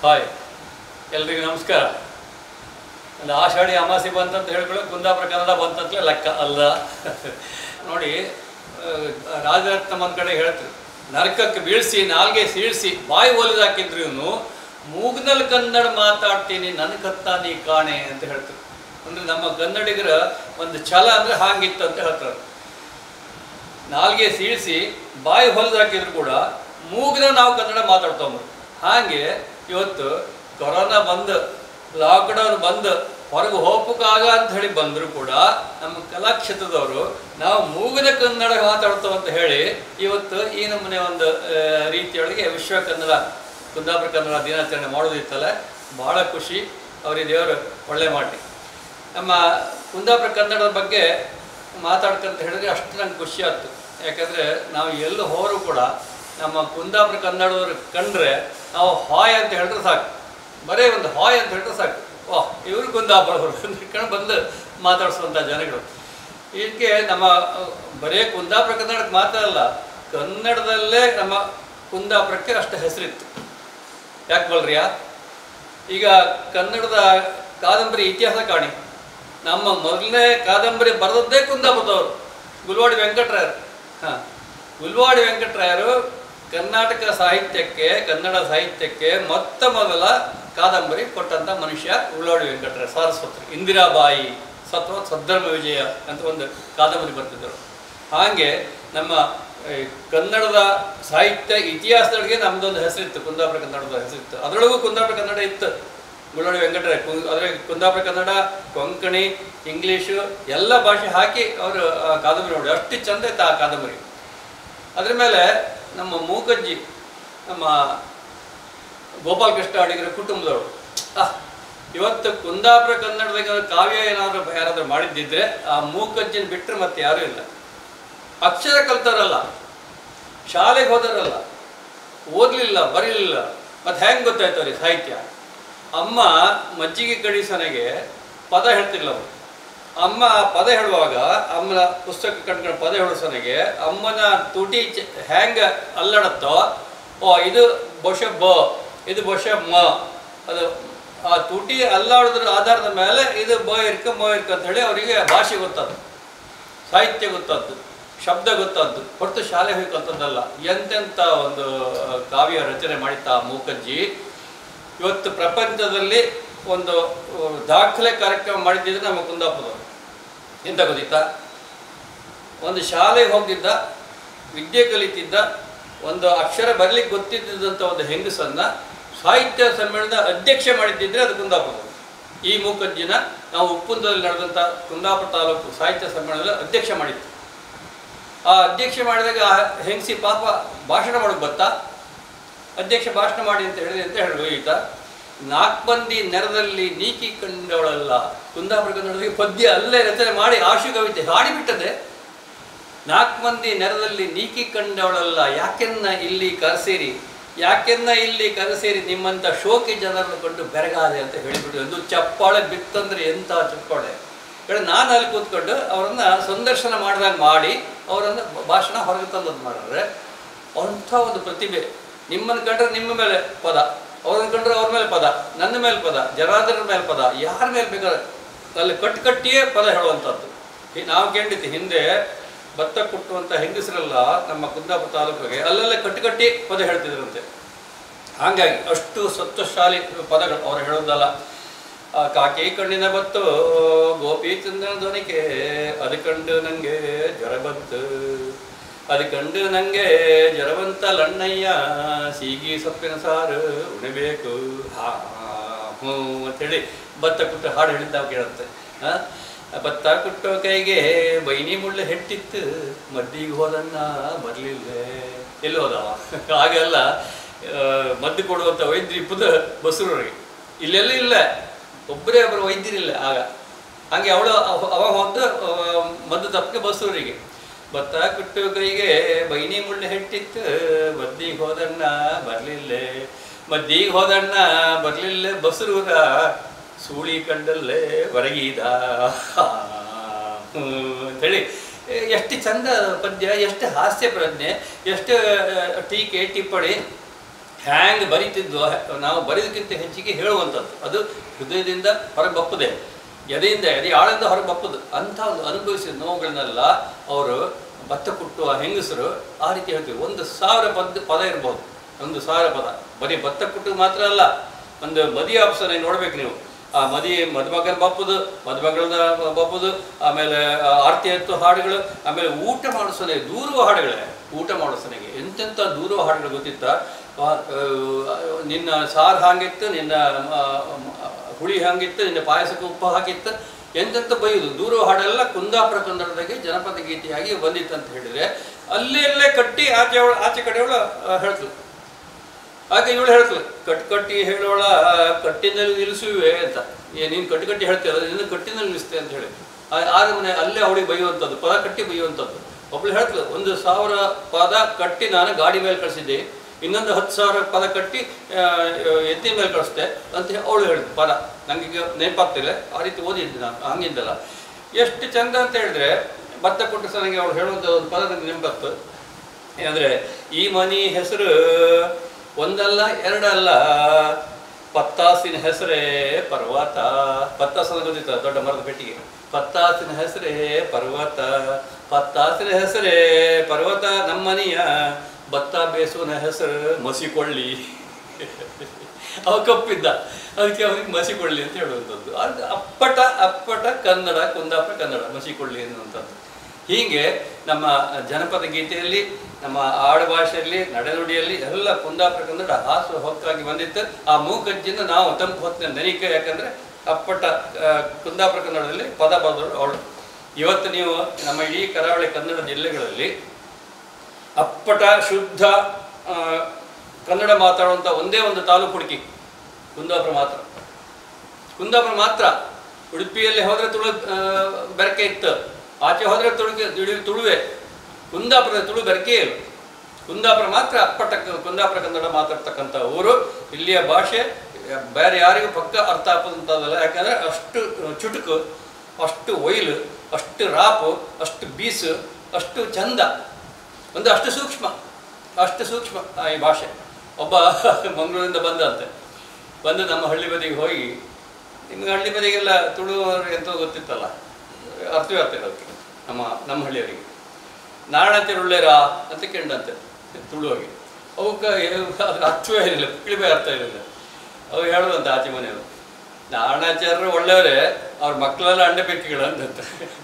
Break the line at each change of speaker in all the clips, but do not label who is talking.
Hi ಎಲ್ರಿಗೂ ನಮಸ್ಕಾರ. ಒಂದು ಆಷಾಢಿ ಅಮಾಸೆ ಬಂತಂತ ಹೇಳ್ಕೊಳ್ಳೋ ಕುಂದಾಪುರ ಕನ್ನಡ ಬಂತಂತಲೇ ಲೆಕ್ಕ ಅಲ್ಲ. ನೋಡಿ, ರಾಜರತ್ನಂ ಒಂದು ಕಡೆ ಹೇಳ್ತಾರೆ, ನರಕಕ್ಕೆ ಬೀಳಿಸಿ ನಾಲ್ಗೆ ಸೀಳಿಸಿ ಬಾಯಿ ಒಲಿದಾಕಿದ್ರು ಇವನು ಮೂಗ್ನಲ್ಲಿ ಕನ್ನಡ ಮಾತಾಡ್ತೀನಿ ನನ್ನ ಕತ್ತ ನೀ ಕಾಣೆ ಅಂತ ಹೇಳ್ತಾರೆ. ಅಂದರೆ ನಮ್ಮ ಕನ್ನಡಿಗರ ಒಂದು ಛಲ ಅಂದರೆ ಹಾಗಿತ್ತು ಅಂತ ಹೇಳ್ತಾರೆ. ನಾಲ್ಗೆ ಸೀಳಿಸಿ ಬಾಯಿ ಹೊಲಿದಾಕಿದ್ರು ಕೂಡ ಮೂಗ್ನ ನಾವು ಕನ್ನಡ ಮಾತಾಡ್ತಂಬರು. ಹಾಗೆ ಇವತ್ತು ಕೊರೋನಾ ಬಂದು ಲಾಕ್ಡೌನ್ ಬಂದು ಹೊರಗೆ ಹೋಗಕ್ಕಾಗ ಅಂತ ಹೇಳಿ ಬಂದರೂ ಕೂಡ ನಮ್ಮ ಕಲಾಕ್ಷೇತ್ರದವರು ನಾವು ಮೂಗಿನ ಕನ್ನಡ ಮಾತಾಡ್ತೇವೆ ಅಂತ ಹೇಳಿ ಇವತ್ತು ಈ ನಮ್ಮನೆ ಒಂದು ರೀತಿಯೊಳಗೆ ವಿಶ್ವ ಕನ್ನಡ ಕುಂದಾಪುರ ಕನ್ನಡ ದಿನಾಚರಣೆ ಮಾಡೋದಿತ್ತಲ್ಲ, ಭಾಳ ಖುಷಿ. ಅವರಿಗೆ ದೇವರು ಒಳ್ಳೆ ಮಾಡಿ. ನಮ್ಮ ಕುಂದಾಪುರ ಕನ್ನಡದ ಬಗ್ಗೆ ಮಾತಾಡ್ಕಂತ ಹೇಳಿದ್ರೆ ಅಷ್ಟು ನಂಗೆ ಖುಷಿ ಆಯ್ತು. ಯಾಕಂದರೆ ನಾವು ಎಲ್ಲೂ ಹೋದರೂ ಕೂಡ ನಮ್ಮ ಕುಂದಾಪುರ ಕನ್ನಡದವ್ರು ಕಂಡ್ರೆ ನಾವು ಹಾಯ್ ಅಂತ ಹೇಳಿದ್ರೆ ಸಾಕು, ಬರೀ ಒಂದು ಹಾಯ್ ಅಂತ ಹೇಳಿದ್ರೆ ಸಾಕು, ವಾಹ್ ಇವರು ಕುಂದಾಪುರದವರು ಕಂಡು ಬಂದು ಮಾತಾಡಿಸುವಂಥ ಜನಗಳು. ಇದಕ್ಕೆ ನಮ್ಮ ಬರೀ ಕುಂದಾಪುರ ಕನ್ನಡಕ್ಕೆ ಮಾತ್ರ ಅಲ್ಲ, ಕನ್ನಡದಲ್ಲೇ ನಮ್ಮ ಕುಂದಾಪುರಕ್ಕೆ ಅಷ್ಟು ಹೆಸರಿತ್ತು. ಯಾಕೆ ಬಲ್ರಿಯಾ? ಈಗ ಕನ್ನಡದ ಕಾದಂಬರಿ ಇತಿಹಾಸ ಕಾಣಿ. ನಮ್ಮ ಮೊದಲನೇ ಕಾದಂಬರಿ ಬರೆದದ್ದೇ ಕುಂದಾಪುರದವರು, ಗುಲ್ವಾಡಿ ವೆಂಕಟರಾಯರು. ಗುಲ್ವಾಡಿ ವೆಂಕಟರಾಯರು ಕರ್ನಾಟಕ ಸಾಹಿತ್ಯಕ್ಕೆ, ಕನ್ನಡ ಸಾಹಿತ್ಯಕ್ಕೆ ಮೊತ್ತ ಮೊದಲ ಕಾದಂಬರಿ ಕೊಟ್ಟಂಥ ಮನುಷ್ಯ ಗುಲ್ವಾಡಿ ವೆಂಕಟರಾಯ. ಸಾರಸ್ವತರು, ಇಂದಿರಾಬಾಯಿ ಸತ್ವ ಸದ್ಧರ್ಮ ವಿಜಯ ಅಂತ ಒಂದು ಕಾದಂಬರಿ ಬರ್ತಿದ್ದರು. ಹಾಗೆ ನಮ್ಮ ಕನ್ನಡದ ಸಾಹಿತ್ಯ ಇತಿಹಾಸದೊಳಗೆ ನಮ್ಮದೊಂದು ಹೆಸರಿತ್ತು, ಕುಂದಾಪುರ ಕನ್ನಡದ ಹೆಸರಿತ್ತು. ಅದರೊಳಗೂ ಕುಂದಾಪುರ ಕನ್ನಡ ಇತ್ತು. ಗುಲ್ವಾಡಿ ವೆಂಕಟರಾಯ ಆದರೆ ಕುಂದಾಪುರ ಕನ್ನಡ, ಕೊಂಕಣಿ, ಇಂಗ್ಲೀಷು ಎಲ್ಲ ಭಾಷೆ ಹಾಕಿ ಅವರು ಕಾದಂಬರಿ ನೋಡಿ, ಅಷ್ಟು ಚಂದ ಇತ್ತು ಆ ಕಾದಂಬರಿ. ಅದ್ರ ಮೇಲೆ ನಮ್ಮ ಮೂಕಜ್ಜಿ, ನಮ್ಮ ಗೋಪಾಲಕೃಷ್ಣ ಅಡಿಗರ ಕುಟುಂಬದವರು, ಇವತ್ತು ಕುಂದಾಪುರ ಕನ್ನಡದಾಗ ಕಾವ್ಯ ಏನಾದರೂ ಯಾರಾದರೂ ಮಾಡಿದ್ದಿದ್ರೆ ಆ ಮೂಕಜ್ಜಿನ ಬಿಟ್ಟರೆ ಮತ್ತೆ ಯಾರೂ ಇಲ್ಲ. ಅಕ್ಷರ ಕಲ್ತಾರಲ್ಲ, ಶಾಲೆಗೆ ಹೋದಾರಲ್ಲ, ಓದಲಿಲ್ಲ ಬರೀಲಿಲ್ಲ, ಮತ್ತು ಹೆಂಗೆ ಗೊತ್ತಾಯ್ತು ಅವ್ರಿಗೆ ಸಾಹಿತ್ಯ? ಅಮ್ಮ ಮಜ್ಜಿಗೆ ಕಡಿಸನೆಗೆ ಪದ ಹೇಳ್ತಿರ್ಲ ಅವರು. ಅಮ್ಮ ಪದ ಹೇಳುವಾಗ ಅಮ್ಮನ ಪುಸ್ತಕ ಕಂಡ್ಕೊಂಡು ಪದ ಹೇಳೋಸನೆಗೆ ಅಮ್ಮನ ತುಟಿ ಹ್ಯಾಂಗೆ ಅಲ್ಲಾಡತ್ತೋ, ಓ ಇದು ಬೊಷ ಬ, ಇದು ಬೊಷ ಮ, ಅದು ಆ ತುಟಿ ಅಲ್ಲಾಡೋದ್ರ ಆಧಾರದ ಮೇಲೆ ಇದು ಬ ಇರ್ಕ ಮ ಇರ್ಕ ಅಂತ ಹೇಳಿ ಅವರಿಗೆ ಭಾಷೆ ಗೊತ್ತಾದ್ದು, ಸಾಹಿತ್ಯ ಗೊತ್ತಾದ್ದು, ಶಬ್ದ ಗೊತ್ತಾದ್ದು. ಹೊರತು ಶಾಲೆ ಹೋಗಿ ಕಲ್ತದ್ದಲ್ಲ. ಎಂತೆಂಥ ಒಂದು ಕಾವ್ಯ ರಚನೆ ಮಾಡಿತ್ತ ಮೂಕಜ್ಜಿ. ಇವತ್ತು ಪ್ರಪಂಚದಲ್ಲಿ ಒಂದು ದಾಖಲೆ ಕಾರ್ಯಕ್ರಮ ಮಾಡಿದ್ದಿದ್ರೆ ನಮ್ಮ ಕುಂದಾಪುರದವರು. ಎಂತ ಗೊತ್ತಿತ್ತಾ? ಒಂದು ಶಾಲೆಗೆ ಹೋಗಿದ್ದ, ವಿದ್ಯೆ ಕಲಿತಿದ್ದ, ಒಂದು ಅಕ್ಷರ ಬರಲಿಕ್ಕೆ ಗೊತ್ತಿದ್ದಂಥ ಒಂದು ಹೆಂಗಸನ್ನು ಸಾಹಿತ್ಯ ಸಮ್ಮೇಳನದ ಅಧ್ಯಕ್ಷೆ ಮಾಡಿದ್ದಿದ್ರೆ ಅದು ಕುಂದಾಪುರದವರು. ಈ ಮೂಕಜ್ಜಿನ ನಾವು ಉಪ್ಪುಂದದಲ್ಲಿ ನಡೆದಂಥ ಕುಂದಾಪುರ ತಾಲೂಕು ಸಾಹಿತ್ಯ ಸಮ್ಮೇಳನದ ಅಧ್ಯಕ್ಷೆ ಮಾಡಿತ್ತು. ಆ ಅಧ್ಯಕ್ಷೆ ಮಾಡಿದಾಗ ಆ ಹೆಂಗಸಿ ಪಾಪ ಭಾಷಣ ಮಾಡೋಕ್ಕೆ ಬತ್ತಾ? ಅಧ್ಯಕ್ಷ ಭಾಷಣ ಮಾಡಿ ಅಂತ ಹೇಳಿದ್ರು ಈತ. 4 ಮಂದಿ ನೆರದಲ್ಲಿ ನೀಕಿ ಕಂಡವಳಲ್ಲ. ಕುಂದಾಪುರ ಕನ್ನಡದಲ್ಲಿ ಪದ್ಯ ಅಲ್ಲೇ ರಚನೆ ಮಾಡಿ ಆಶು ಕವಿತೆ ಹಾಡಿಬಿಟ್ಟದೆ. 4 ಮಂದಿ ನೆರದಲ್ಲಿ ನೀಕಿ ಕಂಡವಳಲ್ಲ, ಯಾಕೆನ್ನ ಇಲ್ಲಿ ಕರೆಸೇರಿ, ಯಾಕೆನ್ನ ಇಲ್ಲಿ ಕರೆಸೇರಿ ನಿಮ್ಮಂಥ ಶೋಕಿ ಜನರನ್ನು ಕಂಡು ಬೆರಗಾದೆ ಅಂತ ಹೇಳಿಬಿಟ್ಟು ಒಂದು ಚಪ್ಪಾಳೆ ಬಿತ್ತಂದ್ರೆ ಎಂಥ ಚಪ್ಪಾಳೆ. ನಾನು ಅಲ್ಲಿ ಕೂತ್ಕೊಂಡು ಅವರನ್ನು ಸಂದರ್ಶನ ಮಾಡಿದಾಗ ಮಾಡಿ ಅವರನ್ನು ಭಾಷಣ ಹೊರಗೆ ತಂದದ್ದು ಮಾಡಿದ್ರೆ ಅಂಥ ಒಂದು ಪ್ರತಿಭೆ. ನಿಮ್ಮನ್ನು ಕಂಡ್ರೆ ನಿಮ್ಮ ಮೇಲೆ ಪದ, ಅವ್ರನ್ನ ಕಂಡ್ರೆ ಅವ್ರ ಮೇಲೆ ಪದ, ನನ್ನ ಮೇಲೆ ಪದ, ಜನಾರ್ದನ ಮೇಲೆ ಪದ, ಯಾರ ಮೇಲೆ ಬೇಕಾದ್ರೆ ಅಲ್ಲಿ ಕಟ್ಟಿಯೇ ಪದ ಹೇಳುವಂಥದ್ದು. ನಾವು ಕೇಳಿದ್ವಿ ಹಿಂದೆ ಭತ್ತ ಕುಟ್ಟುವಂಥ ಹೆಂಗಸರೆಲ್ಲ ನಮ್ಮ ಕುಂದಾಪುರ ತಾಲೂಕಿಗೆ ಅಲ್ಲೆಲ್ಲ ಕಟ್ಟಿ ಪದ ಹೇಳ್ತಿದ್ರಂತೆ. ಹಾಗಾಗಿ ಅಷ್ಟು ಸತ್ವಶಾಲಿ ಪದಗಳು ಅವ್ರು ಹೇಳೋದಲ್ಲ. ಕಾಕಿ ಕಣ್ಣಿನ ಬತ್ತು ಗೋಪಿ ಚಂದ್ರನ ಧ್ವನಿಕೆ, ಅದು ಕಂಡು ನನಗೆ ಜ್ವರ ಬಂತು, ಅದು ಕಂಡು ನನಗೆ ಜ್ವರವಂತ ಲಣ್ಣಯ್ಯ, ಸೀಗಿ ಸೊಪ್ಪಿನ ಸಾರು ಉಣಬೇಕು ಹ್ಞೂ ಅಂಥೇಳಿ ಭತ್ತ ಕುಟ್ಟು ಹಾಡು ಹೇಳಿದ್ದಾವ ಕೇಳುತ್ತೆ. ಭತ್ತ ಕುಟ್ಟೋ ಕೈಗೆ ಬೈನಿ ಮುಳ್ಳು ಹೆಟ್ಟಿತ್ತು, ಮದ್ದಿಗೆ ಹೋದನ್ನ ಬರಲಿಲ್ಲ. ಎಲ್ಲಿ ಹೋದವ? ಹಾಗೆಲ್ಲ ಮದ್ದು ಕೊಡುವಂಥ ವೈದ್ಯರು ಇಪ್ಪದ ಬಸರೂರಿಗೆ ಇಲ್ಲೆಲ್ಲ ಇಲ್ಲ, ಒಬ್ಬರೇ ಒಬ್ಬರು ವೈದ್ಯರಿಲ್ಲ ಆಗ. ಹಾಗೆ ಅವ ಹೋದ ಮದ್ದು ತಪ್ಪಕ್ಕೆ ಬಸರೂರಿಗೆ. ಭತ್ತ ಕುಟ್ಟು ಕೈಗೆ ಬೈನಿ ಮುಳ್ಳು ಹೆಟ್ಟಿತ್ತು, ಮದ್ದಿಗೆ ಹೋದಣ್ಣ ಬರಲಿಲ್ಲ, ಮದ್ದಿಗೆ ಹೋದಣ್ಣ ಬರಲಿಲ್ಲ, ಬಸರೂರ ಸೂಳಿ ಕಂಡಲ್ಲೇ ಹೊರಗೀದ ಅಂಥೇಳಿ ಎಷ್ಟು ಚಂದ ಪದ್ಯ, ಎಷ್ಟು ಹಾಸ್ಯ ಪ್ರಜ್ಞೆ, ಎಷ್ಟು ಟೀಕೆ ಟಿಪ್ಪಣಿ ಹ್ಯಾಂಗೆ ಬರೀತಿದ್ವೋ ನಾವು ಬರೀದಕ್ಕಿಂತ ಹೆಚ್ಚಿಗೆ ಹೇಳುವಂಥದ್ದು, ಅದು ಹೃದಯದಿಂದ ಹೊರಗೆ ಬಪ್ಪದೆ, ಎದೆಯಿಂದ ಎದೆ ಆಳದಿಂದ ಹೊರಗೆ ಬಪ್ಪದು. ಅಂಥ ಒಂದು ಅನುಭವಿಸಿದ ನೋವುಗಳನ್ನೆಲ್ಲ ಅವರು ಭತ್ತ ಕುಟ್ಟುವ ಹೆಂಗಸರು ಆ ರೀತಿ ಹೇಳ್ತೀವಿ. 1000 ಪದ ಇರ್ಬೋದು, 1000 ಪದ. ಬರೀ ಭತ್ತ ಕುಟ್ಟುದು ಮಾತ್ರ ಅಲ್ಲ, ಒಂದು ಮದುವೆ ಅಪ್ಸನೆ ನೋಡ್ಬೇಕು ನೀವು. ಆ ಮದುಮಗನ ಬಪ್ಪುದು, ಮದುಮಗಳನ್ನ ಬಪ್ಪುದು, ಆಮೇಲೆ ಆರತಿ ಎತ್ತು ಹಾಡುಗಳು, ಆಮೇಲೆ ಊಟ ಮಾಡಿಸೋನೆ ದೂರುವ ಹಾಡುಗಳೇ. ಊಟ ಮಾಡಿಸೋನೆಗೆ ಎಂತೆಂಥ ದೂರುವ ಹಾಡುಗಳು ಗೊತ್ತಿತ್ತ. ನಿನ್ನ ಸಾರು ಹಾಗಿತ್ತು, ನಿನ್ನ ಹುಳಿ ಹಾಗಿತ್ತು, ನಿನ್ನ ಪಾಯಸಕ್ಕೆ ಉಪ್ಪು ಹಾಕಿತ್ತು, ಎಂತೆಂಥ ಬೈಯುದು. ದೂರುವ ಹಾಡೆಲ್ಲ ಕುಂದಾಪುರ ಕನ್ನಡದಾಗೆ ಜನಪದ ಗೀತೆಯಾಗಿ ಬಂದಿತ್ತು ಅಂತ ಹೇಳಿದರೆ ಅಲ್ಲೇ ಕಟ್ಟಿ ಆಚೆ ಕಡೆಯವಳು ಹೇಳ್ತಳು. ಹಾಗೆ ಇವಳು ಹೇಳ್ತಳು, ಕಟ್ಟಿ ಹೇಳೋಳ ಕಟ್ಟಿನಲ್ಲಿ ನಿಲ್ಲಿಸುವೆ ಅಂತ. ನೀನು ಕಟ್ಟಿ ಹೇಳ್ತೀರ, ನಿನ್ನ ಕಟ್ಟಿನಲ್ಲಿ ನಿಲ್ಲಿಸ್ತೆ ಅಂತ ಹೇಳಿ ಆಗ ಮನೆ ಅಲ್ಲೇ ಅವಳಿಗೆ ಬೈಯುವಂಥದ್ದು, ಪದ ಕಟ್ಟಿ ಬೈಯುವಂಥದ್ದು. ಒಬ್ಳು ಹೇಳ್ತಳು, 1000 ಪದ ಕಟ್ಟಿ ನಾನು ಗಾಡಿ ಮೇಲೆ ಕಳಿಸಿದ್ದೆ, ಇನ್ನೊಂದು 10,000 ಪದ ಕಟ್ಟಿ ಎತ್ತಿನ ಮೇಲೆ ಕಳಿಸ್ದೆ ಅಂತ ಅವಳು ಹೇಳಿದ್ಲು. ಪದ ನನಗೆ ನೆನಪಾಗ್ತಿಲ್ಲ, ಆ ರೀತಿ ಓದಿದ್ದೆ ನಾನು, ಹಂಗಿದ್ದಲ್ಲ. ಎಷ್ಟು ಚಂದ ಅಂತ ಹೇಳಿದ್ರೆ ಭತ್ತ ಕೊಟ್ಟು ನನಗೆ ಅವಳು ಹೇಳುವಂಥ ಒಂದು ಪದ ನನಗೆ ನೆನಪಾಗ್ತು. ಏನಂದರೆ, ಈ ಮನೆ ಹೆಸರು ಒಂದಲ್ಲ ಎರಡಲ್ಲ, ಪತ್ತಾಸಿನ ಹೆಸರೇ ಪರ್ವತ. ಪತ್ತಾಸನ ಗೊತ್ತಿತ್ತು, ದೊಡ್ಡ ಮರದ ಪೆಟ್ಟಿಗೆ. ಪತ್ತಾಸಿನ ಹೆಸರೇ ಪರ್ವತ, ಪತ್ತಾಸಿನ ಹೆಸರೇ ಪರ್ವತ, ನಮ್ಮನೆಯ ಭತ್ತ ಬೇಸುವನ ಹೆಸರು ಮಸಿಕೊಳ್ಳಿ. ಅವ ಕಪ್ಪಿದ್ದ, ಅದಕ್ಕೆ ಅವನಿಗೆ ಮಸಿಕೊಳ್ಳಿ ಅಂತ ಹೇಳುವಂಥದ್ದು. ಅದು ಅಪ್ಪಟ ಕನ್ನಡ, ಕುಂದಾಪುರ ಕನ್ನಡ, ಮಸಿಕೊಳ್ಳಿ ಎನ್ನುವಂಥದ್ದು. ಹೀಗೆ ನಮ್ಮ ಜನಪದ ಗೀತೆಯಲ್ಲಿ, ನಮ್ಮ ಆಡುಭಾಷೆಯಲ್ಲಿ, ನಡೆನುಡಿಯಲ್ಲಿ ಎಲ್ಲ ಕುಂದಾಪುರ ಕನ್ನಡ ಹಾಸು ಹೊಕ್ಕಾಗಿ ಬಂದಿತ್ತು. ಆ ಮೂಕಜ್ಜಿನ ನಾವು ತಂಪು ಹೊತ್ತಿನ ನೆನಿಕೆ, ಯಾಕಂದರೆ ಅಪ್ಪಟ ಕುಂದಾಪುರ ಕನ್ನಡದಲ್ಲಿ ಪದ ಬದಲು ಅವಳು. ಇವತ್ತು ನೀವು ನಮ್ಮ ಇಡೀ ಕರಾವಳಿ ಕನ್ನಡ ಜಿಲ್ಲೆಗಳಲ್ಲಿ ಅಪ್ಪಟ ಶುದ್ಧ ಕನ್ನಡ ಮಾತಾಡುವಂಥ ಒಂದೇ ಒಂದು ತಾಲೂಕು ಹುಡುಕಿ, ಕುಂದಾಪುರ ಮಾತ್ರ. ಕುಂದಾಪುರ ಮಾತ್ರ. ಉಡುಪಿಯಲ್ಲಿ ಹೋದರೆ ಬೆರಕೆ ಇತ್ತು, ಆಚೆ ಹೋದರೆ ತುಳುವೆ. ಕುಂದಾಪುರದ ತುಳು ಬೆರಕೆ ಇಲ್ಲ. ಕುಂದಾಪುರ ಮಾತ್ರ ಅಪ್ಪಟ ಕುಂದಾಪುರ ಕನ್ನಡ ಮಾತಾಡ್ತಕ್ಕಂಥ ಊರು. ಇಲ್ಲಿಯ ಭಾಷೆ ಬೇರೆ ಯಾರಿಗೂ ಪಕ್ಕ ಅರ್ಥ ಆಗೋದಂಥದ್ದಲ್ಲ. ಯಾಕಂದರೆ ಅಷ್ಟು ಚುಟುಕು, ಅಷ್ಟು ಒಯ್ಲು, ಅಷ್ಟು ರಾಪು, ಅಷ್ಟು ಬೀಸು, ಅಷ್ಟು ಚಂದ, ಒಂದು ಅಷ್ಟು ಸೂಕ್ಷ್ಮ ಈ ಭಾಷೆ. ಒಬ್ಬ ಮಂಗಳೂರಿಂದ ಬಂದು ನಮ್ಮ ಹಳ್ಳಿ ಬದಿಗೆ ಹೋಗಿ, ನಿಮಗೆ ಹಳ್ಳಿ ಬದಿಗೆಲ್ಲ ತುಳುವರು ಎಂತ ಗೊತ್ತಿತ್ತಲ್ಲ, ಅರ್ಥವೇ ಆಗ್ತಿಲ್ಲ ಅದಕ್ಕೆ. ನಮ್ಮ ಹಳ್ಳಿಯವರಿಗೆ ನಾರಾಯಣ ಉಳ್ಳೇರಾ ಅಂತ ಕೇಳಂತೆ ತುಳುವಾಗಿ. ಅವಕ್ಕೆ ಅದ್ರ ಅರ್ಥವೇ ಇರಲಿಲ್ಲ, ಕಿಳಿಬೆ ಅರ್ಥ ಇರಲಿಲ್ಲ. ಅವು ಹೇಳುವಂತ ಆಚೆ ಮನೆಯವರು, ನಾರಾಯಣಾಚಾರ್ಯರು ಒಳ್ಳೆಯವರೇ, ಅವ್ರ ಮಕ್ಕಳೆಲ್ಲ ಅಂಡೆ ಬೆಕ್ಕಿಗಳು ಅಂತ.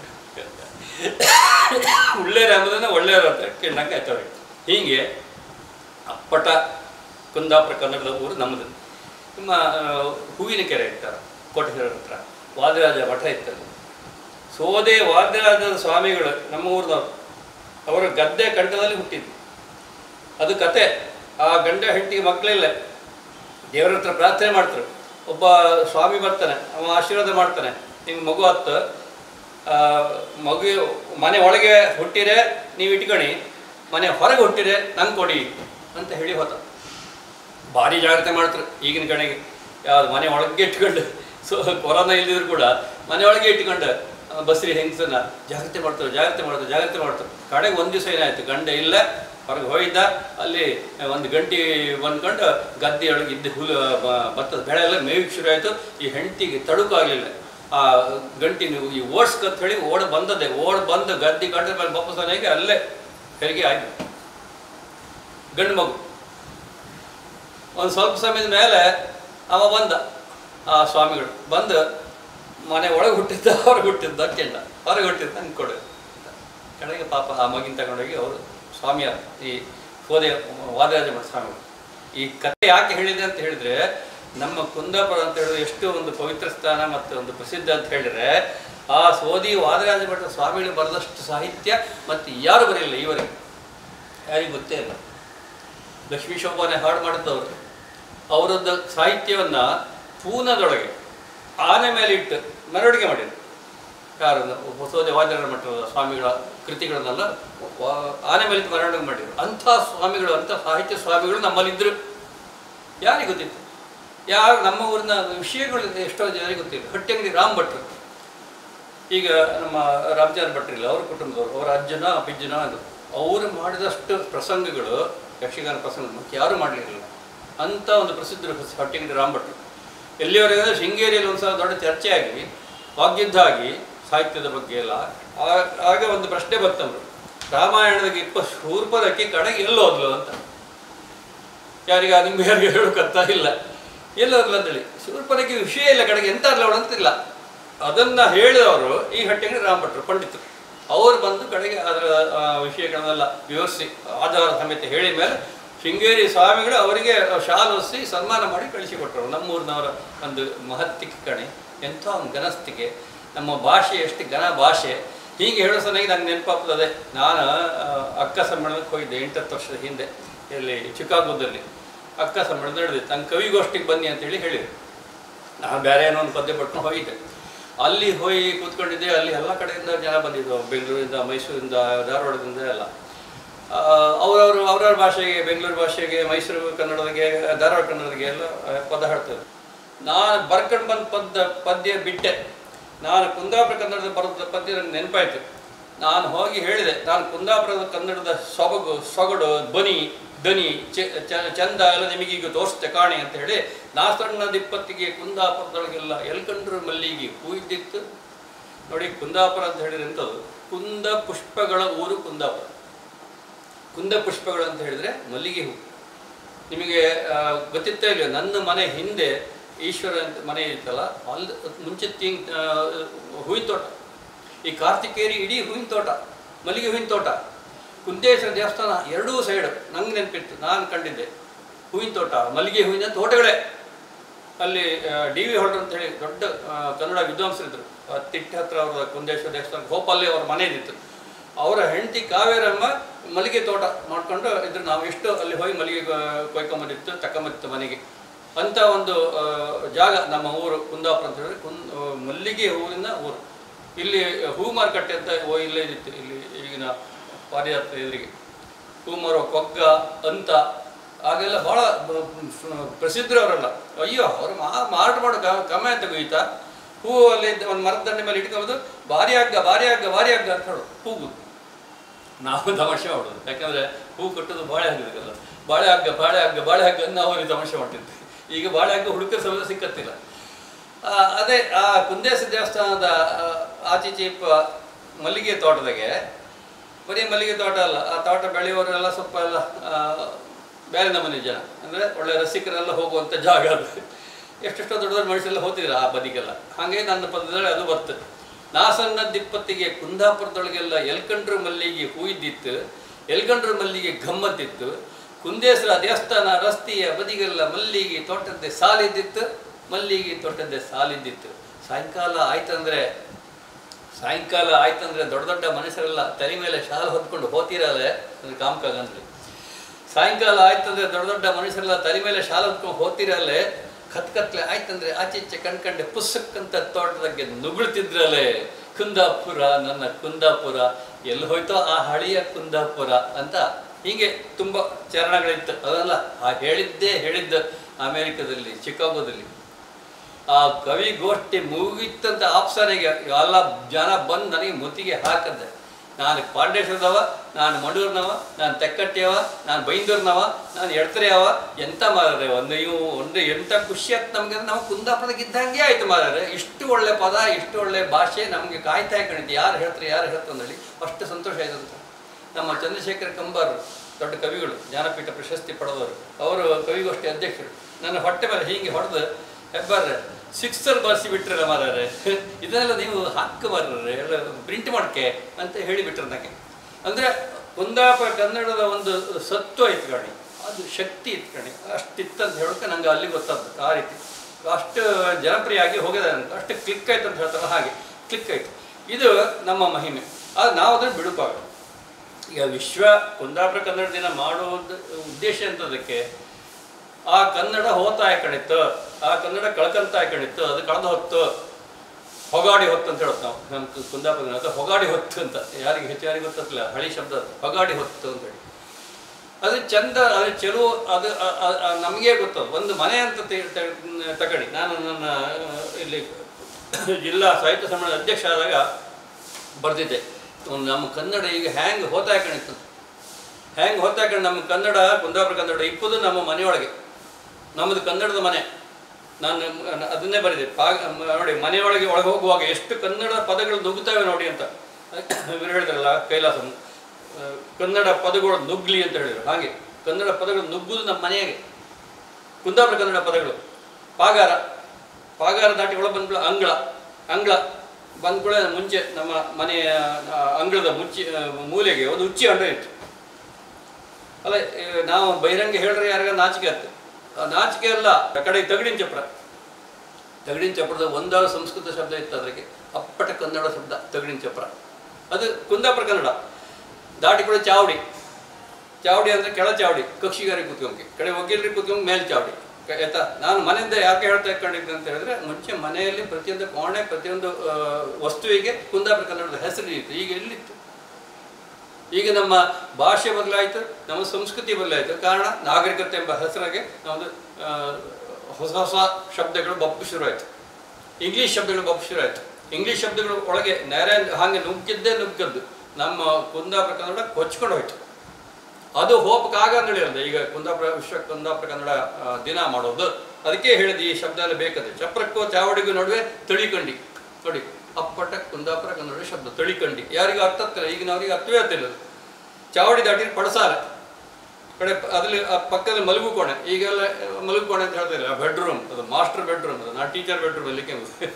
ಉಳ್ಳೇರ ಎಂಬುದನ್ನು ಒಳ್ಳೆಯವರು ಅಂತ ಕೇಳಂಗೆ ಆಯ್ತು ಅವ್ರಿಗೆ. ಹೀಗೆ ಅಪ್ಪಟ ಕುಂದಾಪುರ ಕನ್ನಡದ ಊರು ನಮ್ಮದು. ನಿಮ್ಮ ಹೂವಿನ ಕೆರೆ ಇರ್ತಾರೆ ಕೋಟೆಗಳ ಹತ್ರ, ವಾದಿರಾಜ ಮಠ ಇರ್ತದೆ. ಸೋದೆ ವಾದಿರಾಜದ ಸ್ವಾಮಿಗಳು ನಮ್ಮ ಊರಿನವರು, ಅವರು ಗದ್ದೆ ಕಂಠದಲ್ಲಿ ಹುಟ್ಟಿದ್ದು. ಅದು ಕತೆ. ಆ ಗಂಡ ಹೆಂಡತಿಗೆ ಮಕ್ಕಳಿಲ್ಲ, ದೇವರ ಹತ್ರ ಪ್ರಾರ್ಥನೆ ಮಾಡ್ತಾರೆ. ಒಬ್ಬ ಸ್ವಾಮಿ ಬರ್ತಾನೆ, ಅವ ಆಶೀರ್ವಾದ ಮಾಡ್ತಾನೆ, ನಿಮ್ಗೆ ಮಗು ಹತ್ತು, ಮಗು ಮನೆ ಒಳಗೆ ಹುಟ್ಟಿರೆ ನೀವು ಇಟ್ಕೊಳ್ಳಿ, ಮನೆ ಹೊರಗೆ ಹುಟ್ಟಿರೆ ನಂಗೆ ಕೊಡಿ ಅಂತ ಹೇಳಿ ಹೋತ. ಭಾರಿ ಜಾಗ್ರತೆ ಮಾಡ್ತಾರೆ ಈಗಿನ ಕಡೆಗೆ. ಯಾವ್ದು ಮನೆ ಒಳಗೆ ಇಟ್ಕೊಂಡು, ಕೊರೋನಾ ಇಲ್ದಿದ್ರು ಕೂಡ ಮನೆ ಒಳಗೆ ಇಟ್ಕೊಂಡು ಬಸ್ರಿ ಹೆಂಗಸನ್ನ ಜಾಗ್ರತೆ ಮಾಡ್ತಾರೆ. ಕಡೆಗೆ ಒಂದು ದಿವಸ ಏನಾಯ್ತು, ಗಂಡ ಇಲ್ಲ, ಹೊರಗೆ ಹೋಗಿದ್ದ. ಅಲ್ಲಿ ಒಂದು ಗಂಟೆ ಬಂದ್ಕೊಂಡು ಗದ್ದೆಯೊಳಗೆ ಇದ್ದ ಭತ್ತದ ಬೆಳೆ ಎಲ್ಲ ಮೇವಿಗೆ ಶುರು ಆಯಿತು. ಈ ಹೆಂಡತಿಗೆ ತಡುಕು ಆಗಲಿಲ್ಲ. ಆ ಗಂಟಿ ನೀವು ಈ ಓಡಿಸ್ಕಂತ ಹೇಳಿ ಬಂದು ಗದ್ದೆ ಗಂಟೆ ಮೇಲೆ ಬಪ್ಪಸನಾಗಿ ಅಲ್ಲೇ ಹೆರಿಗೆ ಆಯ್ತು. ಗಂಡು ಮಗು ಒಂದು ಸ್ವಲ್ಪ ಸಮಯದ ಮೇಲೆ ಅವ ಬಂದ. ಆ ಸ್ವಾಮಿಗಳು ಬಂದು ಮನೆ ಒಳಗೆ ಹುಟ್ಟಿದ್ದ ಹೊರಗೆ ಹುಟ್ಟಿದ್ದ ಕೇಳ, ಹೊರಗೆ ಹುಟ್ಟಿದ್ದ ನಂಗೆ ಕೊಡು. ಕಡೆಗೆ ಪಾಪ ಆ ಮಗಿನ ತಗೊಂಡೋಗಿ ಅವರು ಸ್ವಾಮಿಯ ಈ ಸೋದೆ ವಾದಿರಾಜ ಮಠ ಸ್ವಾಮಿಗಳು. ಈ ಕಥೆ ಯಾಕೆ ಹೇಳಿದೆ ಅಂತ ಹೇಳಿದ್ರೆ, ನಮ್ಮ ಕುಂದಾಪುರ ಅಂತ ಹೇಳಿದ್ರೆ ಎಷ್ಟು ಒಂದು ಪವಿತ್ರ ಸ್ಥಾನ ಮತ್ತು ಒಂದು ಪ್ರಸಿದ್ಧ ಅಂತ ಹೇಳಿದರೆ, ಆ ಸೋದಿ ವಾದಿರಾಜ ಮಠದ ಸ್ವಾಮಿಗಳು ಬರೆದಷ್ಟು ಸಾಹಿತ್ಯ ಮತ್ತು ಯಾರು ಬರೆಯಲ್ಲ ಇವರಿಗೆ, ಯಾರಿಗೂ ಗೊತ್ತೇ ಇಲ್ಲ. ಲಕ್ಷ್ಮೀ ಶೋಭಾನೆ ಹಾಡು ಮಾಡಿದ್ದವರು. ಅವರದ್ದು ಸಾಹಿತ್ಯವನ್ನು ಪೂನಾದೊಳಗೆ ಆನೆ ಮೇಲೆ ಇಟ್ಟು ಮೆರವಣಿಗೆ ಮಾಡಿದರು. ಯಾರನ್ನು ಸೋದೆ ವಾದಿರಾಜ ಮಠದ ಸ್ವಾಮಿಗಳ ಕೃತಿಗಳನ್ನೆಲ್ಲ ಆನೆ ಮೇಲೆ ಮೆರವಣಿಗೆ ಮಾಡಿದರು. ಅಂಥ ಸ್ವಾಮಿಗಳು, ಅಂಥ ಸಾಹಿತ್ಯ ಸ್ವಾಮಿಗಳು ನಮ್ಮಲ್ಲಿದ್ದರು. ಯಾರಿಗೆ ಗೊತ್ತಿತ್ತು? ಯಾರು ನಮ್ಮ ಊರಿನ ವಿಷಯಗಳು ಎಷ್ಟೋ ಜನರಿಗೆ ಗೊತ್ತಿಲ್ಲ. ಹಟ್ಟಿಯಂಗಡಿ ರಾಮ್ ಭಟ್ರು, ಈಗ ನಮ್ಮ ರಾಮಚಂದ್ರ ಭಟ್ರಿಲ್ಲ, ಅವ್ರ ಕುಟುಂಬದವರು, ಅವರ ಅಜ್ಜನ ಬಿಜ್ಜನ ಅಂದರು. ಅವರು ಮಾಡಿದಷ್ಟು ಪ್ರಸಂಗಗಳು, ಯಕ್ಷಗಾನ ಪ್ರಸಂಗ ಮತ್ತೆ ಯಾರೂ ಮಾಡಲಿರಲಿಲ್ಲ. ಅಂಥ ಒಂದು ಪ್ರಸಿದ್ಧರು ಹೊಟ್ಟೆಗಿರಿ ರಾಮಭಟ್ರು. ಎಲ್ಲಿವರೆಗೆ ಶೃಂಗೇರಿಯಲ್ಲಿ ಒಂದು ಸಲ ದೊಡ್ಡ ಚರ್ಚೆ ಆಗಿ ವಾಗ್ಯುದ್ಧ ಆಗಿ ಸಾಹಿತ್ಯದ ಬಗ್ಗೆ ಎಲ್ಲ. ಆಗ ಒಂದು ಪ್ರಶ್ನೆ ಬಂತವರು, ರಾಮಾಯಣದಾಗ ಶೂರ್ಪನಖಿ ಕಡೆಗೆ ಎಲ್ಲೋದ್ಲು ಅಂತ. ಯಾರಿಗ ನಿಮ್ಗೆ ಯಾರಿಗೆ ಹೇಳೋಕ್ಕಂತ ಇಲ್ಲ, ಎಲ್ಲೋದ್ಲು ಅಂತೇಳಿ. ಶೂರ್ಪನಖಿ ವಿಷಯ ಇಲ್ಲ ಕಡೆಗೆ ಎಂತ ಅಲ್ಲ ಅಂತಿಲ್ಲ. ಅದನ್ನು ಹೇಳಿದವರು ಈ ಹೊಟ್ಟೆಗಿರಿ ರಾಮಭಟ್ರು ಪಂಡಿತರು. ಅವರು ಬಂದು ಕಡೆಗೆ ಅದರ ವಿಷಯಗಳನ್ನೆಲ್ಲ ವಿವರಿಸಿ ಆಧಾರ ಸಮೇತ ಹೇಳಿದ ಮೇಲೆ ಶೃಂಗೇರಿ ಸ್ವಾಮಿಗಳು ಅವರಿಗೆ ಶಾಲು ಹೊಸಿ ಸನ್ಮಾನ ಮಾಡಿ ಕಳಿಸಿಕೊಟ್ರು. ನಮ್ಮೂರಿನವರ ಒಂದು ಮಹತ್ತಿಗೆ ಕಣೆ, ಎಂಥ ಒಂದು ಘನಸ್ತಿಕೆ, ನಮ್ಮ ಭಾಷೆ ಎಷ್ಟು ಘನ ಭಾಷೆ. ಹೀಗೆ ಹೇಳೋ ಸನಾಗಿ ನಂಗೆ ನೆನಪಾಗ್ತದೆ. ನಾನು ಅಕ್ಕ ಸಮ್ಮೇಳನಕ್ಕೆ ಹೋಗಿದ್ದೆ 8-10 ವರ್ಷದ ಹಿಂದೆ, ಇಲ್ಲಿ ಚಿಕಾಗೋದಲ್ಲಿ ಅಕ್ಕ ಸಮ್ಮೇಳನ ನಡೆದಿತ್ತು. ನಂಗೆ ಕವಿಗೋಷ್ಠಿಗೆ ಬನ್ನಿ ಅಂತೇಳಿ ಹೇಳಿದ್ರು. ನಾನು ಬೇರೆ ಏನೋ ಒಂದು ಪದ್ಯ ಪಟ್ಕೊಂಡು ಹೋಗಿದ್ದೆ. ಅಲ್ಲಿ ಹೋಗಿ ಕೂತ್ಕೊಂಡಿದ್ದೆ. ಅಲ್ಲಿ ಎಲ್ಲ ಕಡೆಯಿಂದ ಜನ ಬಂದಿದ್ದು, ಬೆಂಗಳೂರಿಂದ, ಮೈಸೂರಿಂದ, ಧಾರವಾಡದಿಂದ ಎಲ್ಲ. ಅವ್ರವ್ರ ಭಾಷೆಗೆ, ಬೆಂಗಳೂರು ಭಾಷೆಗೆ, ಮೈಸೂರು ಕನ್ನಡದಾಗೆ, ಧಾರವಾಡ ಕನ್ನಡದಾಗೆ ಎಲ್ಲ ಪದ ಹೇಳ್ತಾರೆ. ನಾನು ಬರ್ಕೊಂಡು ಬಂದ ಪದ್ಯ ಬಿಟ್ಟೆ. ನಾನು ಕುಂದಾಪುರ ಕನ್ನಡದ ಬರೆದ ಪದ್ಯ ನನಗೆ ನೆನಪಾಯಿತು. ನಾನು ಹೋಗಿ ಹೇಳಿದೆ, ನಾನು ಕುಂದಾಪುರದ ಕನ್ನಡದ ಸೊಗಡು ದನಿ ಚಂದ ಎಲ್ಲ ನಿಮಗೀಗ ತೋರಿಸ್ತೆ ಕಾಣೆ ಅಂತ ಹೇಳಿ, ನಾಸಣ್ಣದ 20ಗೆ ಕುಂದಾಪುರದೊಳಗೆಲ್ಲ ಎಲ್ಕಂಡ್ರು ಮಲ್ಲಿಗೆ ಹೂ ಇದ್ದಿತ್ತು. ನೋಡಿ, ಕುಂದಾಪುರ ಅಂತ ಹೇಳಿದ್ರೆ ಎಂಥದ್ದು? ಕುಂದ ಪುಷ್ಪಗಳ ಊರು ಕುಂದಾಪುರ. ಕುಂದ ಪುಷ್ಪಗಳು ಅಂತ ಹೇಳಿದರೆ ಮಲ್ಲಿಗೆ ಹೂ. ನಿಮಗೆ ಗೊತ್ತಿತ್ತ ಇಲ್ಲ, ನನ್ನ ಮನೆ ಹಿಂದೆ ಈಶ್ವರ ಅಂತ ಮನೆ ಇತ್ತಲ್ಲ, ಅಲ್ಲಿ ಮುಂಚೆ ಹೂವಿನ ತೋಟ. ಈ ಕಾರ್ತಿಕೇರಿ ಇಡೀ ಹೂವಿನ ತೋಟ, ಮಲ್ಲಿಗೆ ಹೂವಿನ ತೋಟ. ಕುಂದೇಶ್ವರ ದೇವಸ್ಥಾನ ಎರಡೂ ಸೈಡು ನಂಗೆ ನೆನಪಿತ್ತು. ನಾನು ಕಂಡಿದ್ದೆ ಹೂವಿನ ತೋಟ, ಮಲ್ಲಿಗೆ ಹೂವಿನ ತೋಟಗಳೇ. ಅಲ್ಲಿ ಡಿ ವಿ ಹೊಳ್ರು ಅಂತ ಹೇಳಿ ದೊಡ್ಡ ಕನ್ನಡ ವಿದ್ವಾಂಸರಿದ್ದರು. ತಿಟ್ಟಿ ಹತ್ರ ಅವರ ಕುಂದೇಶ್ವರ ದೇವಸ್ಥಾನ ಗೋಪಾಲೇ ಅವ್ರ ಮನೆ ಇದ್ದಿತ್ತು. ಅವರ ಹೆಂಡತಿ ಕಾವೇರಮ್ಮ ಮಲ್ಲಿಗೆ ತೋಟ ಮಾಡ್ಕೊಂಡು ಇದ್ರು. ನಾವು ಎಷ್ಟು ಅಲ್ಲಿ ಹೋಗಿ ಮಲ್ಲಿಗೆ ಕೊಯ್ಕೊಂಬಂದಿತ್ತು, ತಗೊಂಬಂದಿತ್ತು ಮನೆಗೆ. ಅಂಥ ಒಂದು ಜಾಗ ನಮ್ಮ ಊರು ಕುಂದಾಪುರ ಅಂತ ಹೇಳಿದ್ರೆ ಮಲ್ಲಿಗೆ ಹೂವಿನ ಊರು. ಇಲ್ಲಿ ಹೂ ಮಾರುಕಟ್ಟೆ ಅಂತ ಇಲ್ಲೇ ಇದ್ದಿತ್ತು. ಇಲ್ಲಿ ಈಗಿನ ಪಾದಯಾತ್ರೆ ಎದುರಿಗೆ ಹೂ ಮಾರುವ ಕೊಗ್ಗ ಅಂತ ಆಗೆಲ್ಲ ಭಾಳ ಪ್ರಸಿದ್ಧರು ಅವರೆಲ್ಲ. ಅಯ್ಯೋ, ಅವರು ಮಾರಾಟ ಮಾಡೋ ಕಮ್ಮಿ ಅಂತ ಗೊಯ್ತಾ. ಹೂ ಅಲ್ಲಿ ಒಂದು ಮರದ ದಂಡೆ ಮೇಲೆ ಇಟ್ಕೊಳ್ಳೋದು, ಭಾರಿ ಹಗ್ಗ ಅಂತ ಹೇಳೋದು, ಹೂಗುದು. ನಾವು ತಮಾಷೆ ಮಾಡೋದು, ಯಾಕಂದರೆ ಹೂ ಕಟ್ಟೋದು ಬಾಳೆ ಹಗ್ಗದಲ್ಲ. ಬಾಳೆ ಹಗ್ಗ ನಾವು ಅವ್ರಿಗೆ ತಮಾಷೆ ಮಾಡ್ತಿದ್ವಿ. ಈಗ ಬಾಳೆ ಹಗ್ಗ ಹುಡುಕರ ಸಮಯ ಸಿಕ್ಕತ್ತಿಲ್ಲ. ಅದೇ ಆ ಕುಂದೇಶ್ವರ ದೇವಸ್ಥಾನದ ಆಚೀಚೆ ಮಲ್ಲಿಗೆ ತೋಟದಾಗೆ ಬರೀ ಮಲ್ಲಿಗೆ ತೋಟ ಅಲ್ಲ, ಆ ತೋಟ ಬೆಳೆಯೋರೆಲ್ಲ ಸ್ವಲ್ಪ ಎಲ್ಲ ಬೇರೆ ನಮೂನೆ ಜನ, ಅಂದರೆ ಒಳ್ಳೆ ರಸಿಕರೆಲ್ಲ ಹೋಗುವಂಥ ಜಾಗ ಅದು. ಎಷ್ಟೆಷ್ಟೋ ದೊಡ್ಡ ದೊಡ್ಡ ಮನುಷ್ಯರೆಲ್ಲ ಹೋಗ್ತಿದ್ರು ಆ ಬದಿಗೆಲ್ಲ. ಹಾಗೆ ನನ್ನ ಪದದಲ್ಲಿ ಅದು ಬರ್ತದೆ. ನಾಸಣ್ಣದ 20ಗೆ ಕುಂದಾಪುರದೊಳಗೆಲ್ಲ ಎಲ್ಕಂಡ್ರು ಮಲ್ಲಿಗೆ ಹೂ ಇದ್ದಿತ್ತು, ಎಲ್ಕಂಡ್ರು ಮಲ್ಲಿಗೆ ಗಮ್ಮತ್ತಿತ್ತು. ಕುಂದೇಶ್ವರ ದೇವಸ್ಥಾನ ರಸ್ತೆಯ ಬದಿಗೆಲ್ಲ ಮಲ್ಲಿಗೆ ತೋಟದ್ದೇ ಸಾಲಿದ್ದಿತ್ತು, ಮಲ್ಲಿಗೆ ತೋಟದ್ದೇ ಸಾಲಿದ್ದಿತ್ತು. ಸಾಯಂಕಾಲ ಆಯ್ತಂದ್ರೆ ದೊಡ್ಡ ದೊಡ್ಡ ಮನುಷ್ಯರೆಲ್ಲ ತಲೆ ಮೇಲೆ ಶಾಲು ಹೊತ್ಕೊಂಡು ಹೋಗ್ತಿರಲ್ಲ, ಅಂದರೆ ಕಾಮಕಾಗಂದ್ರಿ. ಸಾಯಂಕಾಲ ಆಯ್ತಂದ್ರೆ ದೊಡ್ಡ ದೊಡ್ಡ ಮನುಷ್ಯರೆಲ್ಲ ತಲೆ ಮೇಲೆ ಶಾಲು ಹೊತ್ಕೊಂಡು ಹೋಗ್ತಿರಲ್ಲೇ. ಕತ್ಲೆ ಆಯ್ತಂದ್ರೆ ಆಚೀಚೆ ಕಣ್ಕಂಡೆ ಪುಸ್ತಕಂತ ತೋಟದಾಗೆ ನುಗ್ಳುತ್ತಿದ್ರಲ್ಲೇ. ಕುಂದಾಪುರ, ನನ್ನ ಕುಂದಾಪುರ, ಎಲ್ಲಿ ಹೋಯ್ತೋ ಆ ಹಳೆಯ ಕುಂದಾಪುರ ಅಂತ ಹೀಗೆ ತುಂಬ ಚರಣಗಳಿತ್ತು. ಅದಲ್ಲ, ಆ ಹೇಳಿದ್ದ ಅಮೇರಿಕದಲ್ಲಿ, ಚಿಕಾಗೋದಲ್ಲಿ. ಆ ಕವಿಗೋಷ್ಠಿ ಮುಗಿತಂತ ಆಪ್ಸನೆಗೆ ಎಲ್ಲ ಜನ ಬಂದು ನನಗೆ ಮುತ್ತಿಗೆ ಹಾಕಿದ್ದೆ. ನಾನು ಪಾಂಡೇಶ್ವರದವ, ನಾನು ಮಂಡೂರಿನವ, ನಾನು ತೆಕ್ಕಟ್ಟಿಯವ, ನಾನು ಬೈಂದೂರಿನವ, ನಾನು ಎಡ್ತರೆಯವ. ಎಂಥ ಮಾರಾರೆ, ಒಂದು ಎಂಥ ಖುಷಿ ಆಗ್ತದೆ ನಮಗೆ. ನಾವು ಕುಂದಾಪುರದಾಗ ಇದ್ದಂಗೆ ಆಯಿತು ಮಾರಾರೆ. ಇಷ್ಟು ಒಳ್ಳೆ ಪದ, ಇಷ್ಟು ಒಳ್ಳೆ ಭಾಷೆ ನಮಗೆ ಕಾಯ್ತಾ ಕಣಿತು. ಯಾರು ಹೇಳ್ತಾರೆ ಅಂದೇಳಿ ಅಷ್ಟು ಸಂತೋಷ ಆಯ್ತಂತ. ನಮ್ಮ ಚಂದ್ರಶೇಖರ ಕಂಬಾರರು ದೊಡ್ಡ ಕವಿಗಳು, ಜ್ಞಾನಪೀಠ ಪ್ರಶಸ್ತಿ ಪಡೆದವರು, ಅವರು ಕವಿಗೋಷ್ಠಿ ಅಧ್ಯಕ್ಷರು. ನನ್ನ ಹೊಟ್ಟೆ ಮೇಲೆ ಹೀಗೆ ಹೊಡೆದು, ಹೆಬ್ಬಾರ್ರೆ ಸಿಕ್ಸರ್ ಬರ್ಸಿ ಬಿಟ್ರಲ್ಲ ಮಾರಾರೆ, ಇದನ್ನೆಲ್ಲ ನೀವು ಹಾಕಿ ಮಾರ್ರೆ, ಎಲ್ಲ ಪ್ರಿಂಟ್ ಮಾಡ್ಕೆ ಅಂತ ಹೇಳಿಬಿಟ್ರೆ ನನಗೆ. ಅಂದರೆ ಕುಂದಾಪುರ ಕನ್ನಡದ ಒಂದು ಸತ್ವ ಇತ್ತು ಕಣಿ, ಅದು ಶಕ್ತಿ ಇತ್ತು ಕಣಿ, ಅಷ್ಟಿತ್ತಂತ ಹೇಳೋಕೆ ನಂಗೆ ಅಲ್ಲಿ ಗೊತ್ತಾದ್ದು. ಆ ರೀತಿ ಅಷ್ಟು ಜನಪ್ರಿಯ ಆಗಿ ಹೋಗಿದೆ ನನಗೆ. ಅಷ್ಟು ಕ್ಲಿಕ್ ಆಯ್ತು ಅಂತ ಹೇಳ್ತಾರೆ, ಹಾಗೆ ಕ್ಲಿಕ್ ಆಯಿತು. ಇದು ನಮ್ಮ ಮಹಿಮೆ. ಅದು ನಾವು ಅದನ್ನು ಬಿಡುಪಾಗ. ಈಗ ವಿಶ್ವ ಕುಂದಾಪುರ ಕನ್ನಡ ದಿನ ಮಾಡುವುದು ಉದ್ದೇಶ ಅಂತದಕ್ಕೆ, ಆ ಕನ್ನಡ ಹೋತಾಯ ಕಣಿತ್ತು, ಆ ಕನ್ನಡ ಕಳ್ಕಂತಾಯ ಕಣಿತ್ತು, ಅದು ಕಳೆದು ಹೊತ್ತು, ಹೊಗಾಡಿ ಹೊತ್ತು ಅಂತ ಹೇಳುತ್ತೆ ನಾವು. ನಮ್ಮ ಕುಂದಾಪುರ ದಿನ ಹೊಗಾಡಿ ಹೊತ್ತು ಅಂತ, ಯಾರಿಗೆ ಹೆಚ್ಚಾರಿಗೆ ಗೊತ್ತಿಲ್ಲ, ಹಳಿ ಶಬ್ದ ಅದು, ಹೊಗಾಡಿ ಹೊತ್ತು ಅಂತೇಳಿ. ಅದು ಚಂದ, ಅದು ಚೆಲುವು, ಅದು ನಮಗೆ ಗೊತ್ತದು. ಒಂದು ಮನೆ ಅಂತ ತಗೊಳ್ಳಿ. ನಾನು ನನ್ನ ಇಲ್ಲಿ ಜಿಲ್ಲಾ ಸಾಹಿತ್ಯ ಸಮ್ಮೇಳನ ಅಧ್ಯಕ್ಷ ಆದಾಗ ಬರೆದಿದ್ದೆ, ನಮ್ಮ ಕನ್ನಡ ಈಗ ಹ್ಯಾಂಗೆ ಹೋತಾಯ ಕಣಿತ್ತು, ಹ್ಯಾಂಗೆ ಹೋತಾಯ ಕಣ್ ನಮ್ಮ ಕನ್ನಡ, ಕುಂದಾಪುರ ಕನ್ನಡ ಇಪ್ಪದು ನಮ್ಮ ಮನೆಯೊಳಗೆ. ನಮ್ಮದು ಕನ್ನಡದ ಮನೆ. ನಾನು ಅದನ್ನೇ ಬರೆದೆ. ನೋಡಿ, ಮನೆಯೊಳಗೆ ಒಳಗೆ ಹೋಗುವಾಗ ಎಷ್ಟು ಕನ್ನಡ ಪದಗಳು ನುಗ್ಗುತ್ತವೆ ನೋಡಿ ಅಂತ ಇವರು ಹೇಳಿದ್ರಲ್ಲ ಕೈಲಾಸಂ, ಕನ್ನಡ ಪದಗಳು ನುಗ್ಲಿ ಅಂತ ಹೇಳಿದರು. ಹಾಗೆ ಕನ್ನಡ ಪದಗಳು ನುಗ್ಗುದು ನಮ್ಮ ಮನೆಯಾಗೆ. ಕುಂದಾಪುರ ಕನ್ನಡ ಪದಗಳು. ಪಾಗಾರ, ಪಾಗಾರ ದಾಟಿ ಒಳಗೆ ಬಂದ್ಬಿಡ ಅಂಗಳ ಬಂದ್ಕೂಡ ಮುಂಚೆ ನಮ್ಮ ಮನೆಯ ಅಂಗಳದ ಮೂಲೆಗೆ ಒಂದು ಉಚ್ಚಿ ಅಂಡ ಇತ್ತು. ಅಲ್ಲ, ನಾವು ಬಹಿರಂಗ ಹೇಳ್ರೆ ಯಾರಿಗ ನಾಚಿಕೆ ಆಯ್ತು. ನಾಚಿಕೆ ಅಲ್ಲ, ಆ ಕಡೆ ತಗಡಿನ ಚಪ್ರ. ತಗಡಿನ ಚಪ್ರದ ಒಂದಾದ ಸಂಸ್ಕೃತ ಶಬ್ದ ಇತ್ತು, ಅದಕ್ಕೆ ಅಪ್ಪಟ ಕನ್ನಡ ಶಬ್ದ ತಗಡಿನ ಚಪ್ರ. ಅದು ಕುಂದಾಪುರ ಕನ್ನಡ. ದಾಟಿ ಕೂಡ ಚಾವಡಿ. ಚಾವಡಿ ಅಂದರೆ ಕೆಳ ಚಾವಡಿ, ಕಕ್ಷಿಗಾರಿಗೆ ಕೂತ್ಕೊಂಡ್ಗೆ, ಕಡೆ ವಕೀಲರಿಗೆ ಕೂತ್ಕೊಂಡು ಮೇಲೆ ಚಾವಡಿ. ಆಯ್ತಾ? ನಾನು ಮನೆಯಿಂದ ಯಾಕೆ ಹೇಳ್ತಾ ಇಟ್ಕೊಂಡಿದ್ದೆ ಅಂತ ಹೇಳಿದ್ರೆ, ಮುಂಚೆ ಮನೆಯಲ್ಲಿ ಪ್ರತಿಯೊಂದು ಕೋಣೆ, ಪ್ರತಿಯೊಂದು ವಸ್ತುವಿಗೆ ಕುಂದಾಪುರ ಕನ್ನಡದ ಹೆಸರು ಇತ್ತು. ಈಗ ಎಲ್ಲಿತ್ತು? ಈಗ ನಮ್ಮ ಭಾಷೆ ಬದಲಾಯಿತು, ನಮ್ಮ ಸಂಸ್ಕೃತಿ ಬದಲಾಯಿತು. ಕಾರಣ ನಾಗರಿಕತೆ ಎಂಬ ಹೆಸರಿಗೆ ನಮ್ಮದು ಹೊಸ ಹೊಸ ಶಬ್ದಗಳು ಬಪ್ಪು ಶುರುವಾಯಿತು. ಇಂಗ್ಲೀಷ್ ಶಬ್ದಗಳು ಬಪ್ಪು ಶುರುವಾಯಿತು. ಇಂಗ್ಲೀಷ್ ಶಬ್ದಗಳು ಒಳಗೆ ನೆರೆ ಹಾಗೆ ನುಗ್ಗದ್ದು ನಮ್ಮ ಕುಂದಾಪುರ ಕನ್ನಡ ಕೊಚ್ಕೊಂಡು ಹೋಯ್ತು. ಅದು ಹೋಪಕ್ಕಾಗ ನಡೆಯಲ್ಲ. ಈಗ ವಿಶ್ವ ಕುಂದಾಪುರ ಕನ್ನಡ ದಿನ ಮಾಡೋದು, ಅದಕ್ಕೆ ಹೇಳಿದ್ದು ಈ ಶಬ್ದ ಎಲ್ಲ ಬೇಕಾದ್ರೆ. ಚಪ್ರಕ್ಕೂ ಚಾವಡಿಗೂ ನಡುವೆ ತಳಿಕಂಡಿ ನೋಡಿ, ಅಪ್ಪಟ ಕುಂದಾಪುರ ಕನ್ನಡ ಶಬ್ದ ತಳಿಕಂಡಿ. ಯಾರಿಗೂ ಅರ್ಥ ಆಗ್ತಿಲ್ಲ, ಈಗಿನವ್ರಿಗೆ ಅರ್ಥವೇ ಆಗ್ತಿಲ್ಲ. ಚಾವಡಿ ದಾಟಿ ಪಡಸಾಲೆ ಕಡೆ, ಅದ್ರಲ್ಲಿ ಪಕ್ಕದಲ್ಲಿ ಮಲಗು ಕೋಣೆ. ಈಗೆಲ್ಲ ಮಲಗು ಕೋಣೆ ಅಂತ ಹೇಳ್ತಾ ಇಲ್ಲ, ಬೆಡ್ರೂಮ್. ಅದು ಮಾಸ್ಟರ್ ಬೆಡ್ರೂಮ್, ಅದು ನಾ ಟೀಚರ್ ಬೆಡ್ರೂಮ್ ಅಲ್ಲಿ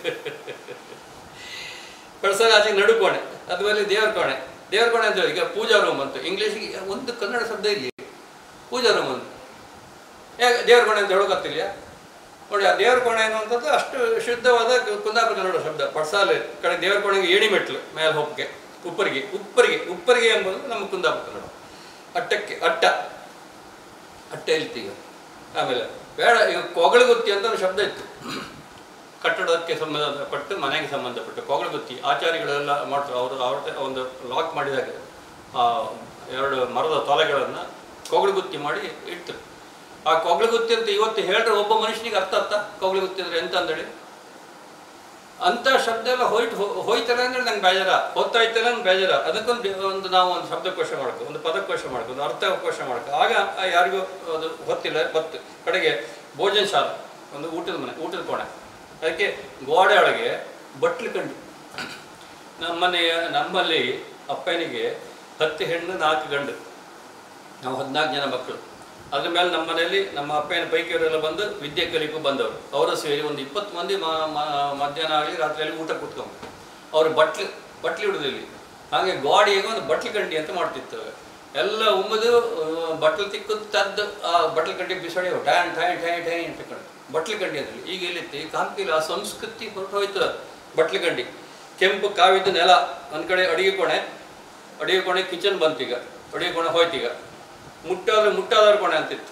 ಪಡಸಾಲೆ ಆಚೆ ನಡು ಕೋಣೆ, ಅದ್ರಲ್ಲಿ ದೇವರ ಕೋಣೆ. ದೇವರ ಕೋಣೆ ಅಂತ ಹೇಳಿ ಈಗ ಪೂಜಾ ರೂಮ್ ಅಂತ ಇಂಗ್ಲೀಷ್ಗೆ ಒಂದು ಕನ್ನಡ ಶಬ್ದ ಇಲ್ಲಿ, ಪೂಜಾ ರೂಮ್ ಅಂತ. ಯಾಕೆ ದೇವರ ಕೋಣೆ ಅಂತ ಹೇಳೋಕತ್ತಿಲ್ಲ ನೋಡಿ. ಆ ದೇವರ ಕೋಣೆ ಅನ್ನುವಂಥದ್ದು ಅಷ್ಟು ಶುದ್ಧವಾದ ಕುಂದಾಪುರ ಕನ್ನಡ ಶಬ್ದ. ಪಡಸಾಲೆ ಕಡೆ ದೇವರ ಕೋಣೆಗೆ ಏಣಿ ಮೆಟ್ಲು, ಮೇಲೆ ಹೊಪ್ಪಿಗೆ, ಉಪ್ಪರಿಗೆ ಎಂಬುದು ನಮ್ಮ ಕುಂದಾಪುರ ಕನ್ನಡ. ಅಟ್ಟಕ್ಕೆ ಅಟ್ಟ ಇಲ್ತೀಗ. ಆಮೇಲೆ ಬೇಡ, ಈಗ ಕೊಗಳಗುತ್ತಿ ಅಂತ ಒಂದು ಶಬ್ದ ಇತ್ತು. ಕಟ್ಟಡಕ್ಕೆ ಸಂಬಂಧಪಟ್ಟು, ಮನೆಗೆ ಸಂಬಂಧಪಟ್ಟು ಕೊಗಳಗುತ್ತಿ ಆಚಾರಿಗಳೆಲ್ಲ ಮಾಡ್ತಾರೆ. ಅವ್ರ ಒಂದು ಲಾಕ್ ಮಾಡಿದಾಗ ಎರಡು ಮರದ ತೊಲೆಗಳನ್ನು ಕೊಗಳಗುತ್ತಿ ಮಾಡಿ ಇಡ್ತಾರೆ. ಆ ಕೊಗಳಗುತ್ತಿ ಅಂತ ಇವತ್ತು ಹೇಳಿದ್ರೆ ಒಬ್ಬ ಮನುಷ್ಯನಿಗೆ ಅರ್ಥ ಕೊಗಳಗುತ್ತಿ ಅಂದ್ರೆ ಎಂತ ಅಂದೇಳಿ. ಅಂಥ ಶಬ್ದ ಎಲ್ಲ ಹೋಯ್ತಲ್ಲ ಅಂದ್ರೆ ನಂಗೆ ಬೇಜಾರ, ಹೊತ್ತಾಯ್ತಲ್ಲ ನಂಗೆ ಬೇಜಾರ. ಅದಕ್ಕೊಂದು ನಾವು ಒಂದು ಶಬ್ದಕೋಶ ಮಾಡ್ಕೊ, ಒಂದು ಪದಕೋಶ ಮಾಡ್ಕೊ, ಒಂದು ಅರ್ಥಕೋಶ ಮಾಡ್ಕೊ. ಆಗ ಯಾರಿಗೂ ಅದು ಹೊತ್ತಿಲ್ಲ. ಬತ್ತು ಕಡೆಗೆ ಭೋಜನ ಶಾಲೆ, ಒಂದು ಊಟದ ಮನೆ, ಊಟದ ಕೋಣೆ. ಅದಕ್ಕೆ ಗೋಡೆ ಒಳಗೆ ಬಟ್ಲು ಕಂಡು. ನಮ್ಮಲ್ಲಿ ಅಪ್ಪನಿಗೆ 10 ಹೆಣ್ಣು 4 ಗಂಡು, ನಾವು 14 ಜನ ಮಕ್ಕಳು. ಅದ್ರ ಮೇಲೆ ನಮ್ಮ ಮನೆಯಲ್ಲಿ ನಮ್ಮ ಅಪ್ಪನ ಪೈಕಿಯವರೆಲ್ಲ ಬಂದು ವಿದ್ಯೆ ಕಲಿಗೂ ಬಂದವರು. ಅವರು ಸೇರಿ ಒಂದು 20 ಮಂದಿ ಮಧ್ಯಾಹ್ನ ಆಗಲಿ ರಾತ್ರಿಯಲ್ಲಿ ಊಟ ಕೂತ್ಕೊಂಡು ಅವರು ಬಟ್ಲಿ ಹಿಡಿದಿಲ್ಲಿ. ಹಾಗೆ ಗೋಡೆಗೆ ಒಂದು ಬಟ್ಲು ಕಂಡಿ ಅಂತ ಮಾಡ್ತಿತ್ತು. ಎಲ್ಲ ಉಮ್ಮದು ಬಟ್ಲು ತಿಕ್ಕೋದು ತದ್ದು ಆ ಬಟ್ಲು ಕಂಡಿ ಬಿಸಾಡಿ ಟ್ಯಾನ್ ಟ್ಯಾನ್ ಟ್ಯಾನ್ ಟ್ಯಾನ್ ಅಂತ ಕಂಡು ಬಟ್ಲು ಕಂಡಿ ಅಂದ್ರಲ್ಲಿ. ಈಗ ಎಲ್ಲಿತ್ತು? ಈ ಕಾಂತಿಲ್ಲ, ಆ ಸಂಸ್ಕೃತಿ ಹೊರಟು ಹೋಯ್ತು. ಬಟ್ಲು ಕಂಡಿ ಕೆಂಪು ಕಾವಿದ್ದು ನೆಲ, ಒಂದು ಕಡೆ ಅಡಿಗೆ ಕೋಣೆ ಕಿಚನ್ ಬಂತೀಗ, ಅಡಿಗೆ ಕೋಣೆ ಹೋಯ್ತೀಗ. ಮುಟ್ಟಾದವ್ರ ಕೋಣೆ ಅಂತಿತ್ತು.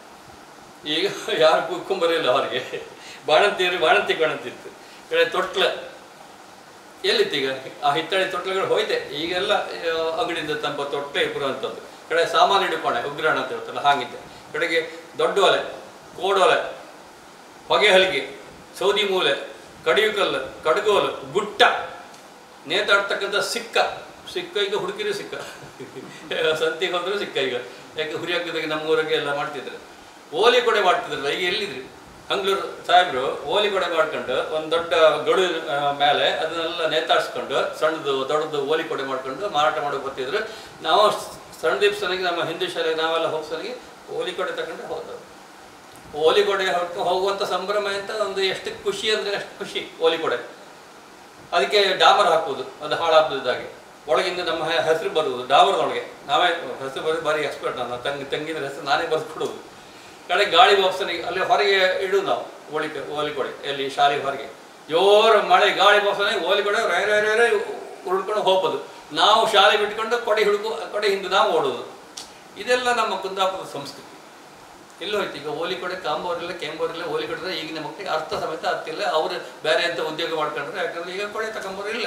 ಈಗ ಯಾರು ಕೂತ್ಕೊಂಬರಿಲ್ಲ ಅವ್ರಿಗೆ. ಬಾಣಂತಿ ಕೋಣೆ ಅಂತಿತ್ತು. ಕಡೆ ತೊಟ್ಲ ಎಲ್ಲಿತ್ತು? ಈಗ ಆ ಹಿತ್ತಳಿ ತೊಟ್ಲುಗಳು ಹೋಯ್ತೆ. ಈಗೆಲ್ಲ ಅಂಗಡಿಯಿಂದ ತಂಪ ತೊಟ್ಲೆ ಬರುವಂಥದ್ದು. ಕಡೆ ಸಾಮಾನು ಇಡು ಕೋಣೆ, ಉಗ್ರಾಣ ಅಂತ ಹೇಳ್ತಲ್ಲ ಹಾಗಿದ್ದೆ. ಕಡೆಗೆ ದೊಡ್ಡ ಒಲೆ, ಕೋಡೊಲೆ, ಹೊಗೆ ಹಲಿಗೆ, ಸೌದಿ ಮೂಲೆ, ಕಡಿಯು ಕಲ್ಲು, ಕಡ್ಗೋಲು, ಗುಟ್ಟ, ನೇತಾಡ್ತಕ್ಕಂಥ ಸಿಕ್ಕ. ಈಗ ಹುಡುಕಿರು ಸಿಕ್ಕ, ಸಂತಿಗೆ ಹೋದ್ರು ಸಿಕ್ಕ. ಈಗ ಯಾಕೆ ಹುರಿ ಹಾಕಿದಾಗ ನಮ್ಮೂರಿಗೆ ಎಲ್ಲ ಮಾಡ್ತಿದ್ರು. ಓಲಿ ಕೊಡೆ ಮಾಡ್ತಿದ್ರಲ್ಲ, ಈಗ ಎಲ್ಲಿದ್ರಿ? ಹಂಗ್ಳೂರು ಸಾಹೇಬ್ರು ಓಲಿ ಕೊಡೆ ಮಾಡ್ಕೊಂಡು ಒಂದು ದೊಡ್ಡ ಗಡು ಮೇಲೆ ಅದನ್ನೆಲ್ಲ ನೇತಾಡ್ಸ್ಕೊಂಡು ದೊಡ್ಡದು ಓಲಿ ಕೊಡೆ ಮಾಡ್ಕೊಂಡು ಮಾರಾಟ ಮಾಡೋಕೆ ಬರ್ತಿದ್ರು. ನಾವು ಸಣ್ಣ ದಿವ್ಸನಿಗೆ ನಮ್ಮ ಹಿಂದೂ ಶಾಲೆಗೆ ನಾವೆಲ್ಲ ಹೋಗ್ಸನಿಗೆ ಓಲಿ ಕೊಡೆ ತಗೊಂಡು ಹೋದವು. ಓಲಿ ಕೊಡೆ ಹೋಗುವಂಥ ಸಂಭ್ರಮ ಅಂತ ಒಂದು ಎಷ್ಟು ಖುಷಿ ಅಂದರೆ ಅಷ್ಟು ಖುಷಿ. ಓಲಿ ಕೊಡೆ ಅದಕ್ಕೆ ಡಾಮರ್ ಹಾಕುವುದು, ಅದು ಹಾಳಾಗ್ದಾಗೆ ಒಳಗಿಂದ ನಮ್ಮ ಹೆಸರು ಬರುವುದು ಡಾಮರ್ನೊಳಗೆ. ನಾವೇ ಹೆಸರು ಬರೋದು ಭಾರಿ ಎಕ್ಸ್ಪರ್ಟ್. ನಾನು ತಂಗಿನ ಹೆಸರು ನಾನೇ ಬರೆದುಕೊಡೋದು. ಕಡೆ ಗಾಳಿ ಬಾಪ್ಸನಿಗೆ ಅಲ್ಲಿ ಹೊರಗೆ ಇಡೋದು ನಾವು ಓಲಿ ಕೊಡೆ. ಎಲ್ಲಿ ಶಾಲೆ ಹೊರಗೆ ಜೋರು ಮಳೆ ಗಾಳಿ ಬಾಪ್ಸನಿಗೆ ಓಲಿ ಕೊಡೆ ರೈ ಉಳ್ಕೊಂಡು ಹೋಗೋದು. ನಾವು ಶಾಲೆ ಬಿಟ್ಕೊಂಡು ಕೊಡೆ ಹಿಂದೆ ನಾವು ಓಡೋದು. ಇದೆಲ್ಲ ನಮ್ಮ ಕುಂದಾಪುರದ ಸಂಸ್ಕೃತಿ. ಎಲ್ಲಿ ಹೋಯ್ತು? ಈಗ ಓಲಿ ಕೊಡೆ ಕಾಂಬೋರಿಲ್ಲ ಕೆಂಬೋರಿಲ್ಲ. ಓಲಿ ಕೊಡಿದ್ರೆ ಈಗಿನ ಮಕ್ಕಳಿಗೆ ಅರ್ಥ ಸಮೇತ ಆಗ್ತಿಲ್ಲ. ಅವರು ಬೇರೆ ಅಂತ ಉದ್ಯೋಗ ಮಾಡ್ಕೊಂಡ್ರೆ, ಯಾಕಂದ್ರೆ ಈಗ ಕೊಡೆ ತಗೊಂಬೋರಿಲ್ಲ.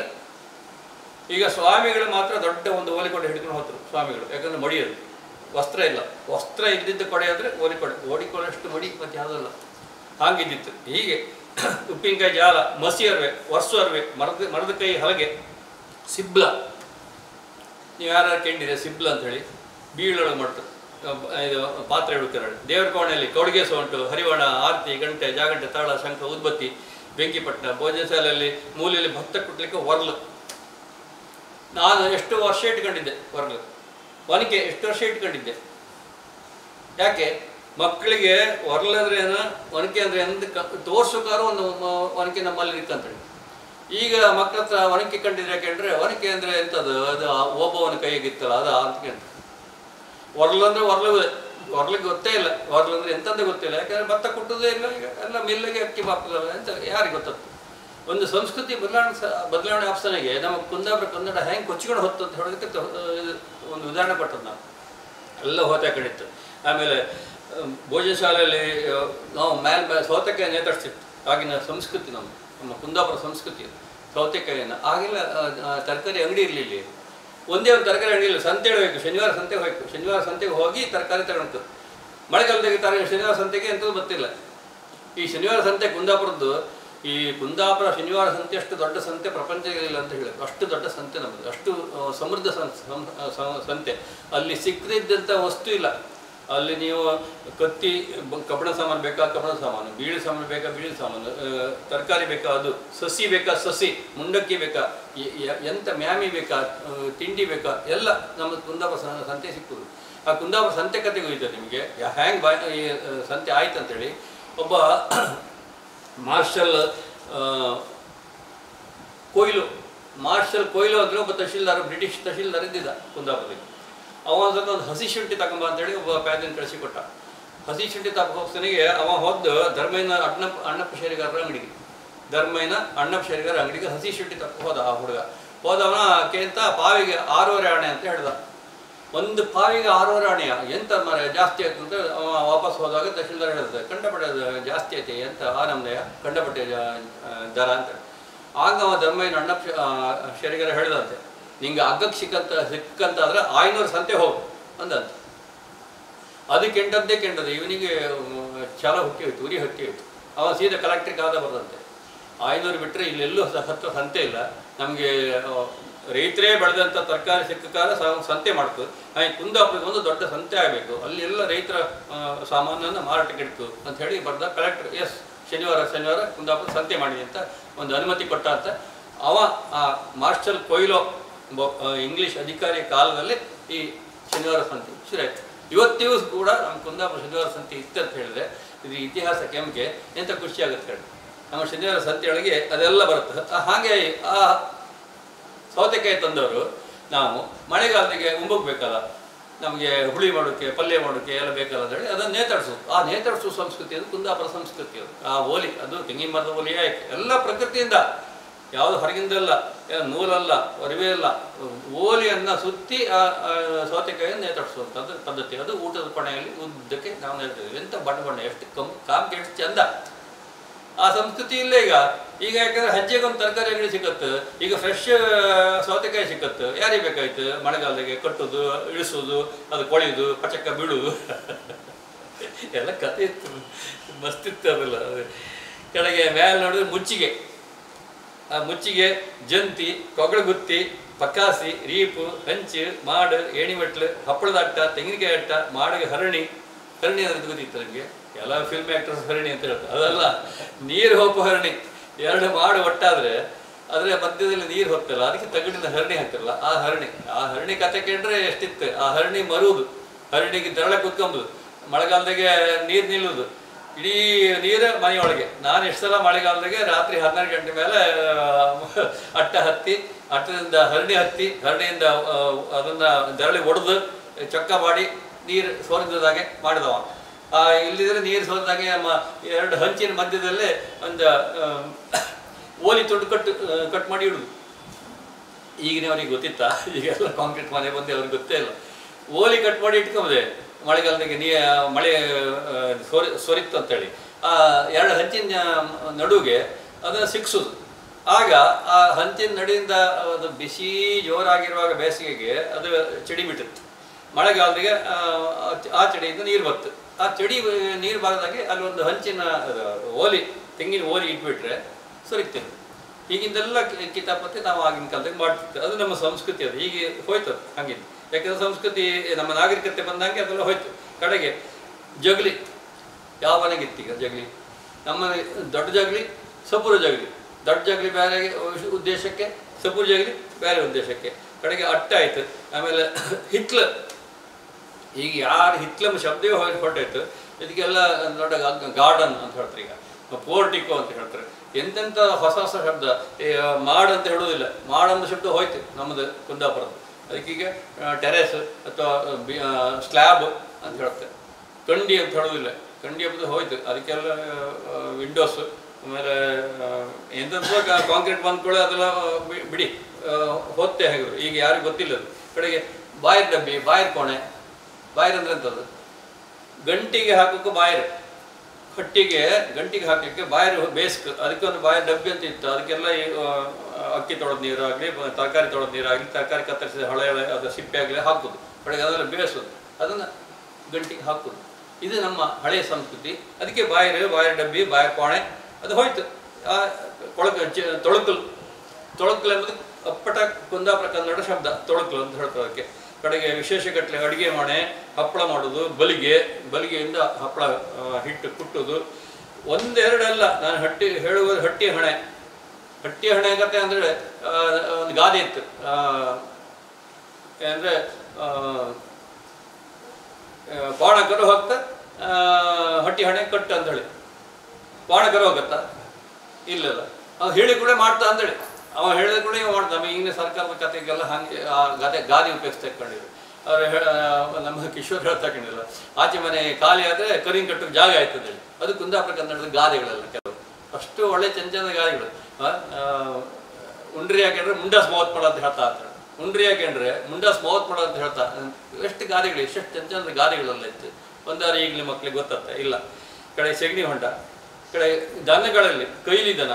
ಈಗ ಸ್ವಾಮಿಗಳು ಮಾತ್ರ ದೊಡ್ಡ ಒಂದು ಓಲಿ ಕೊಡೆ ಹಿಡ್ಕೊಂಡು ಹೋದ್ರು ಸ್ವಾಮಿಗಳು. ಯಾಕಂದ್ರೆ ಮಡಿಯೋದು ವಸ್ತ್ರ ಇಲ್ಲ. ವಸ್ತ್ರ ಇದ್ದಿದ್ದು ಕೊಡೆ ಅಂದರೆ ಓಡಿಕೊಳ್ಳಷ್ಟು ಮಡಿ ಮತ್ತು ಯಾವುದಲ್ಲ ಹಾಗಿದ್ದಿತ್ತು. ಹೀಗೆ ಉಪ್ಪಿನಕಾಯಿ ಜಾಲ, ಮಸಿ ಅರ್ವೆ, ವರ್ಸು ಅರ್ವೆ, ಮರದ ಕೈ ಹಲಗೆ, ಸಿಬ್ಲ. ನೀವು ಯಾರು ಕೇಳಿದ್ರೆ ಸಿಬ್ಲ ಅಂತ ಹೇಳಿ ಬೀಳೊಳಗೆ ಮಾಡ್ತಾರೆ. ಇದು ಪಾತ್ರೆ ಹುಡುಕರಳು, ದೇವರ ಕೋಣೆಯಲ್ಲಿ ಕೌಡಿಗೆ ಸೌಂಟು, ಹರಿವಣ, ಆರತಿ, ಗಂಟೆ, ಜಾಗಂಟೆ, ತಾಳ, ಶಂಖ, ಉದ್ಬತ್ತಿ, ಬೆಂಕಿಪಟ್ಟಣ, ಭೋಜನ ಶಾಲೆಯಲ್ಲಿ ಮೂಲೆಯಲ್ಲಿ ಭತ್ತ ಕುಟ್ಲಿಕ್ಕೆ ಒರ್ಲು. ನಾನು ಎಷ್ಟು ವರ್ಷ ಇಟ್ಕೊಂಡಿದ್ದೆ ಒರ್ಲು, ಒನಕೆ ಎಷ್ಟು ವರ್ಷ ಇಟ್ಕೊಂಡಿದ್ದೆ. ಯಾಕೆ ಮಕ್ಕಳಿಗೆ ಒರ್ಲು ಅಂದ್ರೆ ಏನು, ಒನಕೆ ಅಂದರೆ ಎಂತ ತೋರ್ಸೋಕಾರ ಒಂದು ಒನಕೆ ನಮ್ಮಲ್ಲಿ ಇಕ್ಕಂತೇಳಿ. ಈಗ ಮಕ್ಕಳ ಹತ್ರ ಒನಕೆ ಕಂಡಿದ್ರೆ ಕೇಳಿದ್ರೆ ಒನಕೆ ಅಂದರೆ ಎಂಥದ್ದು, ಅದು ಒಬ್ಬವನ ಕೈಗಿತ್ತಲ್ಲ ಅದು ಅಂತ ಕೇಳ್ತಾರೆ. ಒರ್ಲು ಅಂದರೆ ಒರ್ಲಿಗೆ ಗೊತ್ತೇ ಇಲ್ಲ, ಒರ್ಲು ಅಂದರೆ ಎಂಥದ್ದು ಗೊತ್ತಿಲ್ಲ. ಯಾಕಂದರೆ ಭತ್ತ ಕುಟ್ಟೋದೇ ಇಲ್ಲ, ಈಗ ಎಲ್ಲ ಮಿಲ್ಲಿಗೆ ಅಕ್ಕಿ ಬಾಕ್ತದಲ್ಲ ಅಂತ ಯಾರಿಗೆ ಗೊತ್ತತ್ತು. ಒಂದು ಸಂಸ್ಕೃತಿ ಬದಲಾವಣೆ ಆಪ್ಸನೆಗೆ ನಮ್ಮ ಕುಂದಾಪುರ ಕನ್ನಡ ಹೆಂಗೆ ಕೊಚ್ಚಿಕೊಂಡು ಹೊತ್ತು ಅಂತ ಹೇಳೋದಕ್ಕೆ ಒಂದು ಉದಾಹರಣೆ ಕೊಟ್ಟದ್ದು ನಾವು. ಎಲ್ಲ ಹೋತಾಕಣಿತ್ತು. ಆಮೇಲೆ ಭೋಜನ ಶಾಲೆಯಲ್ಲಿ ನಾವು ಸೌತೆಕಾಯಿ ನೇತಾಡ್ಸಿತ್ತು. ಆಗಿನ ಸಂಸ್ಕೃತಿ ನಮ್ಮ ಕುಂದಾಪುರ ಸಂಸ್ಕೃತಿ ಸೌತೆಕಾಯಿಯನ್ನು. ಆಗೆಲ್ಲ ತರಕಾರಿ ಅಂಗಡಿ ಇರಲಿಲ್ಲ, ಒಂದೇ ಒಂದು ತರಕಾರಿ ಅಂಗಡಿ ಇಲ್ಲ. ಸಂತೆ ಹೋಯ್ತು, ಶನಿವಾರ ಸಂತೆಗೆ ಹೋಯ್ತು, ಶನಿವಾರ ಸಂತೆಗೆ ಹೋಗಿ ತರಕಾರಿ ತಗೊಂಡು. ಮಳೆಗಾಲದಾಗೆ ಶನಿವಾರ ಸಂತೆಗೆ ಎಂಥದ್ದು ಗೊತ್ತಿಲ್ಲ. ಈ ಶನಿವಾರ ಸಂತೆ ಕುಂದಾಪುರದ್ದು, ಈ ಕುಂದಾಪುರ ಶನಿವಾರ ಸಂತೆ ಅಷ್ಟು ದೊಡ್ಡ ಸಂತೆ ಪ್ರಪಂಚದಲ್ಲಿಲ್ಲ ಅಂತ ಹೇಳಿ, ಅಷ್ಟು ದೊಡ್ಡ ಸಂತೆ ನಮ್ಮದು, ಅಷ್ಟು ಸಮೃದ್ಧ ಸಂತೆ. ಅಲ್ಲಿ ಸಿಕ್ಕದಿದ್ದಂಥ ವಸ್ತು ಇಲ್ಲ. ಅಲ್ಲಿ ನೀವು ಕತ್ತಿ ಕಬ್ಬಣ ಸಾಮಾನು ಬೇಕಾ ಕಬ್ಬಣ ಸಾಮಾನು, ಬೀಳಿ ಸಾಮಾನು ಬೇಕಾ ಬೀಳಿ ಸಾಮಾನು, ತರಕಾರಿ ಬೇಕಾ ಅದು, ಸಸಿ ಬೇಕಾ ಸಸಿ, ಮುಂಡಕ್ಕಿ ಬೇಕಾ, ಎಂಥ ಮ್ಯಾಮಿ ಬೇಕಾ, ತಿಂಡಿ ಬೇಕಾ, ಎಲ್ಲ ನಮ್ಮ ಕುಂದಾಪುರ ಸಂತೆ ಸಿಕ್ಕುದು. ಆ ಕುಂದಾಪುರ ಸಂತೆ ಕತೆಗೆ ಹೋಯ್ತದೆ ನಿಮಗೆ ಹ್ಯಾಂಗೆ ಈ ಸಂತೆ ಆಯ್ತು ಅಂತೇಳಿ. ಒಬ್ಬ ಮಾರ್ಷಲ್ ಕೊಯ್ಲು ಅಂದರೆ ಒಬ್ಬ ತಹಶೀಲ್ದಾರ್, ಬ್ರಿಟಿಷ್ ತಹಶೀಲ್ದಾರ್ ಇದ್ದಿದ್ದ ಕುಂದಾಪುರದಲ್ಲಿ. ಅವ ಒಂದು ಹಸಿ ಶುಂಠಿ ತಗೊಂಬ ಅಂತೇಳಿ ಒಬ್ಬ ಪ್ಯಾದಿನ ಕಳಿಸಿಕೊಟ್ಟ. ಹಸಿ ಶುಂಠಿ ತಗೋಸ್ಕನಿಗೆ ಅವ ಹೋದ್ದು ಧರ್ಮಯ್ಯನ ಅಣ್ಣಪ್ಪ ಶೇರಿಗಾರರ ಅಂಗಡಿಗೆ, ಧರ್ಮಯ್ಯನ ಅಣ್ಣಪ್ಪ ಶೇರಿಗಾರ ಅಂಗಡಿಗೆ ಹಸಿ ಶುಂಠಿ ಹೋದ. ಆ ಹುಡುಗ ಹೋದವನ ಕೇಂತ ಪಾವಿಗೆ 6.5 ಆಣೆ ಅಂತ ಹೇಳ್ದ. ಒಂದು ಪಾವಿಗೆ 6.5 ಆಣೆಯ ಎಂತ ಮರ ಜಾಸ್ತಿ ಆಯ್ತು ಅಂತ ಅವ ವಾಪಸ್ ಹೋದಾಗ ತಹಶೀಲ್ದಾರ್ ಹೇಳಿದ, ಕಂಡಪಟ್ಟೆ ಜಾಸ್ತಿ ಐತೆ ಎಂತ ಆ ನಮ್ದೆಯ ಕಂಡಪಟ್ಟೆ ದರ ಅಂತ. ಆಗ ಅವ ಧರ್ಮಯ್ಯನ ಅಣ್ಣಪ್ಪ ಶೇರಿಗಾರ ಹೇಳಿದಂತೆ, ನಿಂಗೆ ಅಗ್ಗಕ್ಕೆ ಸಿಕ್ಕಂತಾದ್ರೆ 500 ಸಂತೆ ಹೋಗು ಅಂದಂತ. ಅದು ಕೆಂಟದ್ದೇ ಇವನಿಗೆ ಛಲ ಹುಟ್ಟಿ ಹೋಯ್ತು, ಉರಿ ಹೊಟ್ಟಿ ಹೋಯ್ತು. ಅವ ಸೀದಾ ಕಲೆಕ್ಟ್ರಿಗೆ ಆದ ಬರ್ತಂತೆ, 500 ಬಿಟ್ಟರೆ ಇಲ್ಲೆಲ್ಲೂ ಹತ್ತು ಸಂತೆ ಇಲ್ಲ, ನಮಗೆ ರೈತರೇ ಬೆಳೆದಂಥ ತರಕಾರಿ ಸಿಕ್ಕಕಾರ ಸಂತೆ ಮಾಡ್ತು, ಕುಂದಾಪುರಕ್ಕೆ ಒಂದು ದೊಡ್ಡ ಸಂತೆ ಆಗಬೇಕು, ಅಲ್ಲಿ ಎಲ್ಲ ರೈತರ ಸಾಮಾನನ್ನು ಮಾರಾಟಕ್ಕೆ ಇಡ್ತು ಅಂತ ಹೇಳಿ ಬರ್ದ ಕಲೆಕ್ಟರ್. ಎಸ್, ಶನಿವಾರ ಕುಂದಾಪುರ ಸಂತೆ ಮಾಡಿ ಅಂತ ಒಂದು ಅನುಮತಿ ಕೊಟ್ಟ ಅಂತ. ಅವ ಆ ಮಾರ್ಷಲ್ ಕೊಯ್ಲೋ ಇಂಗ್ಲೀಷ್ ಅಧಿಕಾರಿಯ ಕಾಲದಲ್ಲಿ ಈ ಶನಿವಾರ ಸಂತೆ ಶುರುವಾಯಿತು. ಇವತ್ತಿಗೂ ಕೂಡ ನಮ್ಮ ಕುಂದಾಪುರ ಶನಿವಾರ ಸಂತೆ ಇತ್ತು ಅಂತ ಹೇಳಿದ್ರೆ ಇದು ಇತಿಹಾಸ ಕೆಂಪಿಗೆ ಎಂಥ ಖುಷಿ ಆಗುತ್ತೆ ಹೇಳಿ. ನಮ್ಮ ಶನಿವಾರ ಸಂತೆಯೊಳಗೆ ಅದೆಲ್ಲ ಬರುತ್ತೆ. ಹಾಗೆ ಆ ಸೌತೆಕಾಯಿ ತಂದವರು ನಾವು ಮಳೆಗಾಲದಾಗೆ ಉಂಬಬೇಕಲ್ಲ, ನಮಗೆ ಹುಳಿ ಮಾಡೋಕ್ಕೆ ಪಲ್ಯ ಮಾಡೋಕ್ಕೆ ಎಲ್ಲ ಬೇಕಲ್ಲ ಅಂತ ಹೇಳಿ ಅದನ್ನು ನೇತಾಡಿಸೋದು. ಆ ನೇತಾಡಿಸೋ ಸಂಸ್ಕೃತಿ ಅದು ಕುಂದಾಪುರ ಸಂಸ್ಕೃತಿ. ಅದು ಆ ಓಲಿ, ಅದು ತೆಂಗಿನ ಮರದ ಓಲಿ ಆಯ್ತು, ಎಲ್ಲ ಪ್ರಕೃತಿಯಿಂದ, ಯಾವುದು ಹೊರಗಿಂದಲ್ಲ, ನೂಲಲ್ಲ, ಒರವೆ ಅಲ್ಲ, ಓಲಿಯನ್ನು ಸುತ್ತಿ ಆ ಸೌತೆಕಾಯಿಯನ್ನು ನೇತಾಡಿಸುವಂಥದ್ದು ಪದ್ಧತಿ. ಅದು ಊಟದ ಕೊನೆಯಲ್ಲಿ ಉದ್ದಕ್ಕೆ ನಾವು ನೇತಾಡ್ತೀವಿ. ಎಂಥ ಬಣ್ಣ ಎಷ್ಟು ಕಾಮ್ಗೆ ಎಷ್ಟು ಚಂದ. ಆ ಸಂಸ್ಕೃತಿ ಇಲ್ಲ ಈಗ ಯಾಕಂದ್ರೆ ಹೆಜ್ಜೆಗೊಂದು ತರಕಾರಿ ಅಂಗಡಿ ಸಿಕ್ಕತ್ತು, ಈಗ ಫ್ರೆಶ್ ಸೌತೆಕಾಯಿ ಸಿಕ್ಕತ್ತು. ಯಾರಿಗೆ ಬೇಕಾಯ್ತು ಮಳೆಗಾಲದಾಗೆ ಕಟ್ಟೋದು, ಇಳಿಸೋದು, ಅದು ಕೊಳೆಯೋದು, ಪಚಕ್ಕ ಬೀಳೋದು ಎಲ್ಲ ಕತೆ ಇತ್ತು, ಮಸ್ತಿತ್ತು ಅದೆಲ್ಲ. ಕೆಳಗೆ ಮೇಲೆ ನೋಡಿದ್ರೆ ಮುಚ್ಚಿಗೆ, ಆ ಮುಚ್ಚಿಗೆ ಜಂತಿ, ಕೊಗಳಗುತ್ತಿ, ಪಕ್ಕಾಸಿ, ರೀಪು, ಹಂಚು, ಮಾಡು, ಏಣಿಮೆಟ್ಲು, ಹಪ್ಪಳದ ಅಟ್ಟ, ತೆಂಗಿನಕಾಯಿ ಅಟ್ಟ, ಮಾಡಿಗೆ ಹರಣಿ ಅಂದ್ರೆ ಗೊತ್ತಿತ್ತು ನನಗೆ. ಎಲ್ಲ ಫಿಲ್ಮ್ ಆ್ಯಕ್ಟರ್ಸ್ ಹರಣಿ ಅಂತ ಹೇಳ್ತಾರೆ, ಅದಲ್ಲ, ನೀರು ಹೋಪು ಹರಣಿ. 2 ಮಾಡು ಒಟ್ಟಾದರೆ ಅದರ ಮಧ್ಯದಲ್ಲಿ ನೀರು ಹೋಗ್ತಲ್ಲ, ಅದಕ್ಕೆ ತಗಡಿನ ಹರಣಿ ಹಾಕ್ತಿರಲ್ಲ, ಆ ಹರಣಿ ಕತೆ ಕೇಳಿದ್ರೆ ಎಷ್ಟಿತ್ತು. ಆ ಹರಣಿ ಮರುವುದು, ಹರಣಿಗೆ ತೆರಳ ಕುತ್ಕೊಂಬುದು, ಮಳೆಗಾಲದಾಗೆ ನೀರು ನಿಲ್ಲುವುದು, ಇಡೀ ನೀರು ಮನೆಯೊಳಗೆ. ನಾನು ಎಷ್ಟು ಸಲ ಮಳೆಗಾಲದಾಗೆ ರಾತ್ರಿ 12 ಗಂಟೆ ಮೇಲೆ ಅಟ್ಟ ಹತ್ತಿ, ಅಟ್ಟದಿಂದ ಹರಣಿ ಹತ್ತಿ, ಹರಣಿಯಿಂದ ಅದನ್ನು ದರಳಿ ಒಡೆದು ಚೊಕ್ಕ ಮಾಡಿ ನೀರು ಸೋರಿದಾಗೆ ಮಾಡಿದವ. ಇಲ್ಲಿದ್ರೆ ನೀರು ಸೋರಿದಾಗೆ 2 ಹಂಚಿನ ಮಧ್ಯದಲ್ಲೇ ಒಂದು ಓಲಿ ತೊಟ್ಟು ಕಟ್ ಮಾಡಿ ಇಡುದು. ಈಗಿನವ್ರಿಗೆ ಗೊತ್ತಿತ್ತಾ? ಈಗೆಲ್ಲ ಕಾಂಕ್ರೀಟ್ ಮನೆ ಬಂದು ಅವ್ರಿಗೆ ಗೊತ್ತೇ ಇಲ್ಲ. ಓಲಿ ಕಟ್ ಮಾಡಿ ಇಟ್ಕೊಂಬುದೆ, ಮಳೆಗಾಲದಾಗೆ ಮಳೆ ಸೊರಿತ್ತು ಅಂತೇಳಿ ಆ 2 ಹಂಚಿನ ನಡುವೆ ಅದನ್ನು ಸಿಕ್ಸೋದು. ಆಗ ಆ ಹಂಚಿನ ನಡುವಿಂದ ಅದು ಬಿಸಿ ಜೋರಾಗಿರುವಾಗ ಬೇಸಿಗೆಗೆ ಅದು ಚಡಿ ಬಿಟ್ಟಿತ್ತು. ಮಳೆಗಾಲದಾಗೆ ಆ ಚಡಿಯಿಂದ ನೀರು ಬತ್ತು. ಆ ಚಡಿ ನೀರು ಬಾರದಾಗೆ ಅಲ್ಲಿ ಒಂದು ಹಂಚಿನ ಓಲಿ, ತೆಂಗಿನ ಓಲಿ ಇಟ್ಬಿಟ್ರೆ ಸೊರಿಗ್ತೇವೆ. ಈಗಿಂದೆಲ್ಲ ಕಿತಾಪತ್ತೆ ನಾವು ಆಗಿನ ಕಾಲದಾಗ ಮಾಡ್ತಿದ್ದೆ. ಅದು ನಮ್ಮ ಸಂಸ್ಕೃತಿ. ಅದು ಹೀಗೆ ಹೋಯ್ತು. ಹಾಗಿದ್ದು ಯಾಕೆಂದರೆ ಸಂಸ್ಕೃತಿ ನಮ್ಮ ನಾಗರಿಕತೆ ಬಂದಂಗೆ ಅದೆಲ್ಲ ಹೋಯ್ತು. ಕಡೆಗೆ ಜಗಲಿ ಯಾವ ಮನೆಗಿತ್ತೀಗ ಜಗಲಿ? ನಮ್ಮ ದೊಡ್ಡ ಜಗಲಿ, ಸಪುರ ಜಗಲಿ. ದೊಡ್ಡ ಜಗಲಿ ಬೇರೆ ಉದ್ದೇಶಕ್ಕೆ, ಸಪುರ ಜಗಲಿ ಬೇರೆ ಉದ್ದೇಶಕ್ಕೆ. ಕಡೆಗೆ ಅಟ್ಟ ಆಯಿತು. ಆಮೇಲೆ ಹಿತ್ಲ, ಈಗ ಯಾರು ಹಿತ್ಲಮ್ಮ ಶಬ್ದವೇ ಹೊರಟಾಯ್ತು. ಇದಕ್ಕೆಲ್ಲ ದೊಡ್ಡ ಗಾರ್ಡನ್ ಅಂತ ಹೇಳ್ತಾರೆ, ಈಗ ಪೋರ್ಟಿಕೋ ಅಂತ ಹೇಳ್ತಾರೆ. ಎಂತೆಂಥ ಹೊಸ ಹೊಸ ಶಬ್ದ. ಮಾಡ್ ಅಂತ ಹೇಳೋದಿಲ್ಲ, ಮಾಡಂದ ಶಬ್ದ ಹೋಯ್ತು ನಮ್ಮದು ಕುಂದಾಪುರದ್ದು. ಅದಕ್ಕೀಗ ಟೆರೆಸ್ ಅಥವಾ ಸ್ಲ್ಯಾಬ್ ಅಂತ ಹೇಳ್ತಾರೆ. ಕಂಡಿ ಅಂತ ಹೇಳೋದಿಲ್ಲ, ಕಂಡಿ ಹಬ್ಬದ ಹೋಯ್ತು. ಅದಕ್ಕೆಲ್ಲ ವಿಂಡೋಸ್, ಆಮೇಲೆ ಎಂಥದ್ದು ಕಾಂಕ್ರೀಟ್ ಬಂದ್ಕೊಳ್ಳಿ ಅದೆಲ್ಲ ಬಿಡಿ ಹೋತ್ತೆ ಹೇಗಿದ್ರು. ಈಗ ಯಾರಿಗೂ ಗೊತ್ತಿಲ್ಲ ಅದು. ಕಡೆಗೆ ಬಾಯರ್ ಡಬ್ಬಿ, ಬಾಯರ್ ಕೋಣೆ. ಬಾಯರ್ ಅಂದ್ರೆ ಎಂಥದ್ದು? ಗಂಟಿಗೆ ಹಾಕೋಕೆ ಬಾಯರ್, ಹೊಟ್ಟಿಗೆ ಗಂಟಿಗೆ ಹಾಕಲಿಕ್ಕೆ ಬಾಯರ್ ಬೇಸ್ಕ್. ಅದಕ್ಕೆ ಒಂದು ಬಾಯರ್ ಡಬ್ಬಿ ಅಂತ ಇತ್ತು. ಅದಕ್ಕೆಲ್ಲ ಅಕ್ಕಿ ತೊಳೆದ ನೀರಾಗಲಿ, ತರಕಾರಿ ತೊಳೆದ ನೀರಾಗಲಿ, ತರಕಾರಿ ಕತ್ತರಿಸಿದ ಹಳೆ ಅದು ಸಿಪ್ಪೆ ಆಗಲಿ ಹಾಕೋದು. ಕಡೆಗೆ ಅದೆಲ್ಲ ಬೇಯಿಸೋದು, ಅದನ್ನು ಗಂಟಿಗೆ ಹಾಕೋದು. ಇದು ನಮ್ಮ ಹಳೆಯ ಸಂಸ್ಕೃತಿ. ಅದಕ್ಕೆ ಬಾಯರ್ ಡಬ್ಬಿ, ಬಾಯರ್ ಕೋಣೆ ಅದು ಹೋಯ್ತು. ತೊಳಕಲ್, ತೊಳಕಲ್ ಎಂಬುದು ಅಪ್ಪಟ ಕುಂದಾಪುರ ಕನ್ನಡ ಶಬ್ದ. ತೊಳಕಲು ಅಂತ ಹೇಳ್ತಾರೆ ಅದಕ್ಕೆ. ಕಡೆಗೆ ವಿಶೇಷ ಗಟ್ಟಲೆ ಅಡುಗೆ ಮನೆ, ಹಪ್ಪಳ ಮಾಡೋದು, ಬಲಿಗೆಯಿಂದ ಹಪ್ಪಳ ಹಿಟ್ಟು ಕುಟ್ಟೋದು. ಒಂದೆರಡಲ್ಲ, ನಾನು ಹೇಳುವುದು ಹಟ್ಟಿ ಹಣೆ. ಹಟ್ಟಿ ಹಣೆ ಕತೆ ಅಂದರೆ ಒಂದು ಗಾದೆ ಇತ್ತು. ಅಂದರೆ ಬಾಣ ಕರು ಹೋಗ್ತಾ ಹಟ್ಟಿ ಹಣೆ ಕಟ್ಟು ಅಂಥೇಳಿ. ಬಾಣ ಕರು ಹೋಗುತ್ತಾ? ಇಲ್ಲಲ್ಲ, ಅವ್ನು ಹೇಳಿ ಕೂಡ ಮಾಡ್ತಾ ಅಂದೇಳಿ. ಅವ ಹೇಳಿದ ಕೂಡ ಇವ ಮಾಡ್ತಾ. ನಮ್ಮ ಈಗಿನ ಸರ್ಕಾರದ ಕತೆಗೆಲ್ಲ ಹಾಗೆ ಆ ಗಾದೆ ಉಪಯೋಗಿಸ್ತಾ ಇಟ್ಕೊಂಡಿದ್ರು. ಅವ್ರು ನಮ್ಮ ಕಿಶೋರ್ ಹೇಳ್ತಾ ಕಂಡಿಲ್ಲ, ಆಚೆ ಮನೆ ಖಾಲಿ ಆದರೆ ಕರಿನ್ ಕಟ್ಟೋಕೆ ಜಾಗ ಆಯ್ತದೆ. ಅದು ಕುಂದಾಪುರ ಕನ್ನಡದ ಗಾದೆಗಳೆಲ್ಲ ಕೆಲವು. ಅಷ್ಟು ಒಳ್ಳೆ ಚಂದ ಗಾದೆಗಳು. ಉಂಡ್ರಿ ಹಾಕೊಂಡ್ರೆ ಮುಂಡಾಸ್ ಮೌತ್ ಮಾಡೋ ಅಂತ ಹೇಳ್ತಾ ಅಂತ. ಉಂಡ್ರಿ ಹಾಕೊಂಡ್ರೆ ಮುಂಡಾಸ್ ಮೌತ್ ಮಾಡೋ ಅಂತ ಹೇಳ್ತಾ. ಎಷ್ಟು ಗಾದೆಗಳು, ಎಷ್ಟು ಚಂದ ಗಾದೆಗಳೆಲ್ಲ ಇತ್ತು. ಒಂದಾರು ಈಗಲೇ ಮಕ್ಳಿಗೆ ಗೊತ್ತಾಗ್ತ ಇಲ್ಲ. ಕಡೆ ಸೆಗಣಿ ಹೊಂಡ, ಕಡೆ ದನಗಳಲ್ಲಿ ಕೈಲಿ ದನ.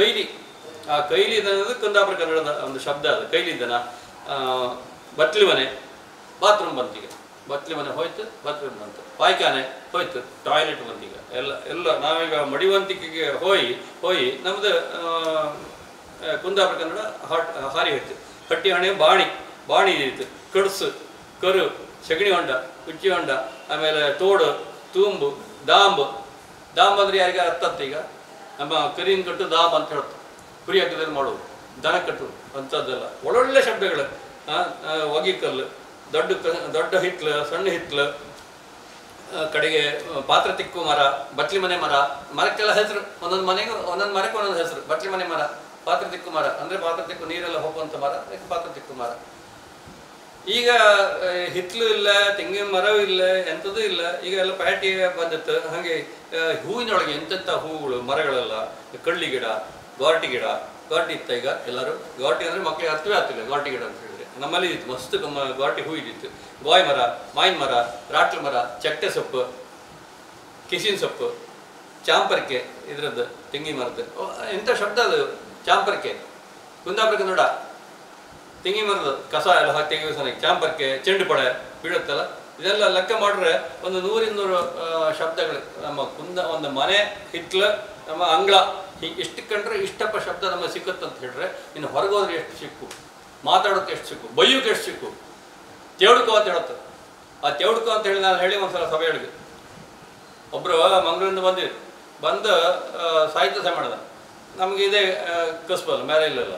ಆ ಕೈಲಿ ದನದ ಕುಂದಾಪುರ ಕನ್ನಡದ ಒಂದು ಶಬ್ದ ಅದು, ಕೈಲಿ ದನ. ಬಟ್ಲಿ ಮನೆ, ಬಾತ್ರೂಮ್ ಬಂತೀಗ. ಬಟ್ಲಿ ಮನೆ ಹೋಯ್ತು, ಬಾತ್ರೂಮ್ ಬಂತು. ಪಾಯ್ಖಾನೆ ಹೋಯ್ತು, ಟಾಯ್ಲೆಟ್ ಬಂತೀಗ. ಎಲ್ಲ ನಾವೀಗ ಮಡಿವಂತಿಕೆಗೆ ಹೋಯಿ ನಮ್ಮದು ಕುಂದಾಪುರ ಕನ್ನಡ ಹಾರಿ ಹೋಯ್ತು. ಹಟ್ಟಿ ಹಣೆ, ಬಾಣಿ ಇತ್ತು. ಕಡ್ಸು, ಕರು, ಸಗಣಿ ಹೊಂಡ, ಕುಚ್ಚಿ ಹೊಂಡ, ಆಮೇಲೆ ತೋಡು, ತೂಂಬು, ದಾಂಬು ಅಂದ್ರೆ ಯಾರಿಗೆ ಅರ್ಥತ್ತ? ಈಗ ನಮ್ಮ ಕರಿನ್ ಕಟ್ಟು ದಾಂಬ್ ಅಂತ ಹೇಳ್ತು. ಕುರಿ ಹಾಕಿದಲ್ಲಿ ಮಾಡೋದು, ದನ ಕಟ್ಟೋದು ಅಂಥದ್ದೆಲ್ಲ ಒಳ್ಳೊಳ್ಳೆ ಶಬ್ದಗಳು. ಒಗಿಕಲ್ಲು, ದೊಡ್ಡ ಹಿತ್ಲು, ಸಣ್ಣ ಹಿತ್ಲು. ಕಡೆಗೆ ಪಾತ್ರ ತಿಕ್ಕು ಮರ, ಬಟ್ಲಿ ಮನೆ ಮರ. ಮರಕ್ಕೆಲ್ಲ ಹೆಸರು, ಒಂದೊಂದು ಮನೆಗೂ ಒಂದೊಂದು ಮರಕ್ಕೆ ಒಂದೊಂದು ಹೆಸರು. ಬಟ್ಲಿ ಮನೆ ಮರ, ಪಾತ್ರ ತಿಕ್ಕು ಮರ ಅಂದರೆ ಪಾತ್ರ ತಿಕ್ಕು ನೀರೆಲ್ಲ ಹೋಗುವಂಥ ಮರ, ಅದಕ್ಕೆ ಪಾತ್ರ ತಿಕ್ಕು ಮರ. ಈಗ ಹಿತ್ಲು ಇಲ್ಲ, ತೆಂಗಿನ ಮರವೂ ಇಲ್ಲ, ಎಂಥದೂ ಇಲ್ಲ. ಈಗ ಎಲ್ಲ ಪ್ಯಾಟಿ ಬಂದಿತ್ತು. ಹಾಗೆ ಹೂವಿನೊಳಗೆ ಎಂತೆಂಥ ಹೂವುಗಳು, ಮರಗಳೆಲ್ಲ. ಕಳ್ಳಿ ಗಿಡ, ಗಾರ್ಟಿ ಗಿಡ. ಗಾರ್ಟಿ ಇತ್ತ ಈಗ ಎಲ್ಲರೂ? ಗಾರ್ಟಿ ಅಂದರೆ ಮಕ್ಕಳಿಗೆ ಅರ್ಥವೇ ಆಗ್ತಿಲ್ಲ ಗಾರ್ಟಿ ಗಿಡ ಅಂತ ಹೇಳಿದ್ರೆ. ನಮ್ಮಲ್ಲಿ ಇತ್ತು ಮಸ್ತ್ ಗಾರ್ಟಿ ಹೂ ಇದ್ದಿತ್ತು. ಗಾಯ್ ಮರ, ಮಾವಿನ ಮರ, ರಾಟ್ಲು ಮರ, ಚಟ್ಟೆ ಸೊಪ್ಪು, ಕಿಸಿನ ಸೊಪ್ಪು, ಚಾಂಪರ್ಕೆ ಇದರದ್ದು ತೆಂಗಿನ ಮರದ್ದು. ಎಂಥ ಶಬ್ದ ಅದು ಚಾಂಪರ್ಕೆ. ಕುಂದಾಪುರ ಕನ್ನಡ ತೆಂಗಿನ ಮರದ ಕಸ ಎಲ್ಲ ಹಾಕಿ ತೆಗೆಯುವ ಸನಿಗೆ ಚಾಂಪರ್ಕೆ, ಚೆಂಡು ಪಡೆ ಬೀಳುತ್ತಲ್ಲ. ಇದೆಲ್ಲ ಲೆಕ್ಕ ಮಾಡಿದ್ರೆ ಒಂದು 100-200 ಶಬ್ದಗಳು. ನಮ್ಮ ಒಂದು ಮನೆ, ಹಿತ್ಲು, ನಮ್ಮ ಅಂಗಳ, ಹೀಗೆ ಎಷ್ಟು ಕಂಡ್ರೆ ಇಷ್ಟಪ್ಪ ಶಬ್ದ ನಮ್ಮ ಸಿಕ್ಕುತ್ತಂತ ಹೇಳಿದ್ರೆ, ಇನ್ನು ಹೊರಗೋದ್ರೆ ಎಷ್ಟು ಸಿಕ್ಕು, ಮಾತಾಡೋಕೆ ಎಷ್ಟು ಸಿಕ್ಕು, ಬೈಯೋಕೆ ಎಷ್ಟು ಸಿಕ್ಕು. ತೇವಡ್ಕೋ ಅಂತ ಹೇಳುತ್ತೆ. ಆ ತೇವಡ್ಕೋ ಅಂತ ಹೇಳಿ ನಾನು ಹೇಳಿ ಒಂದ್ಸಲ ಸಭೆಯೊಳಗೆ ಒಬ್ಬರು ಮಂಗಳೂರಿಂದ ಬಂದು ಸಾಹಿತ್ಯ ಸಮ್ಮೇಳನ. ನಮಗೆ ಇದೇ ಕಸ್ಬಲ್ಲ, ಮೇಲೆ ಇಲ್ಲಲ್ಲ.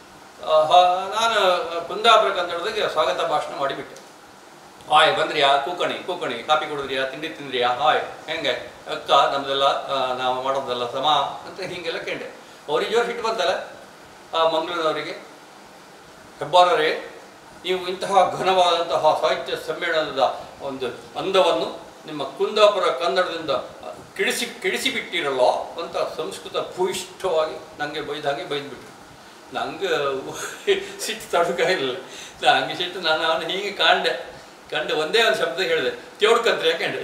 ನಾನು ಕುಂದಾಪುರ ಕನ್ನಡದಾಗೆ ಸ್ವಾಗತ ಭಾಷಣ ಮಾಡಿಬಿಟ್ಟೆ. ಹಾಯ್ ಬಂದ್ರಿಯಾ, ಕೂಕಣಿ ಕಾಪಿ ಕುಡಿದ್ರಿಯಾ, ತಿಂಡಿ ತಿಂದ್ರಿಯಾ, ಹಾಯ್ ಹೆಂಗೆ ಅಕ್ಕ, ನಮ್ದೆಲ್ಲ ನಾವು ಮಾಡೋದೆಲ್ಲ ಸಮ ಅಂತ ಹೀಗೆಲ್ಲ ಕೇಂಡೆ. ಅವ್ರಿಗೆ ಜೋರು ಹಿಟ್ಟು ಬಂತಲ್ಲ ಆ ಮಂಗಳೂರಿನವರಿಗೆ. ಹೆಬ್ಬಾರರೇ, ನೀವು ಇಂತಹ ಘನವಾದಂತಹ ಸಾಹಿತ್ಯ ಸಮ್ಮೇಳನದ ಒಂದು ಅಂದವನ್ನು ನಿಮ್ಮ ಕುಂದಾಪುರ ಕನ್ನಡದಿಂದ ಕೆಡಿಸಿಬಿಟ್ಟಿರಲ್ಲ ಅಂತ ಸಂಸ್ಕೃತ ಭೂಯಿಷ್ಠವಾಗಿ ನನಗೆ ಬೈದ್ಬಿಟ್ರು. ನಂಗೆ ಸಿಟ್ಟು ತಡುಕ ಇಲ್ಲ. ನಂಗೆ ಸಿಟ್ಟು ನಾನು ಹೀಗೆ ಕಂಡೆ ಒಂದೇ ಒಂದು ಶಬ್ದ ಹೇಳಿದೆ, ತೇವಡ್ಕಂತ್ರಿ ಯಾಕಂಡೆ.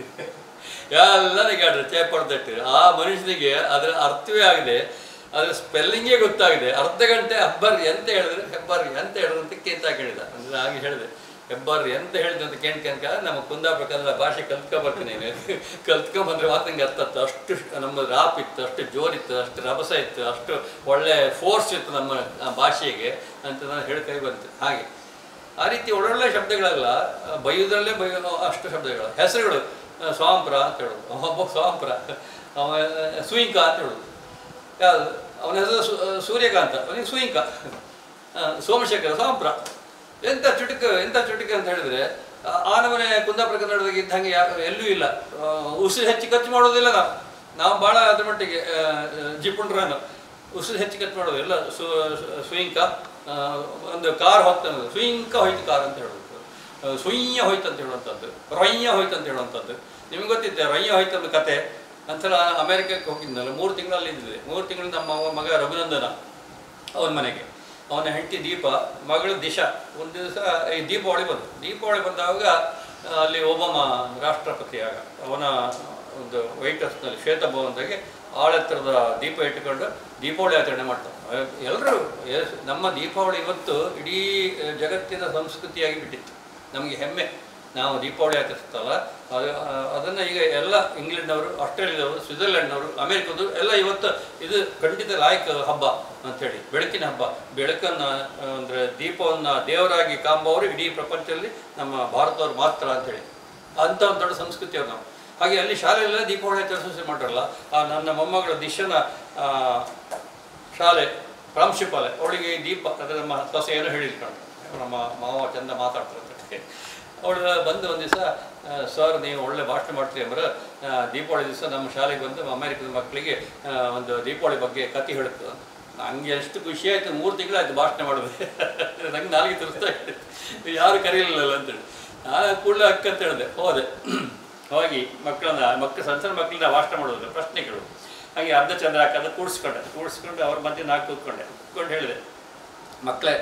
ಎಲ್ಲರಿಗೆ ಆಡ್ರೆ ಚೇಪಡ್ದಟ್ಟು. ಆ ಮನುಷ್ಯನಿಗೆ ಅದರ ಅರ್ಥವೇ ಆಗಿದೆ, ಅದರ ಸ್ಪೆಲ್ಲಿಂಗೇ ಗೊತ್ತಾಗಿದೆ. ಅರ್ಧ ಗಂಟೆ ಹೆಬ್ಬಾರ್ರಿ ಅಂತ ಹೇಳಿದ್ರೆ ಅಂತ ಕೇಂತಾಕೊಂಡಿದ್ದ. ಅಂದರೆ ಹಾಗೆ ಹೇಳಿದೆ, ಹೆಬ್ಬಾರ್ರಿ ಅಂತ ಹೇಳಿದೆ ಅಂತ ಕೇಳ್ಕಂಕ ನಮ್ಮ ಕುಂದಾಪುರ ಕನ್ನಡ ಭಾಷೆ ಕಲ್ತ್ಕೊಬರ್ತೀನಿ. ಕಲ್ತ್ಕೊಂಬಂದ್ರೆ ಮಾತ್ರ ನಂಗೆ ಅರ್ಥ ಆಯ್ತು. ಅಷ್ಟು ನಮ್ಮ ರಾಪ್ ಇತ್ತು, ಅಷ್ಟು ಜೋರಿತ್ತು, ಅಷ್ಟು ರಭಸ ಇತ್ತು, ಅಷ್ಟು ಒಳ್ಳೆ ಫೋರ್ಸ್ ಇತ್ತು ನಮ್ಮ ಭಾಷೆಗೆ ಅಂತ ನಾನು ಹೇಳ್ಕೈ ಬಂತು. ಹಾಗೆ ಆ ರೀತಿ ಒಳ್ಳೊಳ್ಳೆ ಶಬ್ದಗಳೆಲ್ಲ ಬೈಯೋದ್ರಲ್ಲೇ ಬೈಯೋ ಅಷ್ಟು ಶಬ್ದಗಳು. ಹೆಸರುಗಳು ಸ್ವಾಂಪ್ರ ಅಂತ ಹೇಳೋದು, ಒಬ್ಬ ಸ್ವಾಂಪ್ರ, ಅವ ಸುಯಿಂಕ ಅಂತ ಹೇಳೋದು. ಯಾವುದು ಅವನ ಹೆಸರು ಸೂರ್ಯಕಾಂತ, ಅವನಿಗೆ ಸುಯಿಂಕ. ಸೋಮಶೇಖರ ಸ್ವಾಂಪ್ರ. ಎಂಥ ಚುಟುಕು ಅಂತ ಹೇಳಿದ್ರೆ ಆ ನಮನೆ ಕುಂದಾಪುರ ಕನ್ನಡದಾಗ ಇದ್ದಂಗೆ ಎಲ್ಲೂ ಇಲ್ಲ. ಉಸಿರು ಹೆಚ್ಚು ಖರ್ಚು ಮಾಡೋದಿಲ್ಲ ನಾವು ಭಾಳ ಅದ್ರ ಮಟ್ಟಿಗೆ ಜಿಪುಂಡ್ರನು ಉಸಿರು ಹೆಚ್ಚು ಖರ್ಚು ಮಾಡೋದು ಎಲ್ಲ. ಸುಯಿಂಕ ಒಂದು ಕಾರ್ ಹೋಗ್ತಾನೆ, ಸುಯಿಂಕ ಹೋಯ್ತು ಕಾರ್ ಅಂತ ಹೇಳೋದು, ಸುಯ್ಯ ಹೋಯ್ತು ಅಂತ ಹೇಳುವಂಥದ್ದು, ರೊಯ್ಯ ಹೋಯ್ತು ಅಂತ ಹೇಳುವಂಥದ್ದು. ನಿಮ್ಗೆ ಗೊತ್ತಿತ್ತೆ ರೊಯ್ಯ ಹೋಯ್ತು ಅನ್ನೋ ಕತೆ. ಒಂದ್ಸಲ ಅಮೇರಿಕಕ್ಕೆ ಹೋಗಿದ್ನಲ್ಲ, 3 ತಿಂಗಳಲ್ಲಿ ಇದ್ದಿದೆ. 3 ತಿಂಗಳು ನಮ್ಮ ಮಗ ರಘುನಂದನ ಅವನ ಮನೆಗೆ, ಅವನ ಹೆಂಡತಿ ದೀಪ, ಮಗಳು ದಿಶಾ. ಒಂದು ದಿವಸ ಈ ದೀಪಾವಳಿ ಬಂದಾಗ ಅಲ್ಲಿ ಒಬಾಮ ರಾಷ್ಟ್ರಪತಿಯಾಗ ಅವನ ಒಂದು ವೈಟ್ ಹೌಸ್ನಲ್ಲಿ ಶ್ವೇತಭವನದಾಗೆ ಆಳೆತ್ತರದ ದೀಪ ಇಟ್ಟುಕೊಂಡು ದೀಪಾವಳಿ ಆಚರಣೆ ಮಾಡ್ತಾರೆ ಎಲ್ಲರೂ. ನಮ್ಮ ದೀಪಾವಳಿ ಇವತ್ತು ಇಡೀ ಜಗತ್ತಿನ ಸಂಸ್ಕೃತಿಯಾಗಿ ಬಿಟ್ಟಿತ್ತು. ನಮಗೆ ಹೆಮ್ಮೆ, ನಾವು ದೀಪಾವಳಿ ಆಚರಿಸ್ತಲ್ಲ ಅದನ್ನು ಈಗ ಎಲ್ಲ ಇಂಗ್ಲೆಂಡ್ನವರು, ಆಸ್ಟ್ರೇಲಿಯಾದವರು, ಸ್ವಿಟ್ಜರ್ಲೆಂಡ್ನವರು, ಅಮೇರಿಕದವರು ಎಲ್ಲ ಇವತ್ತು ಇದು ಖಂಡಿತ ಲಾಯಕ ಹಬ್ಬ ಅಂಥೇಳಿ, ಬೆಳಕಿನ ಹಬ್ಬ. ಬೆಳಕನ್ನು ಅಂದರೆ ದೀಪವನ್ನು ದೇವರಾಗಿ ಕಾಂಬವರು ಇಡೀ ಪ್ರಪಂಚದಲ್ಲಿ ನಮ್ಮ ಭಾರತದವ್ರು ಮಾತ್ರ ಅಂಥೇಳಿ, ಅಂಥ ಒಂದು ದೊಡ್ಡ ಸಂಸ್ಕೃತಿಯವ್ರು ನಾವು. ಹಾಗೆ ಅಲ್ಲಿ ಶಾಲೆಯೆಲ್ಲ ದೀಪಾವಳಿ ಆಚರಿಸಿ ಮಾಡ್ರಲ್ಲ. ನನ್ನ ಮೊಮ್ಮಗಳ ದಿಶನ ಶಾಲೆ ಪ್ರಾಂಶುಪಾಲೆ, ಅವಳಿಗೆ ದೀಪ ಅಂದರೆ ನಮ್ಮ ಸೊಸೆ ಏನೋ ಹೇಳಿದ್ಕೊಂಡು, ನಮ್ಮ ಮಾವ ಚಂದ ಮಾತಾಡ್ತಾರೆ. ಅವಳು ಬಂದು ಒಂದು ದಿವಸ, ಸರ್ ನೀವು ಒಳ್ಳೆ ಭಾಷಣ ಮಾಡ್ತೀವಿ ಅಂದ್ರೆ ದೀಪಾವಳಿ ದಿವಸ ನಮ್ಮ ಶಾಲೆಗೆ ಬಂದು ಅಮೇರಿಕದ ಮಕ್ಕಳಿಗೆ ಒಂದು ದೀಪಾವಳಿ ಬಗ್ಗೆ ಕತೆ ಹೇಳುತ್ತೆ ಅಂತ. ನನಗೆ ಎಷ್ಟು ಖುಷಿ ಆಯಿತು. 3 ತಿಂಗಳಾಯ್ತು ಭಾಷಣ ಮಾಡೋದು. ನಂಗೆ ನಾಲ್ಗೆ ತೋರಿಸ್ತಾ ಇತ್ತು, ಯಾರು ಕರೀಲಿಲ್ಲಲ್ಲ ಅಂತೇಳಿ. ನಾನು ಕೂಡಲೇ ಅಕ್ಕ ಅಂತ ಹೇಳಿದೆ, ಹೋದೆ. ಹೋಗಿ ಸಣ್ಣ ಮಕ್ಕಳನ್ನ ಭಾಷಣ ಮಾಡೋದು, ಪ್ರಶ್ನೆ ಕೇಳೋದು. ಹಾಗೆ ಅರ್ಧ ಚಂದ್ರ ಹಾಕೋದು ಕೂಡಿಸ್ಕೊಂಡು ಅವ್ರ ಮಧ್ಯೆ ನಾನು ಕೂತ್ಕೊಂಡು ಹೇಳಿದೆ, ಮಕ್ಕಳೇ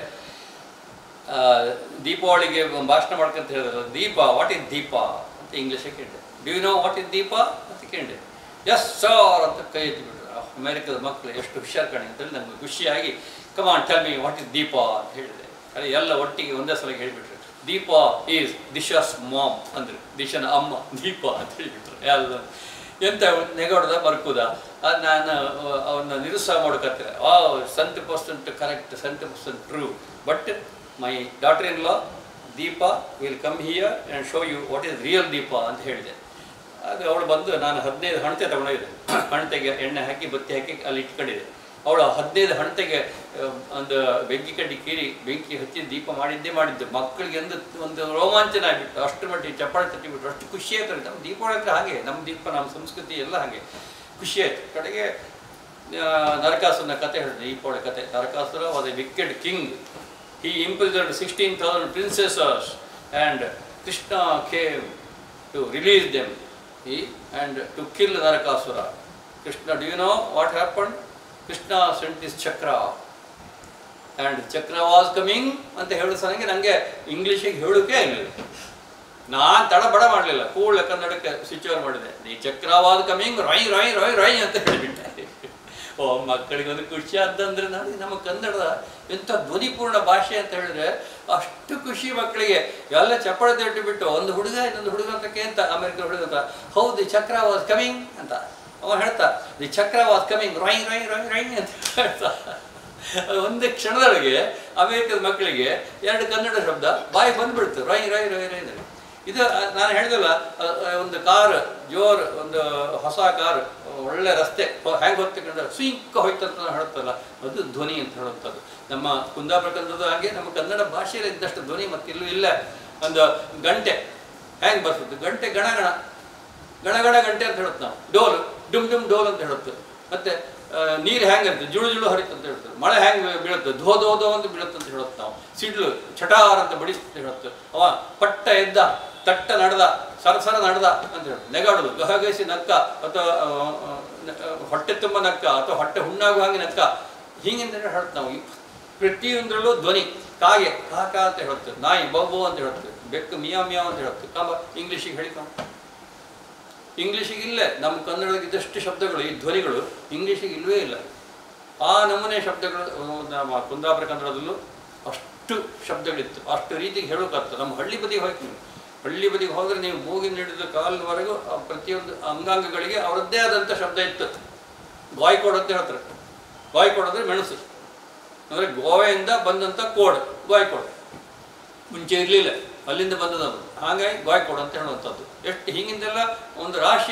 ದೀಪಾವಳಿಗೆ ಭಾಷಣ ಮಾಡ್ಕೊಂತ ಹೇಳಿದ್ರೆ ದೀಪ, ವಾಟ್ ಇಸ್ ದೀಪ ಅಂತ ಇಂಗ್ಲೀಷಿಗೆ ಕೇಳಿದೆ. Do you know what is deepa ಅಂತ ಕೇಳಿದೆ. ಎಸ್ ಸರ್ ಅಂತ ಕೈ ಎತ್ತಿಬಿಟ್ರು. ಅಮೇರಿಕದ ಮಕ್ಕಳು ಎಷ್ಟು ಹುಷಾರು ಕಾಣಿ ಅಂತೇಳಿ ನನಗೆ ಖುಷಿಯಾಗಿ, come on tell me what is deepa ಅಂತ ಹೇಳಿದೆ. ಅಲ್ಲಿ ಎಲ್ಲ ಒಟ್ಟಿಗೆ ಒಂದೇ ಸಲ ಹೇಳಿಬಿಟ್ರು, ದೀಪ ಈಸ್ ದಿಶಾಸ್ ಮಾಮ್ ಅಂದರು. ದಿಶನ ಅಮ್ಮ ದೀಪ ಅಂತ ಹೇಳಿಬಿಟ್ರು ಎಲ್ಲ. ಎಂತ ನೆಗಾಡ್ದ ಮರ್ಕುದ ಅದು ನಾನು ಅವನ್ನ ನಿರುತ್ಸಾಹ ಮಾಡೋಕತ್ತಿರ. 70% correct, 70% true, but my daughter in law Deepa will come here and show you what is real deepa ಅಂತ ಹೇಳಿದೆ. ಅದು ಅವಳು ಬಂದು, ನಾನು 15 ಹಣತೆ ತಗೊಂಡಿದ್ದೆ. ಹಣತೆಗೆ ಎಣ್ಣೆ ಹಾಕಿ ಬತ್ತಿ ಹಾಕಿ ಅಲ್ಲಿ ಇಟ್ಕೊಂಡಿದ್ದೆ. ಅವಳು 15 ಹಣತೆಗೆ ಒಂದು ಬೆಂಕಿ ಕಡ್ಡಿ ಕೀರಿ ಬೆಂಕಿ ಹಚ್ಚಿ ದೀಪ ಮಾಡಿದ್ದು. ಮಕ್ಕಳಿಗೆ ಒಂದು ರೋಮಾಂಚನ ಆಗಿಬಿಟ್ಟು, ಅಷ್ಟರ ಮಟ್ಟಿಗೆ ಚಪ್ಪಾಳೆ ತಟ್ಟಿಬಿಟ್ಟು ಅಷ್ಟು ಖುಷಿ ಆಯ್ತು. ನಮ್ಮ ದೀಪಾವಳಿ ಅಂದರೆ ಹಾಗೆ, ನಮ್ಮ ದೀಪ ನಮ್ಮ ಸಂಸ್ಕೃತಿ ಎಲ್ಲ ಹಾಗೆ ಖುಷಿ ಆಯಿತು. ಕಡೆಗೆ ನರಕಾಸುರನ ಕತೆ ಹೇಳಿದೆ, ದೀಪಾವಳಿ ಕತೆ. Narakasura was a wicked king. He imprisoned 16,000 princesses and Krishna came to release them and to kill Narakasura. Krishna, do you know what happened? Krishna sent this chakra and chakra was coming ಅಂತ ಹೇಳೋ ನನಗೆ ನನಗೆ ಇಂಗ್ಲೀಷಿಗೆ ಹೇಳೋಕೆ ಆಗಲಿಲ್ಲ. ನಾನು ತಡಬಡ ಮಾಡಲಿಲ್ಲ, ಕೂಡಲೇ ಕನ್ನಡಕ್ಕೆ ಸ್ವಿಚ್ ಓವರ್ ಮಾಡಿದೆ. ದಿ ಚಕ್ರ ವಾಸ್ ಕಮಿಂಗ್, ರೈ ರೈ ರೈ ರೈ ಅಂತ ಹೇಳಿಬಿಟ್ಟೆ. ಓ ಮಕ್ಕಳಿಗೆ ಒಂದು ಖುಷಿ ಆದಂದರೆ ನೋಡಿ, ನಮ್ಮ ಕನ್ನಡದ ಎಂಥ ಧ್ವನಿಪೂರ್ಣ ಭಾಷೆ ಅಂತ ಹೇಳಿದ್ರೆ ಅಷ್ಟು ಖುಷಿ ಮಕ್ಕಳಿಗೆ. ಎಲ್ಲ ಚಪ್ಪಳ ತಟ್ಟಿಬಿಟ್ಟು ಒಂದು ಹುಡುಗ ಇನ್ನೊಂದು ಹುಡುಗ ಅಂತ ಕೇಂತ, ಅಮೇರಿಕದ ಹುಡುಗ ಅಂತ, ಹೌದು ದಿ ಚಕ್ರ ವಾಸ್ ಕಮಿಂಗ್ ಅಂತ ಅವ ಹೇಳ್ತಾ, ದಿ ಚಕ್ರ ವಾಸ್ ಕಮಿಂಗ್ ರೈ ರೈ ರೈ ರೈ ಅಂತ ಹೇಳ್ತಾ. ಒಂದು ಕ್ಷಣದೊಳಗೆ ಅಮೇರಿಕದ ಮಕ್ಕಳಿಗೆ 2 ಕನ್ನಡ ಶಬ್ದ ಬಾಯಿ ಬಂದ್ಬಿಡ್ತು, ರೈ ರೈ ರೈ ರೈ ರೈ. ಇದು ನಾನು ಹೇಳಿದಲ್ಲ, ಒಂದು ಕಾರ್ ಜೋರು, ಒಂದು ಹೊಸ ಕಾರ್, ಒಳ್ಳೆ ರಸ್ತೆ ಹೆಂಗೆ ಹೊತ್ತಕೊಂಡ್ರೆ ಸುಯಿಂಕ ಹೋಯ್ತಂತ ಹೇಳ್ತಲ್ಲ, ಅದು ಧ್ವನಿ ಅಂತ ಹೇಳುವಂಥದ್ದು. ನಮ್ಮ ಕುಂದಾಪುರ ಕನ್ನಡದ ಹಾಗೆ ನಮ್ಮ ಕನ್ನಡ ಭಾಷೆಯಲ್ಲಿ ಇದ್ದಷ್ಟು ಧ್ವನಿ ಮತ್ತಿಲ್ಲೂ ಇಲ್ಲ. ಒಂದು ಗಂಟೆ ಹೆಂಗೆ ಬರ್ತದೆ, ಗಂಟೆ ಗಣಗಣ ಗಣಗಣ ಗಂಟೆ ಅಂತ ಹೇಳುತ್ತೆ ನಾವು. ಡೋಲು ಡುಮ್ ಡುಮ್ ಡೋಲ್ ಅಂತ ಹೇಳುತ್ತೆ. ಮತ್ತು ನೀರು ಹೆಂಗಿರುತ್ತೆ, ಜುಳು ಜುಳು ಹರಿತು ಅಂತ ಹೇಳ್ತಾರೆ. ಮಳೆ ಹೆಂಗೆ ಬೀಳುತ್ತೆ, ಧೋ ಧೋ ಧೋ ಅಂತ ಬೀಳುತ್ತೆ ಅಂತ ಹೇಳುತ್ತೆ ನಾವು. ಸಿಡ್ಲು ಚಟಾರ್ ಅಂತ ಬಡಿಸ್ತ ಹೇಳುತ್ತೆ. ಅವ ಪಟ್ಟ ಎದ್ದ, ತಟ್ಟ ನಡೆದ, ಸರಸರ ನಡೆದ ಅಂತ ಹೇಳುತ್ತೆ. ನೆಗಾಡೋದು, ಗಹಗಹಿಸಿ ನಕ್ಕ, ಅಥವಾ ಹೊಟ್ಟೆ ತುಂಬ ನಕ್ಕ, ಅಥವಾ ಹೊಟ್ಟೆ ಹುಣ್ಣಾಗುವ ಹಾಗೆ ನಕ್ಕ, ಹೀಗಿಂತ ಹೇಳುತ್ತೆ ನಾವು. ಪ್ರತಿಯೊಂದರಲ್ಲೂ ಧ್ವನಿ. ಕಾಗೆ ಕಾಕ ಅಂತ ಹೇಳುತ್ತೆ, ನಾಯಿ ಬಬ್ಬು ಅಂತ ಹೇಳುತ್ತೆ, ಬೆಕ್ಕು ಮಿಯಾ ಮಿಯಾವ್ ಅಂತ ಹೇಳುತ್ತೆ. ಕಾಂಬ ಇಂಗ್ಲೀಷಿಗೆ ಹೇಳಿಕೊಂಡು, ಇಂಗ್ಲೀಷಿಗೆ ಇಲ್ಲೇ. ನಮ್ಮ ಕನ್ನಡಕ್ಕೆ ಇದ್ದಷ್ಟು ಶಬ್ದಗಳು, ಈ ಧ್ವನಿಗಳು ಇಂಗ್ಲೀಷಿಗೆ ಇಲ್ಲವೇ ಇಲ್ಲ. ಆ ನಮೂನೆ ಶಬ್ದಗಳು ನಮ್ಮ ಕುಂದಾಪುರ ಕನ್ನಡದಲ್ಲೂ ಅಷ್ಟು ಶಬ್ದಗಳಿತ್ತು. ಅಷ್ಟು ರೀತಿಗೆ ಹೇಳೋಕ್ಕಾಗ್ತದೆ. ನಮ್ಮ ಹಳ್ಳಿ ಬದಿಗೆ ಹೋಯ್ತು ನೀವು, ಹಳ್ಳಿ ಬದಿಗೆ ಹೋದರೆ ನೀವು ಮೂಗಿನ ಹಿಡಿದ ಕಾಲಿನವರೆಗೂ ಪ್ರತಿಯೊಂದು ಅಂಗಾಂಗಗಳಿಗೆ ಅವರದ್ದೇ ಆದಂಥ ಶಬ್ದ ಇತ್ತು. ಗಾಯ್ಕೋಡ್ ಅಂತ ಹೇಳ್ತಾರೆ. ಗಾಯ್ಕೋಡ್ ಅಂದರೆ ಮೆಣಸು, ಅಂದರೆ ಗೋವೆಯಿಂದ ಬಂದಂಥ ಕೋಡ್ ಗಾಯ್ಕೋಡ್. ಮುಂಚೆ ಇರಲಿಲ್ಲ, ಅಲ್ಲಿಂದ ಬಂದದವರು. ಹಾಗಾಗಿ ಗಾಯಕೊಡು ಅಂತ ಹೇಳುವಂಥದ್ದು. ಎಷ್ಟು ಹೀಗಿಂದೆಲ್ಲ ಒಂದು ರಾಶಿ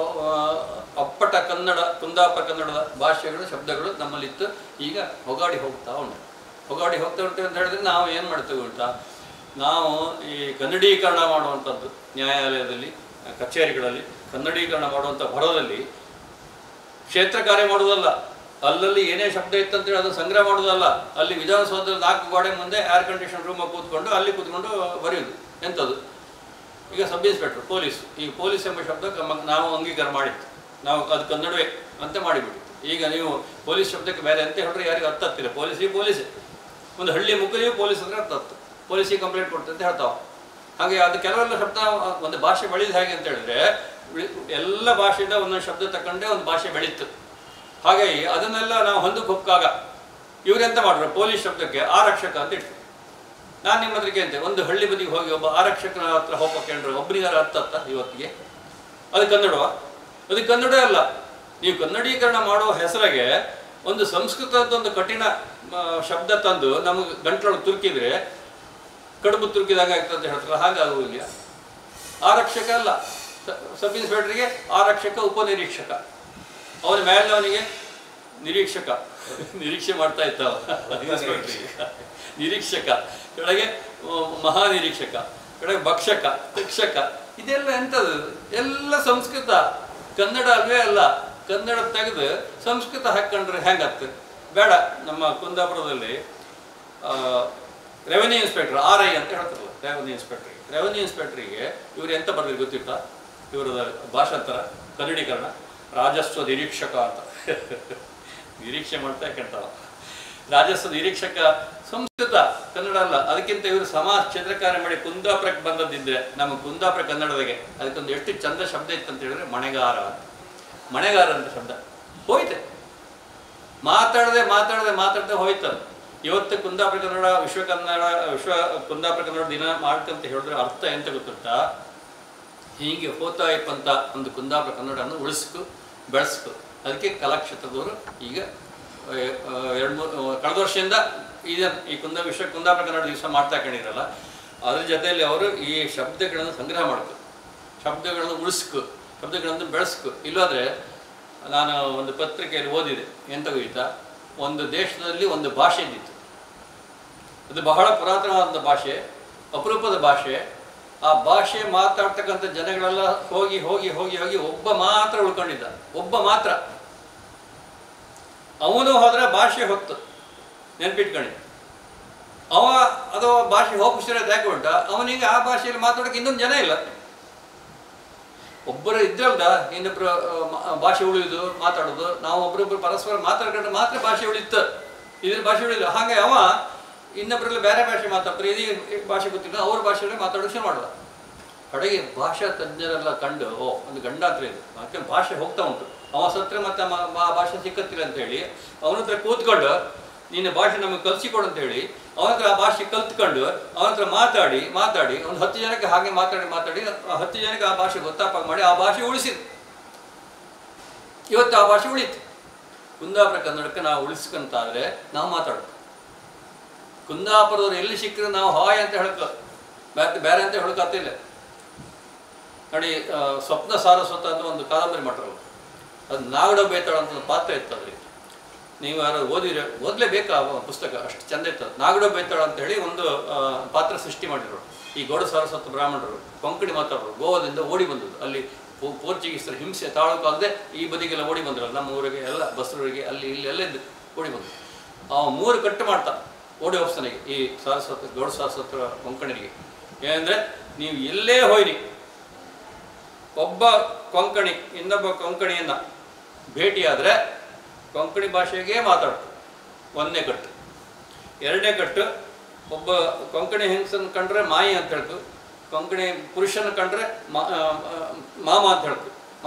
ಅಪ್ಪಟ ಕನ್ನಡ, ಕುಂದಾಪುರ ಕನ್ನಡದ ಭಾಷೆಗಳು, ಶಬ್ದಗಳು ನಮ್ಮಲ್ಲಿತ್ತು. ಈಗ ಹೊಗಾಡಿ ಹೋಗ್ತಾ ಉಂಟು. ಹೊಗಾಡಿ ಹೋಗ್ತಾ ಉಂಟು ಅಂತ ಹೇಳಿದ್ರೆ ನಾವು ಏನು ಮಾಡ್ತೇವೆ ಉಂಟಾ, ನಾವು ಈ ಕನ್ನಡೀಕರಣ ಮಾಡುವಂಥದ್ದು, ನ್ಯಾಯಾಲಯದಲ್ಲಿ, ಕಚೇರಿಗಳಲ್ಲಿ ಕನ್ನಡೀಕರಣ ಮಾಡುವಂಥ ಭರದಲ್ಲಿ ಕ್ಷೇತ್ರ ಕಾರ್ಯ ಮಾಡುವುದಲ್ಲ, ಅಲ್ಲಲ್ಲಿ ಏನೇ ಶಬ್ದ ಇತ್ತಂತೇಳಿ ಅದು ಸಂಗ್ರಹ ಮಾಡೋದಲ್ಲ, ಅಲ್ಲಿ ವಿಧಾನಸೌಧದಲ್ಲಿ 4 ಗೋಡೆ ಮುಂದೆ ಏರ್ ಕಂಡೀಷನ್ ರೂಮಾಗಿ ಕೂತ್ಕೊಂಡು ಅಲ್ಲಿ ಕೂತ್ಕೊಂಡು ಬರೆಯೋದು. ಎಂಥದ್ದು ಈಗ ಸಬ್ ಇನ್ಸ್ಪೆಕ್ಟರ್, ಪೊಲೀಸ್, ಈ ಪೊಲೀಸ್ ಎಂಬ ಶಬ್ದ ನಾವು ಅಂಗೀಕಾರ ಮಾಡಿತ್ತು, ನಾವು ಅದು ಕನ್ನಡವೇ ಅಂತ ಮಾಡಿಬಿಟ್ಟು. ಈಗ ನೀವು ಪೊಲೀಸ್ ಶಬ್ದಕ್ಕೆ ಬೇರೆ ಅಂತ ಹೇಳಿದ್ರೆ ಯಾರಿಗೂ ಅರ್ಥ ಆಗ್ತಿಲ್ಲ. ಪೊಲೀಸೇ ಒಂದು ಹಳ್ಳಿ ಮುಖಲಿಯೂ ಪೊಲೀಸ್ ಅಂದರೆ ಅರ್ಥ ಆಗ್ತದೆ, ಪೊಲೀಸಿಗೆ ಕಂಪ್ಲೇಂಟ್ ಕೊಡ್ತಂತ ಹೇಳ್ತಾವೆ. ಹಾಗೆ ಅದು ಕೆಲವೆಲ್ಲ ಶಬ್ದ ಒಂದು ಭಾಷೆ ಬೆಳೆದು ಹೇಗೆ ಅಂತ ಹೇಳಿದ್ರೆ, ಎಲ್ಲ ಭಾಷೆಯಿಂದ ಒಂದೊಂದು ಶಬ್ದ ತಗೊಂಡೇ ಒಂದು ಭಾಷೆ ಬೆಳೀತು. ಹಾಗಾಗಿ ಅದನ್ನೆಲ್ಲ ನಾವು ಹೊಂದಕ್ಕೆ ಹೋಗಾಗ ಇವರೆಂತ ಮಾಡ್ರು, ಪೊಲೀಸ್ ಶಬ್ದಕ್ಕೆ ಆರಕ್ಷಕ ಅಂತ ಇಟ್ಟು. ನಾನು ನಿಮ್ಮ ಹತ್ರ ಕೇಳ್ತೆ, ಒಂದು ಹಳ್ಳಿ ಬದಿಗೆ ಹೋಗಿ ಒಬ್ಬ ಆರಕ್ಷಕನ ಹತ್ರ ಹೋಗ್ಬೇಕಂದ್ರೆ ಒಬ್ಬರಿಗಾರ ಅರ್ಥ ಇವತ್ತಿಗೆ? ಅದು ಕನ್ನಡವಾ? ಅದು ಕನ್ನಡ ಅಲ್ಲ. ನೀವು ಕನ್ನಡೀಕರಣ ಮಾಡುವ ಹೆಸರಿಗೆ ಒಂದು ಸಂಸ್ಕೃತದೊಂದು ಕಠಿಣ ಶಬ್ದ ತಂದು ನಮಗೆ ಗಂಟಲೊಳಗೆ ತುರುಕಿದ್ರೆ ಕಡುಬು ತುರುಕಿದಾಗ ಆಗ್ತದೆ ಅಂತ ಹೇಳ್ತಾರೆ, ಹಾಗಾಗುವುದಿಲ್ಲ. ಆರಕ್ಷಕ ಅಲ್ಲ, ಸಬ್ ಇನ್ಸ್ಪೆಕ್ಟರ್ಗೆ ಆರಕ್ಷಕ, ಉಪನಿರೀಕ್ಷಕ, ಅವನ ಮೇಲಿನವನಿಗೆ ನಿರೀಕ್ಷಕ, ನಿರೀಕ್ಷೆ ಮಾಡ್ತಾ ಇದ್ದಾವ ನಿರೀಕ್ಷಕ, ಕೆಳಗೆ ಮಹಾನಿರೀಕ್ಷಕ, ಕೆಳಗೆ ಭಕ್ಷಕ, ಶಿಕ್ಷಕ. ಇದೆಲ್ಲ ಎಂಥದ್ದು? ಎಲ್ಲ ಸಂಸ್ಕೃತ, ಕನ್ನಡ ಅಲ್ವೇ ಅಲ್ಲ. ಕನ್ನಡ ತೆಗೆದು ಸಂಸ್ಕೃತ ಹಾಕೊಂಡ್ರೆ ಹೆಂಗಾಗ್ತದೆ? ಬೇಡ. ನಮ್ಮ ಕುಂದಾಪುರದಲ್ಲಿ ರೆವೆನ್ಯೂ ಇನ್ಸ್ಪೆಕ್ಟರ್, RI ಅಂತ ಹೇಳ್ತಾರಲ್ಲ, ರೆವೆನ್ಯೂ ಇನ್ಸ್ಪೆಕ್ಟ್ರಿಗೆ ಇವರು ಎಂತ ಬರ್ಬೇಕು ಗೊತ್ತಿಟ್ಟ? ಇವರದ ಭಾಷಾಂತರ, ಕನ್ನಡೀಕರಣ, ರಾಜಸ್ವ ನಿರೀಕ್ಷಕ ಅಂತ ನಿರೀಕ್ಷೆ ಮಾಡ್ತಾ ಕೇಳ್ತಾವ. ರಾಜಸ್ವ ನಿರೀಕ್ಷಕ ಸಂಸ್ಕೃತ, ಕನ್ನಡ ಅಲ್ಲ. ಅದಕ್ಕಿಂತ ಇವರು ಸಮಾಜ ಕ್ಷೇತ್ರ ಕಾರ್ಯ ಮಾಡಿ ಕುಂದಾಪುರಕ್ಕೆ ಬಂದದ್ದಿದ್ರೆ, ನಮ್ಮ ಕುಂದಾಪುರ ಕನ್ನಡದಾಗೆ ಅದಕ್ಕೊಂದು ಎಷ್ಟು ಚಂದ ಶಬ್ದ ಇತ್ತಂತ ಹೇಳಿದ್ರೆ ಮಣೆಗಾರ ಅಂತ. ಮಣೆಗಾರ ಅಂತ ಶಬ್ದ ಹೋಯ್ತೆ, ಮಾತಾಡದೆ ಹೋಯ್ತದ. ಇವತ್ತು ಕುಂದಾಪುರ ಕನ್ನಡ ವಿಶ್ವ ಕುಂದಾಪುರ ಕನ್ನಡ ದಿನ ಮಾಡ್ತಂತ ಹೇಳಿದ್ರೆ ಅರ್ಥ ಎಂತ ಗೊತ್ತುಂಟಾ? ಹೀಗೆ ಹೋತಾಯಪ್ಪಂತ ಒಂದು ಕುಂದಾಪುರ ಕನ್ನಡವನ್ನು ಉಳಿಸ್ಕು ಬೆಳೆಸ್ಕು. ಅದಕ್ಕೆ ಕಲಾಕ್ಷೇತ್ರದವರು ಈಗ 2-3 ಕಳೆದ ವರ್ಷದಿಂದ ಈ ವಿಶ್ವ ಕುಂದಾಪುರ ಕನ್ನಡ ದಿವಸ ಮಾಡ್ತಾ ಕಂಡಿರಲ್ಲ, ಅದ್ರ ಜೊತೆಯಲ್ಲಿ ಅವರು ಈ ಶಬ್ದಗಳನ್ನು ಸಂಗ್ರಹ ಮಾಡ್ಕು, ಶಬ್ದಗಳನ್ನು ಉಳಿಸ್ಕು, ಶಬ್ದಗಳನ್ನು ಬೆಳೆಸ್ಕು. ಇಲ್ಲಾಂದರೆ ನಾನು ಒಂದು ಪತ್ರಿಕೆಯಲ್ಲಿ ಓದಿದೆ, ಎಂತ ಗೊತ್ತಾ, ಒಂದು ದೇಶದಲ್ಲಿ ಒಂದು ಭಾಷೆ ಇದ್ದಿತ್ತು, ಅದು ಬಹಳ ಪುರಾತನವಾದ ಭಾಷೆ, ಅಪರೂಪದ ಭಾಷೆ. ಆ ಭಾಷೆ ಮಾತಾಡ್ತಕ್ಕಂಥ ಜನಗಳೆಲ್ಲ ಹೋಗಿ ಹೋಗಿ ಹೋಗಿ ಹೋಗಿ ಒಬ್ಬ ಮಾತ್ರ ಉಳ್ಕೊಂಡಿದ್ದ, ಒಬ್ಬ ಮಾತ್ರ. ಅವನು ಹೋದ್ರೆ ಭಾಷೆ ಹೊತ್ತು ನೆನ್ಪಿಟ್ಕೊಂಡು ಅದು ಭಾಷೆ ಹೋಗಿಸಿರೋದು ಯಾಕೆ ಉಂಟ, ಅವನಿಗೆ ಆ ಭಾಷೆಯಲ್ಲಿ ಮಾತಾಡೋಕೆ ಇನ್ನೊಂದು ಜನ ಇಲ್ಲ. ಒಬ್ಬರು ಇದ್ರಲ್ದ ಇನ್ನೊಬ್ರು ಭಾಷೆ ಉಳಿಯೋದು ಮಾತಾಡೋದು, ನಾವು ಒಬ್ರೊಬ್ರು ಪರಸ್ಪರ ಮಾತಾಡ್ಕೊಂಡ್ರೆ ಮಾತ್ರ ಭಾಷೆ ಉಳಿತು, ಇದ್ರ ಭಾಷೆ ಉಳಿಲ್ಲ. ಹಾಗೆ ಅವ ಇನ್ನೊಬ್ಬರೆಲ್ಲ ಬೇರೆ ಭಾಷೆ ಮಾತಾಡ್ತಾರೆ, ಇದೇ ಭಾಷೆ ಗೊತ್ತಿಲ್ಲ, ಅವ್ರ ಭಾಷೆಯಲ್ಲೇ ಮಾತಾಡೋಕೆ ಶುರು ಮಾಡೋದು. ಕಡೆಗೆ ಭಾಷಾ ತಜ್ಞರೆಲ್ಲ ಕಂಡು, ಒಂದು ಗಂಡಾಂತರ ಇದು, ಯಾಕಂದ್ರೆ ಭಾಷೆ ಹೋಗ್ತಾ ಉಂಟು, ಅವ ಸತ್ರ ಮತ್ತೆ ಆ ಭಾಷೆ ಸಿಕ್ಕತ್ತಿಲ್ಲ ಅಂತ ಹೇಳಿ ಅವನ ಹತ್ರ ಕೂತ್ಕೊಂಡು ನಿನ್ನ ಭಾಷೆ ನಮಗೆ ಕಲಿಸಿಕೊಡು ಅಂತ ಹೇಳಿ ಅವನ ಹತ್ರ ಆ ಭಾಷೆ ಕಲ್ತ್ಕೊಂಡು ಅವನ ಹತ್ರ ಮಾತಾಡಿ ಒಂದು 10 ಜನಕ್ಕೆ ಹಾಗೆ ಮಾತಾಡಿ 10 ಜನಕ್ಕೆ ಆ ಭಾಷೆ ಗೊತ್ತಾಪಾಗ ಮಾಡಿ ಆ ಭಾಷೆ ಉಳಿಸಿದ್ರು. ಇವತ್ತು ಆ ಭಾಷೆ ಉಳಿತು. ಕುಂದಾಪುರ ಕನ್ನಡಕ್ಕೆ ನಾವು ಉಳಿಸ್ಕೊಂತಾದ್ರೆ ನಾವು ಮಾತಾಡೋದು. ಕುಂದಾಪುರದವ್ರು ಎಲ್ಲಿ ಸಿಕ್ಕರೆ ನಾವು ಹಾಯ್ ಅಂತ ಹೇಳ್ಕೊ, ಬೇರೆ ಅಂತ ಹೇಳ್ಕೊತಿಲ್ಲ ನೋಡಿ. ಸ್ವಪ್ನ ಸಾರಸ್ವತ ಅಂತ ಒಂದು ಕಾದಂಬರಿ ಮಾಡ್ರಲ್ಲ, ಅದು ನಾಗಡ ಬೇತಾಳ ಅಂತ ಒಂದು ಪಾತ್ರ ಇತ್ತು. ಅದ್ರಿಗೆ ನೀವು ಯಾರು ಓದಲೇಬೇಕಾ ಪುಸ್ತಕ, ಅಷ್ಟು ಚೆಂದ ಇತ್ತು. ನಾಗಡ ಬೇತಾಳ ಅಂತ ಹೇಳಿ ಒಂದು ಪಾತ್ರ ಸೃಷ್ಟಿ ಮಾಡಿದ್ರು. ಈ ಗೌಡ ಸಾರಸ್ವತ ಬ್ರಾಹ್ಮಣರು ಕೊಂಕಣಿ ಮಾತಾಡೋರು ಗೋವಾದಿಂದ ಓಡಿ ಬಂದದ್ದು. ಅಲ್ಲಿ ಪೋರ್ಚುಗೀಸರ ಹಿಂಸೆ ತಾಳೋಕ್ಕಾಗದೆ ಈ ಬದಿಗೆಲ್ಲ ಓಡಿ ಬಂದ್ರಲ್ಲ, ನಮ್ಮ ಊರಿಗೆ ಎಲ್ಲ ಬಸ್ರೂರಿಗೆ ಅಲ್ಲಿ ಇಲ್ಲಿ ಎಲ್ಲ ಇದ್ದು ಓಡಿ ಬಂದರು. 3 ಕಟ್ಟು ಮಾಡ್ತಾ ಓಡಿ ಹೋಗ್ತಾನೆಗೆ ಈ ಸಾರಸ್ವತ ಗೌಡ ಸಾರಸ್ವತ ಕೊಂಕಣಿಗೆ. ಏನಂದರೆ ನೀವು ಎಲ್ಲೇ ಹೋಯ್ರಿ, ಒಬ್ಬ ಕೊಂಕಣಿ ಇನ್ನೊಬ್ಬ ಕೊಂಕಣಿಯನ್ನು ಭೇಟಿಯಾದರೆ ಕೊಂಕಣಿ ಭಾಷೆಗೆ ಮಾತಾಡ್ತು. 1ನೇ ಕಟ್ಟು. 2ನೇ ಕಟ್ಟು, ಒಬ್ಬ ಕೊಂಕಣಿ ಹೆಂಗಸನ್ನು ಕಂಡ್ರೆ ಮಾಯಿ ಅಂತ ಹೇಳ್ತು, ಕೊಂಕಣಿ ಪುರುಷನ ಕಂಡ್ರೆ ಮಾವ ಅಂತ ಹೇಳ್ತು.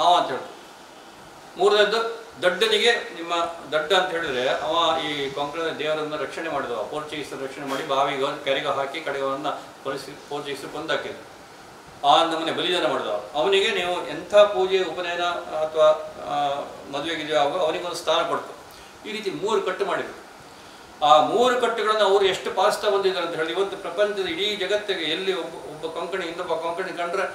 3ನೇದ್ದು, ದಡ್ಡನಿಗೆ ನಿಮ್ಮ ದಡ್ಡ ಅಂತ ಹೇಳಿದ್ರೆ ಅವ ಈ ಕೊಂಕಣ ದೇವರನ್ನು ರಕ್ಷಣೆ ಮಾಡಿದವ, ಪೋರ್ಚುಗೀಸರು ರಕ್ಷಣೆ ಮಾಡಿ ಬಾವಿಗೆ ಕೆರೆಗೆ ಹಾಕಿ ಕಡೆಯವನ್ನ ಪೋರ್ಚುಗೀಸರು ಕೊಂದಾಕಿದ್ರು. ಆ ನಮ್ಮನೆ ಬಲಿದಾನ ಮಾಡಿದವ. ಅವನಿಗೆ ನೀವು ಎಂಥ ಪೂಜೆ ಉಪನಯನ ಅಥವಾ ಮದುವೆಗೆ ಆಗೋ ಅವನಿಗೊಂದು ಸ್ಥಾನ ಕೊಡ್ತು. ಈ ರೀತಿ 3 ಕಟ್ಟು ಮಾಡಿದ್ರು. ಆ 3 ಕಟ್ಟುಗಳನ್ನು ಅವರು ಎಷ್ಟು ಪಾಲಿಸ್ತಾ ಬಂದಿದ್ದಾರೆ ಅಂತ ಹೇಳಿ ಇವತ್ತು ಪ್ರಪಂಚದ ಇಡೀ ಜಗತ್ತಿಗೆ ಎಲ್ಲಿ ಒಬ್ಬ ಕೊಂಕಣಿ ಇನ್ನೊಬ್ಬ ಕೊಂಕಣಿ ಕಂಡ್ರೆ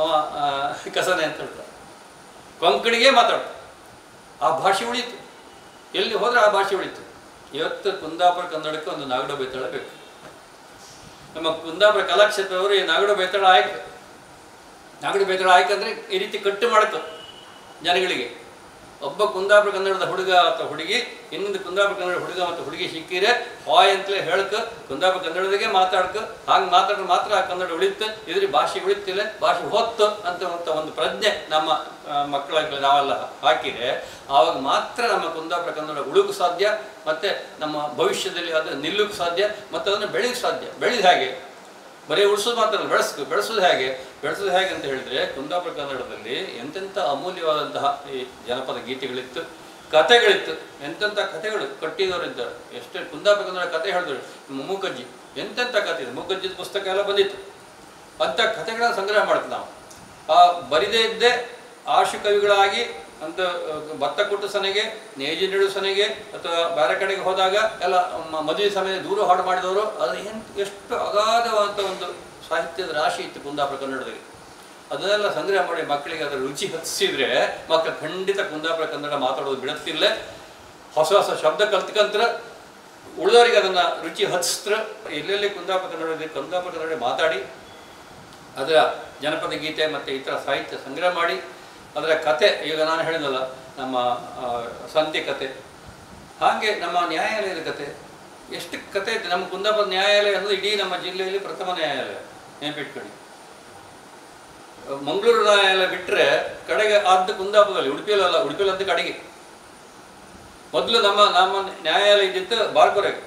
ಕಸನೆ ಅಂತ ಹೇಳ್ತಾರೆ. ಕೊಂಕಣಿಗೆ ಮಾತಾಡ್ತಾರೆ. ಆ ಭಾಷೆ ಉಳಿತು, ಎಲ್ಲಿ ಹೋದ್ರೆ ಆ ಭಾಷೆ ಉಳಿತು. ಇವತ್ತು ಕುಂದಾಪುರ ಕನ್ನಡಕ್ಕೆ ಒಂದು ನಾಗಡ ಬೇತಾಳ ಬೇಕು. ನಮ್ಮ ಕುಂದಾಪುರ ಕಲಾಕ್ಷೇತ್ರದವರು ಈ ನಾಗಡ ಬೇತಾಳ ಆಯ್ಕೆ. ನಾಗಡ ಬೇತಾಳ ಆಯ್ಕೆ ಅಂದರೆ ಈ ರೀತಿ ಕಟ್ಟು ಮಾಡ್ತು ಜನಗಳಿಗೆ. ಒಬ್ಬ ಕುಂದಾಪುರ ಕನ್ನಡದ ಹುಡುಗ ಅಥವಾ ಹುಡುಗಿ ಇನ್ನೊಂದು ಕುಂದಾಪುರ ಕನ್ನಡ ಹುಡುಗ ಮತ್ತು ಹುಡುಗಿ ಸಿಕ್ಕಿರೆ ಹಾಯ್ ಅಂತಲೇ ಹೇಳ್ಕ ಕುಂದಾಪುರ ಕನ್ನಡದಾಗೆ ಮಾತಾಡ್ಕ. ಹಾಗೆ ಮಾತಾಡಿದ್ರೆ ಮಾತ್ರ ಆ ಕನ್ನಡ ಉಳಿತು, ಇದ್ರ ಭಾಷೆ ಉಳಿತಿಲ್ಲ, ಭಾಷೆ ಹೊತ್ತು ಅಂತ ಒಂದು ಪ್ರಜ್ಞೆ ನಮ್ಮ ಮಕ್ಕಳಿಗೆ ನಾವೆಲ್ಲ ಹಾಕಿದರೆ ಆವಾಗ ಮಾತ್ರ ನಮ್ಮ ಕುಂದಾಪುರ ಕನ್ನಡ ಉಳುಕು ಸಾಧ್ಯ, ಮತ್ತು ನಮ್ಮ ಭವಿಷ್ಯದಲ್ಲಿ ಅದು ನಿಲ್ಲುಕ್ಕೆ ಸಾಧ್ಯ, ಮತ್ತು ಅದನ್ನು ಬೆಳೆಯೋಕ್ಕೆ ಸಾಧ್ಯ. ಬೆಳೆದ ಹಾಗೆ ಬರೀ ಉಳಿಸೋದು ಮಾತ್ರ ಬೆಳೆಸೋದು ಹೇಗೆ ಅಂತ ಹೇಳಿದ್ರೆ ಕುಂದಾಪುರ ಕನ್ನಡದಲ್ಲಿ ಎಂತೆಂಥ ಅಮೂಲ್ಯವಾದಂತಹ ಈ ಜನಪದ ಗೀತೆಗಳಿತ್ತು, ಕಥೆಗಳಿತ್ತು. ಎಂತೆಂಥ ಕಥೆಗಳು ಕಟ್ಟಿದವರಿದ್ದಾರೆ. ಎಷ್ಟೇ ಕುಂದಾಪುರ ಕನ್ನಡ ಕಥೆ ಹೇಳಿದ್ರು. ಮೂಕಜ್ಜಿ ಎಂತೆಂಥ ಕಥೆ ಇದೆ, ಮೂಕಜ್ಜಿದ ಪುಸ್ತಕ ಎಲ್ಲ ಬಂದಿತ್ತು. ಅಂಥ ಕಥೆಗಳನ್ನ ಸಂಗ್ರಹ ಮಾಡ್ತೀವಿ ನಾವು. ಆ ಬರಿದೇ ಇದ್ದೇ ಆಶು ಕವಿಗಳಾಗಿ ಅಂತ ಭತ್ತ ಕುಟ್ಟು ಸನೆಗೆ, ನೇಜಿ ನಿಡು ಸನೆಗೆ ಅಥವಾ ಬೇರೆ ಕಡೆಗೆ ಹೋದಾಗ ಎಲ್ಲ ಮದುವೆ ಸಮಯ ದೂರ ಹಾಡು ಮಾಡಿದವರು. ಅದು ಎಷ್ಟು ಅಗಾಧವಾದಂಥ ಒಂದು ಸಾಹಿತ್ಯದ ರಾಶಿ ಇತ್ತು ಕುಂದಾಪುರ ಕನ್ನಡದಲ್ಲಿ. ಅದನ್ನೆಲ್ಲ ಸಂಗ್ರಹ ಮಾಡಿ ಮಕ್ಕಳಿಗೆ ಅದರ ರುಚಿ ಹತ್ತಿಸಿದ್ರೆ ಮಕ್ಕಳು ಖಂಡಿತ ಕುಂದಾಪುರ ಕನ್ನಡ ಮಾತಾಡೋದು ಬಿಡುತ್ತಿಲ್ಲ. ಹೊಸ ಹೊಸ ಶಬ್ದ ಕಲ್ತ್ಕಂತ್ರ ಉಳಿದವರಿಗೆ ಅದನ್ನು ರುಚಿ ಹತ್ತಿಸ್ತ್ರ. ಎಲ್ಲೆಲ್ಲಿ ಕುಂದಾಪುರ ಕನ್ನಡ ಮಾತಾಡಿ ಅದರ ಜನಪದ ಗೀತೆ ಮತ್ತು ಇತರ ಸಾಹಿತ್ಯ ಸಂಗ್ರಹ ಮಾಡಿ ಅದರ ಕತೆ, ಈಗ ನಾನು ಹೇಳಿದಲ್ಲ ನಮ್ಮ ಸಂತೆ ಕತೆ, ಹಾಗೆ ನಮ್ಮ ನ್ಯಾಯಾಲಯದ ಕತೆ, ಎಷ್ಟು ಕತೆ ಇದೆ. ನಮ್ಮ ಕುಂದಾಪುರ ನ್ಯಾಯಾಲಯ ಅನ್ನೋದು ಇಡೀ ನಮ್ಮ ಜಿಲ್ಲೆಯಲ್ಲಿ ಪ್ರಥಮ ನ್ಯಾಯಾಲಯ, ನೆನಪಿಟ್ಕೊಳ್ಳಿ. ಮಂಗಳೂರು ನ್ಯಾಯಾಲಯ ಬಿಟ್ಟರೆ ಕಡೆಗೆ ಆದ್ದು ಕುಂದಾಪುರದಲ್ಲಿ, ಉಡುಪಿಯಲ್ಲ, ಉಡುಪಿಯಲ್ಲದ್ದು ಕಡೆಗೆ. ಮೊದಲು ನಮ್ಮ ನ್ಯಾಯಾಲಯ ಇದ್ದಿತ್ತು ಬಾರ್ಕೋರೆಗೆ.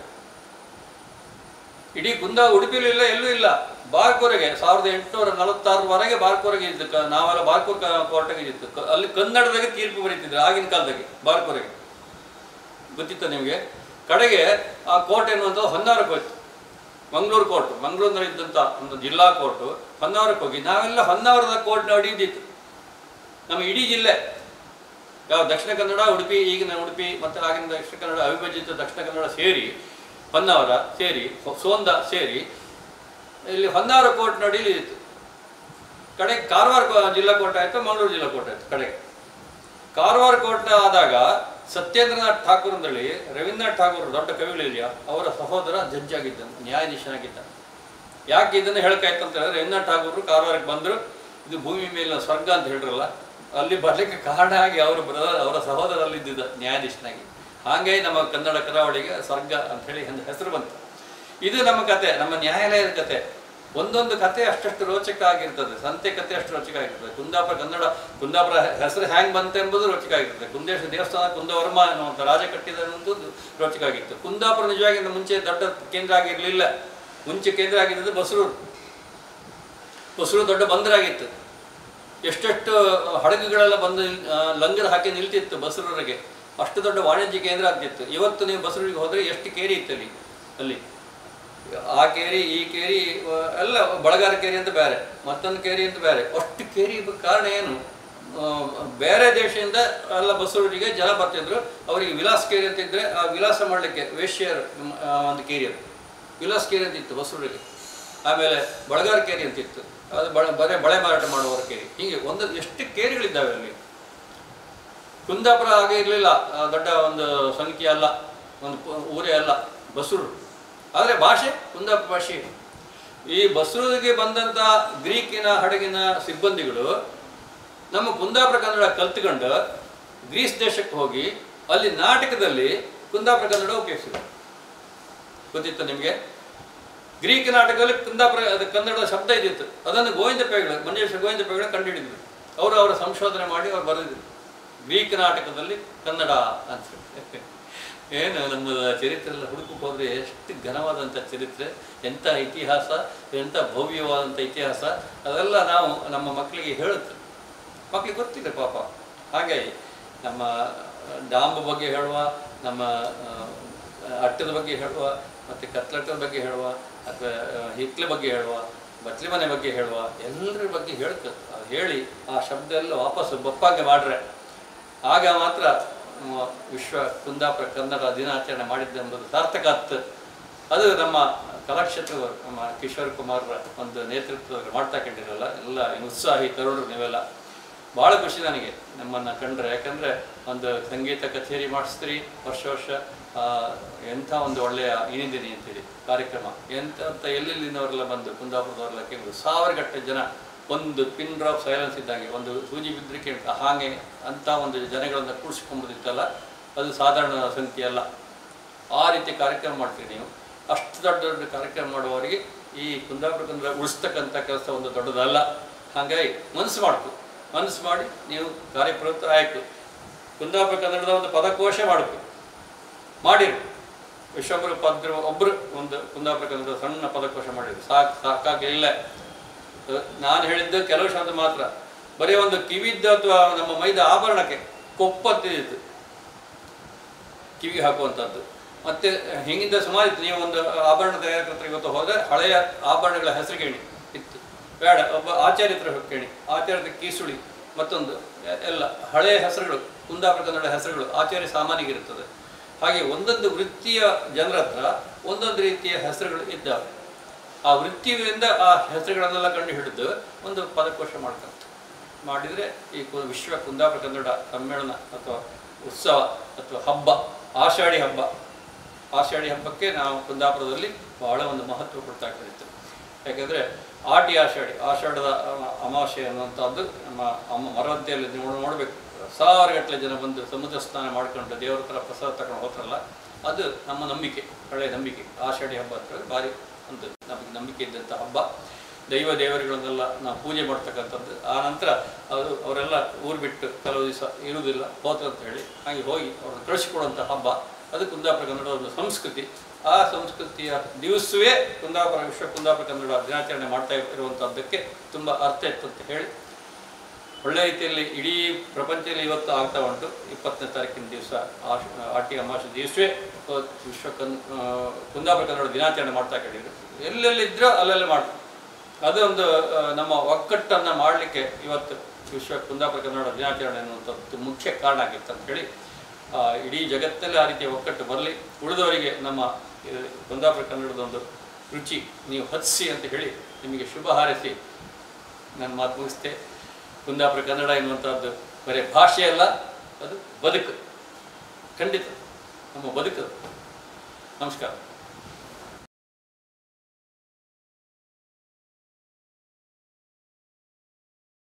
ಇಡೀ ಉಡುಪಿಯಲ್ಲಿಲ್ಲ, ಎಲ್ಲೂ ಇಲ್ಲ, ಬಾರ್ಕೋರೆಗೆ 1846ವರೆಗೆ ಬಾರ್ಕೋರೆಗೆ ಇದ್ದು. ನಾವೆಲ್ಲ ಬಾರ್ಕೋರ್ ಕೋರ್ಟ್ಗೆ ಇದ್ದಿತ್ತು. ಅಲ್ಲಿ ಕನ್ನಡದಾಗೆ ತೀರ್ಪು ಬರೀತಿದ್ರು ಆಗಿನ ಕಾಲದಾಗೆ. ಬಾರ್ಕೋರೆಗೆ ಗೊತ್ತಿತ್ತು ನಿಮಗೆ. ಕಡೆಗೆ ಆ ಕೋರ್ಟ್ ಎನ್ನುವಂಥದ್ದು ಹೊನ್ನಾವರಕ್ಕೆ ಹೋಯ್ತು. ಮಂಗಳೂರು ಕೋರ್ಟ್, ಮಂಗಳೂರಿನಲ್ಲಿ ಇದ್ದಂಥ ಒಂದು ಜಿಲ್ಲಾ ಕೋರ್ಟು ಹೊನ್ನಾವರಕ್ಕೆ ಹೋಗಿ ನಾವೆಲ್ಲ ಹೊನ್ನಾವರದ ಕೋರ್ಟ್ನ ಅಡಿ ಇದ್ದಿತ್ತು. ನಮ್ಮ ಇಡೀ ಜಿಲ್ಲೆ ಯಾವ ದಕ್ಷಿಣ ಕನ್ನಡ, ಉಡುಪಿ, ಈಗಿನ ಉಡುಪಿ ಮತ್ತು ಆಗಿನ ದಕ್ಷಿಣ ಕನ್ನಡ ಅವಿಭಜಿತ ದಕ್ಷಿಣ ಕನ್ನಡ ಸೇರಿ, ಹೊನ್ನಾವರ ಸೇರಿ, ಸೋಂದ ಸೇರಿ ಇಲ್ಲಿ ಹೊನ್ನಾವರ ಕೋರ್ಟ್ ನಡೀಲಿ ಇತ್ತು. ಕಡೆಗೆ ಕಾರವಾರ ಜಿಲ್ಲಾ ಕೋರ್ಟ್ ಆಯಿತು, ಮಂಗಳೂರು ಜಿಲ್ಲಾ ಕೋರ್ಟ್ ಆಯಿತು. ಕಡೆಗೆ ಕಾರವಾರ ಕೋರ್ಟ್ ಆದಾಗ ಸತ್ಯೇಂದ್ರನಾಥ್ ಠಾಕೂರ್ ಅಂತೇಳಿ ರವೀಂದ್ರನಾಥ್ ಠಾಕೂರ್ ದೊಡ್ಡ ಕವಿಗಳಿದೆಯಾ ಅವರ ಸಹೋದರ ಜಡ್ಜ್ ಆಗಿದ್ದಾನೆ, ನ್ಯಾಯಾಧೀಶನಾಗಿದ್ದ. ಯಾಕೆ ಇದನ್ನು ಹೇಳ್ಕಾಯ್ತು ಅಂತ ಹೇಳಿದ್ರೆ ರವೀಂದ್ರನಾಥ್ ಠಾಕೂರ್ ಕಾರವಾರಕ್ಕೆ ಬಂದರು. ಇದು ಭೂಮಿ ಮೇಲಿನ ಸ್ವರ್ಗ ಅಂತ ಹೇಳಿರಲ್ಲ, ಅಲ್ಲಿ ಬರಲಿಕ್ಕೆ ಕಾರಣ ಆಗಿ ಅವರ ಸಹೋದರಲ್ಲಿದ್ದ ನ್ಯಾಯಾಧೀಶನಾಗಿ. ಹಾಗೆ ನಮ್ಮ ಕನ್ನಡ ಕರಾವಳಿಗೆ ಸ್ವರ್ಗ ಅಂಥೇಳಿ ಹೆಸರು ಬಂತು. ಇದು ನಮ್ಮ ಕತೆ, ನಮ್ಮ ನ್ಯಾಯಾಲಯದ ಕತೆ. ಒಂದೊಂದು ಕತೆ ಅಷ್ಟಷ್ಟು ರೋಚಕ ಆಗಿರ್ತದೆ. ಸಂತೆ ಕತೆ ಅಷ್ಟು ರೋಚಕ ಆಗಿರ್ತದೆ. ಕುಂದಾಪುರ ಹೆಸರು ಹ್ಯಾಂಗ್ ಬಂತೆ ಎಂಬುದು ರೋಚಕ ಆಗಿರ್ತದೆ. ಕುಂದೇಶ ದೇವಸ್ಥಾನ ಕುಂದವರ್ಮ ಅನ್ನುವಂಥ ರಾಜ ಕಟ್ಟಿದಂಥದ್ದು ರೋಚಕ ಆಗಿತ್ತು. ಕುಂದಾಪುರ ನಿಜವಾಗಿ ಮುಂಚೆ ದೊಡ್ಡ ಕೇಂದ್ರ ಆಗಿರಲಿಲ್ಲ. ಮುಂಚೆ ಕೇಂದ್ರ ಆಗಿದ್ದು ಬಸರೂರು ದೊಡ್ಡ ಬಂದರಾಗಿತ್ತು. ಎಷ್ಟೆಷ್ಟು ಹಡಗುಗಳೆಲ್ಲ ಬಂದು ಲಂಗರ್ ಹಾಕಿ ನಿಲ್ತಿತ್ತು ಬಸರೂರಿಗೆ. ಅಷ್ಟು ದೊಡ್ಡ ವಾಣಿಜ್ಯ ಕೇಂದ್ರ ಆಗ್ತಿತ್ತು. ಇವತ್ತು ನೀವು ಬಸರೂರಿಗೆ ಹೋದರೆ ಎಷ್ಟು ಕೇರಿ ಇತ್ತು ಅಲ್ಲಿ. ಆ ಕೇರಿ, ಈ ಕೇರಿ ಎಲ್ಲ ಬಳಗಾರ ಕೇರಿ ಅಂತ ಬೇರೆ, ಮತ್ತೊಂದು ಕೇರಿ ಅಂತ ಬೇರೆ. ಅಷ್ಟು ಕೇರಿ ಕಾರಣ ಏನು? ಬೇರೆ ದೇಶದಿಂದ ಎಲ್ಲ ಬಸರೂರಿಗೆ ಜನ ಬರ್ತಿದ್ರು. ಅವರಿಗೆ ವಿಲಾಸ್ ಕೇರಿ ಅಂತ ಇದ್ದರೆ ಆ ವಿಲಾಸ ಮಾಡಲಿಕ್ಕೆ ವೇಶ್ಯರ ಒಂದು ಕೇರಿ, ಅದು ವಿಲಾಸ್ ಕೇರಿ ಅಂತ ಇತ್ತು ಬಸರೂರಿಗೆ. ಆಮೇಲೆ ಬಳಗಾರ ಕೇರಿ ಅಂತಿತ್ತು, ಅದು ಬಳೆ ಮಾರಾಟ ಮಾಡುವವರ ಕೇರಿ. ಹೀಗೆ ಎಷ್ಟು ಕೇರಿಗಳಿದ್ದಾವೆ ಅಲ್ಲಿ. ಕುಂದಾಪುರ ಹಾಗೆ ಇರಲಿಲ್ಲ, ದೊಡ್ಡ ಒಂದು ಸಂಖ್ಯೆ ಅಲ್ಲ, ಒಂದು ಊರೇ ಅಲ್ಲ ಬಸರೂರು. ಆದರೆ ಭಾಷೆ ಕುಂದಾಪುರ ಭಾಷೆ. ಈ ಬಸರೂರಿಗೆ ಬಂದಂಥ ಗ್ರೀಕಿನ ಹಡಗಿನ ಸಿಬ್ಬಂದಿಗಳು ನಮ್ಮ ಕುಂದಾಪುರ ಕನ್ನಡ ಕಲ್ತ್ಕೊಂಡು ಗ್ರೀಸ್ ದೇಶಕ್ಕೆ ಹೋಗಿ ಅಲ್ಲಿ ನಾಟಕದಲ್ಲಿ ಕುಂದಾಪುರ ಕನ್ನಡ ಉಪಯೋಗಿಸಿದರು. ಗೊತ್ತಿತ್ತು ನಿಮಗೆ? ಗ್ರೀಕ್ ನಾಟಕದಲ್ಲಿ ಕುಂದಾಪುರ ಕನ್ನಡ ಶಬ್ದ ಇದ್ದಿತ್ತು. ಅದನ್ನು ಮಂಜೇಶ್ವರ ಗೋವಿಂದ ಪೈಗಳು ಕಂಡುಹಿಡಿದ್ರು. ಅವರ ಸಂಶೋಧನೆ ಮಾಡಿ ಅವ್ರು ಬರೆದಿದ್ರು ಗ್ರೀಕ್ ನಾಟಕದಲ್ಲಿ ಕನ್ನಡ ಅಂತ. ಏನು ನಮ್ಮ ಚರಿತ್ರೆ ಎಲ್ಲ ಹುಡುಕಕ್ಕೆ ಹೋದರೆ ಎಷ್ಟು ಘನವಾದಂಥ ಚರಿತ್ರೆ, ಎಂಥ ಇತಿಹಾಸ, ಎಂಥ ಭವ್ಯವಾದಂಥ ಇತಿಹಾಸ, ಅದೆಲ್ಲ ನಾವು ನಮ್ಮ ಮಕ್ಕಳಿಗೆ ಹೇಳುತ್ತೆ. ಮಕ್ಕಳಿಗೆ ಗೊತ್ತಿದೆ ಪಾಪ. ಹಾಗಾಗಿ ನಮ್ಮ ಡಾಂಬು ಬಗ್ಗೆ ಹೇಳುವ, ನಮ್ಮ ಅಟ್ಟದ ಬಗ್ಗೆ ಹೇಳುವ, ಮತ್ತು ಕತ್ಲಟ್ಟದ ಬಗ್ಗೆ ಹೇಳುವ, ಅಥವಾ ಹಿಕ್ಲ ಬಗ್ಗೆ ಹೇಳುವ, ಬತ್ಲಿ ಮನೆ ಬಗ್ಗೆ ಹೇಳುವ, ಎಲ್ಲರ ಬಗ್ಗೆ ಹೇಳಿ ಆ ಶಬ್ದ ಎಲ್ಲ ವಾಪಸ್ಸು ಬಪ್ಪಾಗೆ ಮಾಡ್ರೆ ಆಗ ಮಾತ್ರ ವಿಶ್ವ ಕುಂದಾಪುರ ಕನ್ನಡ ದಿನಾಚರಣೆ ಮಾಡಿದ್ದೆಂಬುದು ಸಾರ್ಥಕ ಆತ್ತು. ಅದು ನಮ್ಮ ಕಲಾಕ್ಷೇತ್ರದವರು ನಮ್ಮ ಕಿಶೋರ್ ಕುಮಾರ್ ಒಂದು ನೇತೃತ್ವದಲ್ಲಿ ಮಾಡ್ತಾ ಕಂಡಿರಲ್ಲ ಎಲ್ಲ ಉತ್ಸಾಹಿ ತರುಣರು ನೀವೆಲ್ಲ. ಭಾಳ ಖುಷಿ ನನಗೆ ನಮ್ಮನ್ನು ಕಂಡ್ರೆ, ಯಾಕಂದರೆ ಒಂದು ಸಂಗೀತ ಕಚೇರಿ ಮಾಡಿಸ್ತೀರಿ ವರ್ಷ ವರ್ಷ, ಎಂಥ ಒಂದು ಒಳ್ಳೆಯ ಇನಿದಿನಿ ಅಂತೇಳಿ ಕಾರ್ಯಕ್ರಮ, ಎಂಥ ಎಲ್ಲೆಲ್ಲಿನವರೆಲ್ಲ ಬಂದು ಕುಂದಾಪುರದವರೆಲ್ಲ ಕೇಳಿದ್ರು. 1000 ಗಟ್ಟಲೆ ಜನ, ಒಂದು ಪಿನ್ ಡ್ರಾಪ್ ಸೈಲೆನ್ಸ್ ಇದ್ದಾಗೆ, ಒಂದು ಸೂಜಿ ಬಿದ್ದರಿಕೆ ಹಾಗೆ ಅಂಥ ಒಂದು ಜನಗಳನ್ನು ಕೂಡಿಸ್ಕೊಂಬುದಿತ್ತಲ್ಲ, ಅದು ಸಾಧಾರಣ ಸಂಖ್ಯೆ ಅಲ್ಲ. ಆ ರೀತಿ ಕಾರ್ಯಕ್ರಮ ಮಾಡ್ತೀರಿ ನೀವು. ಅಷ್ಟು ದೊಡ್ಡ ದೊಡ್ಡ ಕಾರ್ಯಕ್ರಮ ಮಾಡುವವರಿಗೆ ಈ ಕುಂದಾಪುರ ಕನ್ನಡ ಉಳಿಸ್ತಕ್ಕಂಥ ಕೆಲಸ ಒಂದು ದೊಡ್ಡದಲ್ಲ. ಹಾಗಾಗಿ ಮನಸ್ಸು ಮಾಡಿ ನೀವು ಕಾರ್ಯಪ್ರವೃತ್ತ ಆಯಿತು. ಕುಂದಾಪುರ ಕನ್ನಡದ ಒಂದು ಪದಕೋಶ ಮಾಡಬೇಕು, ಮಾಡಿರಿ. ವಿಶ್ವೊಬ್ಬರು ಒಬ್ಬರು ಒಂದು ಕುಂದಾಪುರ ಕನ್ನಡದ ಸಣ್ಣ ಪದಕೋಶ ಮಾಡಿದ್ರು, ಸಾಕಾಗಲಿಲ್ಲ. ನಾನು ಹೇಳಿದ್ದು ಕೆಲವು ಶಬ್ದ ಮಾತ್ರ, ಬರೀ ಒಂದು ಕಿವಿದ್ದು ಅಥವಾ ನಮ್ಮ ಮೈದ ಆಭರಣಕ್ಕೆ ಕೊಪ್ಪತ್ತಿದ್ದು ಕಿವಿಗೆ ಹಾಕುವಂಥದ್ದು. ಮತ್ತು ಹಿಂಗಿಂದ ಸುಮಾರು ಇತ್ತು. ನೀವು ಒಂದು ಆಭರಣ ತಯಾರಕರ ಹತ್ರ ಇವತ್ತು ಹೋದರೆ ಹಳೆಯ ಆಭರಣಗಳ ಹೆಸರು ಕೇಳಿ ಇತ್ತು, ಬೇಡ ಒಬ್ಬ ಆಚಾರ್ಯ ಹತ್ರ ಕೇಳಿ, ಆಚಾರ್ಯದ ಕೀಸುಳಿ ಮತ್ತೊಂದು ಎಲ್ಲ ಹಳೆಯ ಹೆಸರುಗಳು, ಕುಂದಾಪುರ ಕನ್ನಡ ಹೆಸರುಗಳು ಆಚಾರ್ಯ ಸಾಮಾನ್ಯಗಿರುತ್ತದೆ. ಹಾಗೆ ಒಂದೊಂದು ವೃತ್ತಿಯ ಜನರ ಹತ್ರ ಒಂದೊಂದು ರೀತಿಯ ಹೆಸರುಗಳು ಇದ್ದಾವೆ. ಆ ವೃತ್ತಿಯಿಂದ ಆ ಹೆಸರುಗಳನ್ನೆಲ್ಲ ಕಂಡು ಹಿಡಿದು ಒಂದು ಪದಕೋಶ ಮಾಡಿದರೆ ಈ ವಿಶ್ವ ಕುಂದಾಪುರ ಕನ್ನಡ ಸಮ್ಮೇಳನ ಅಥವಾ ಉತ್ಸವ ಅಥವಾ ಹಬ್ಬ, ಆಷಾಢಿ ಹಬ್ಬಕ್ಕೆ ನಾವು ಕುಂದಾಪುರದಲ್ಲಿ ಬಹಳ ಒಂದು ಮಹತ್ವ ಕೊಡ್ತಾ ಕರೀತೀವಿ. ಯಾಕೆಂದರೆ ಆಷಾಢದ ಅಮಾವಾಸ್ಯೆ ಅನ್ನುವಂಥದ್ದು ನಮ್ಮ ಮರವಂತೆಯಲ್ಲಿ ನೀವು ನೋಡಬೇಕು, 1000 ಗಟ್ಟಲೆ ಜನ ಬಂದು ಸಮುದ್ರ ಸ್ನಾನ ಮಾಡ್ಕೊಂಡು ದೇವರ ಥರ ಪ್ರಸಾದ ತಗೊಂಡು ಹೋಗ್ತಾರಲ್ಲ, ಅದು ನಮ್ಮ ನಂಬಿಕೆ, ಹಳೆಯ ನಂಬಿಕೆ. ಆಷಾಢಿ ಹಬ್ಬ ಅಂತ ಭಾರಿ ಒಂದು ನಮಗೆ ನಂಬಿಕೆ ಇದ್ದಂಥ ಹಬ್ಬ. ದೇವರುಗಳನ್ನೆಲ್ಲ ನಾವು ಪೂಜೆ ಮಾಡ್ತಕ್ಕಂಥದ್ದು. ಆ ನಂತರ ಅವರೆಲ್ಲ ಊರು ಬಿಟ್ಟು ಕೆಲವು ದಿವಸ ಇರುವುದಿಲ್ಲ, ಹೋದ್ರು ಅಂತ ಹೇಳಿ ಹಾಗೆ ಹೋಗಿ ಅವ್ರನ್ನ ಕಳಿಸಿಕೊಡುವಂಥ ಹಬ್ಬ. ಅದು ಕುಂದಾಪುರ ಕನ್ನಡದ ಒಂದು ಸಂಸ್ಕೃತಿ. ಆ ಸಂಸ್ಕೃತಿಯ ದಿವಸವೇ ವಿಶ್ವ ಕುಂದಾಪುರ ಕನ್ನಡ ದಿನಾಚರಣೆ ಮಾಡ್ತಾ ಇರುವಂಥದ್ದಕ್ಕೆ ತುಂಬ ಅರ್ಥ ಇತ್ತು ಅಂತ ಹೇಳಿ, ಒಳ್ಳೆಯ ರೀತಿಯಲ್ಲಿ ಇಡೀ ಪ್ರಪಂಚದಲ್ಲಿ ಇವತ್ತು ಆಗ್ತಾ ಉಂಟು. 20ನೇ ತಾರೀಕಿನ ದಿವಸ ಆಟಿ ಅಮಾವಾಸ್ಯೆ ದಿವಸವೇ ಕುಂದಾಪುರ ಕನ್ನಡ ದಿನಾಚರಣೆ ಮಾಡ್ತಾ ಕಂಡಿದ್ರು. ಎಲ್ಲೆಲ್ಲಿದ್ದರೂ ಅಲ್ಲೆಲ್ಲ ಮಾಡ್ತಾರೆ. ಅದೊಂದು ನಮ್ಮ ಒಕ್ಕಟ್ಟನ್ನು ಮಾಡಲಿಕ್ಕೆ ಇವತ್ತು ವಿಶ್ವ ಕುಂದಾಪುರ ಕನ್ನಡ ದಿನಾಚರಣೆ ಅನ್ನುವಂಥದ್ದು ಮುಖ್ಯ ಕಾರಣ ಆಗಿತ್ತು ಅಂತ ಹೇಳಿ, ಇಡೀ ಜಗತ್ತಲ್ಲಿ ಆ ರೀತಿಯ ಒಕ್ಕಟ್ಟು ಬರಲಿ, ಉಳಿದವರಿಗೆ ನಮ್ಮ ಕುಂದಾಪುರ ಕನ್ನಡದೊಂದು ರುಚಿ ನೀವು ಹತ್ತಿಸಿ ಅಂತ ಹೇಳಿ ನಿಮಗೆ ಶುಭ ಹಾರೈಸಿ ನಾನು ಮಾತು ಮುಗಿಸ್ತೆ. ಕುಂದಾಪುರ ಕನ್ನಡ ಎನ್ನುವಂಥದ್ದು ಬರೀ ಭಾಷೆ ಅಲ್ಲ, ಅದು ಬದುಕು, ಖಂಡಿತ ನಮ್ಮ ಬದುಕು. ನಮಸ್ಕಾರ.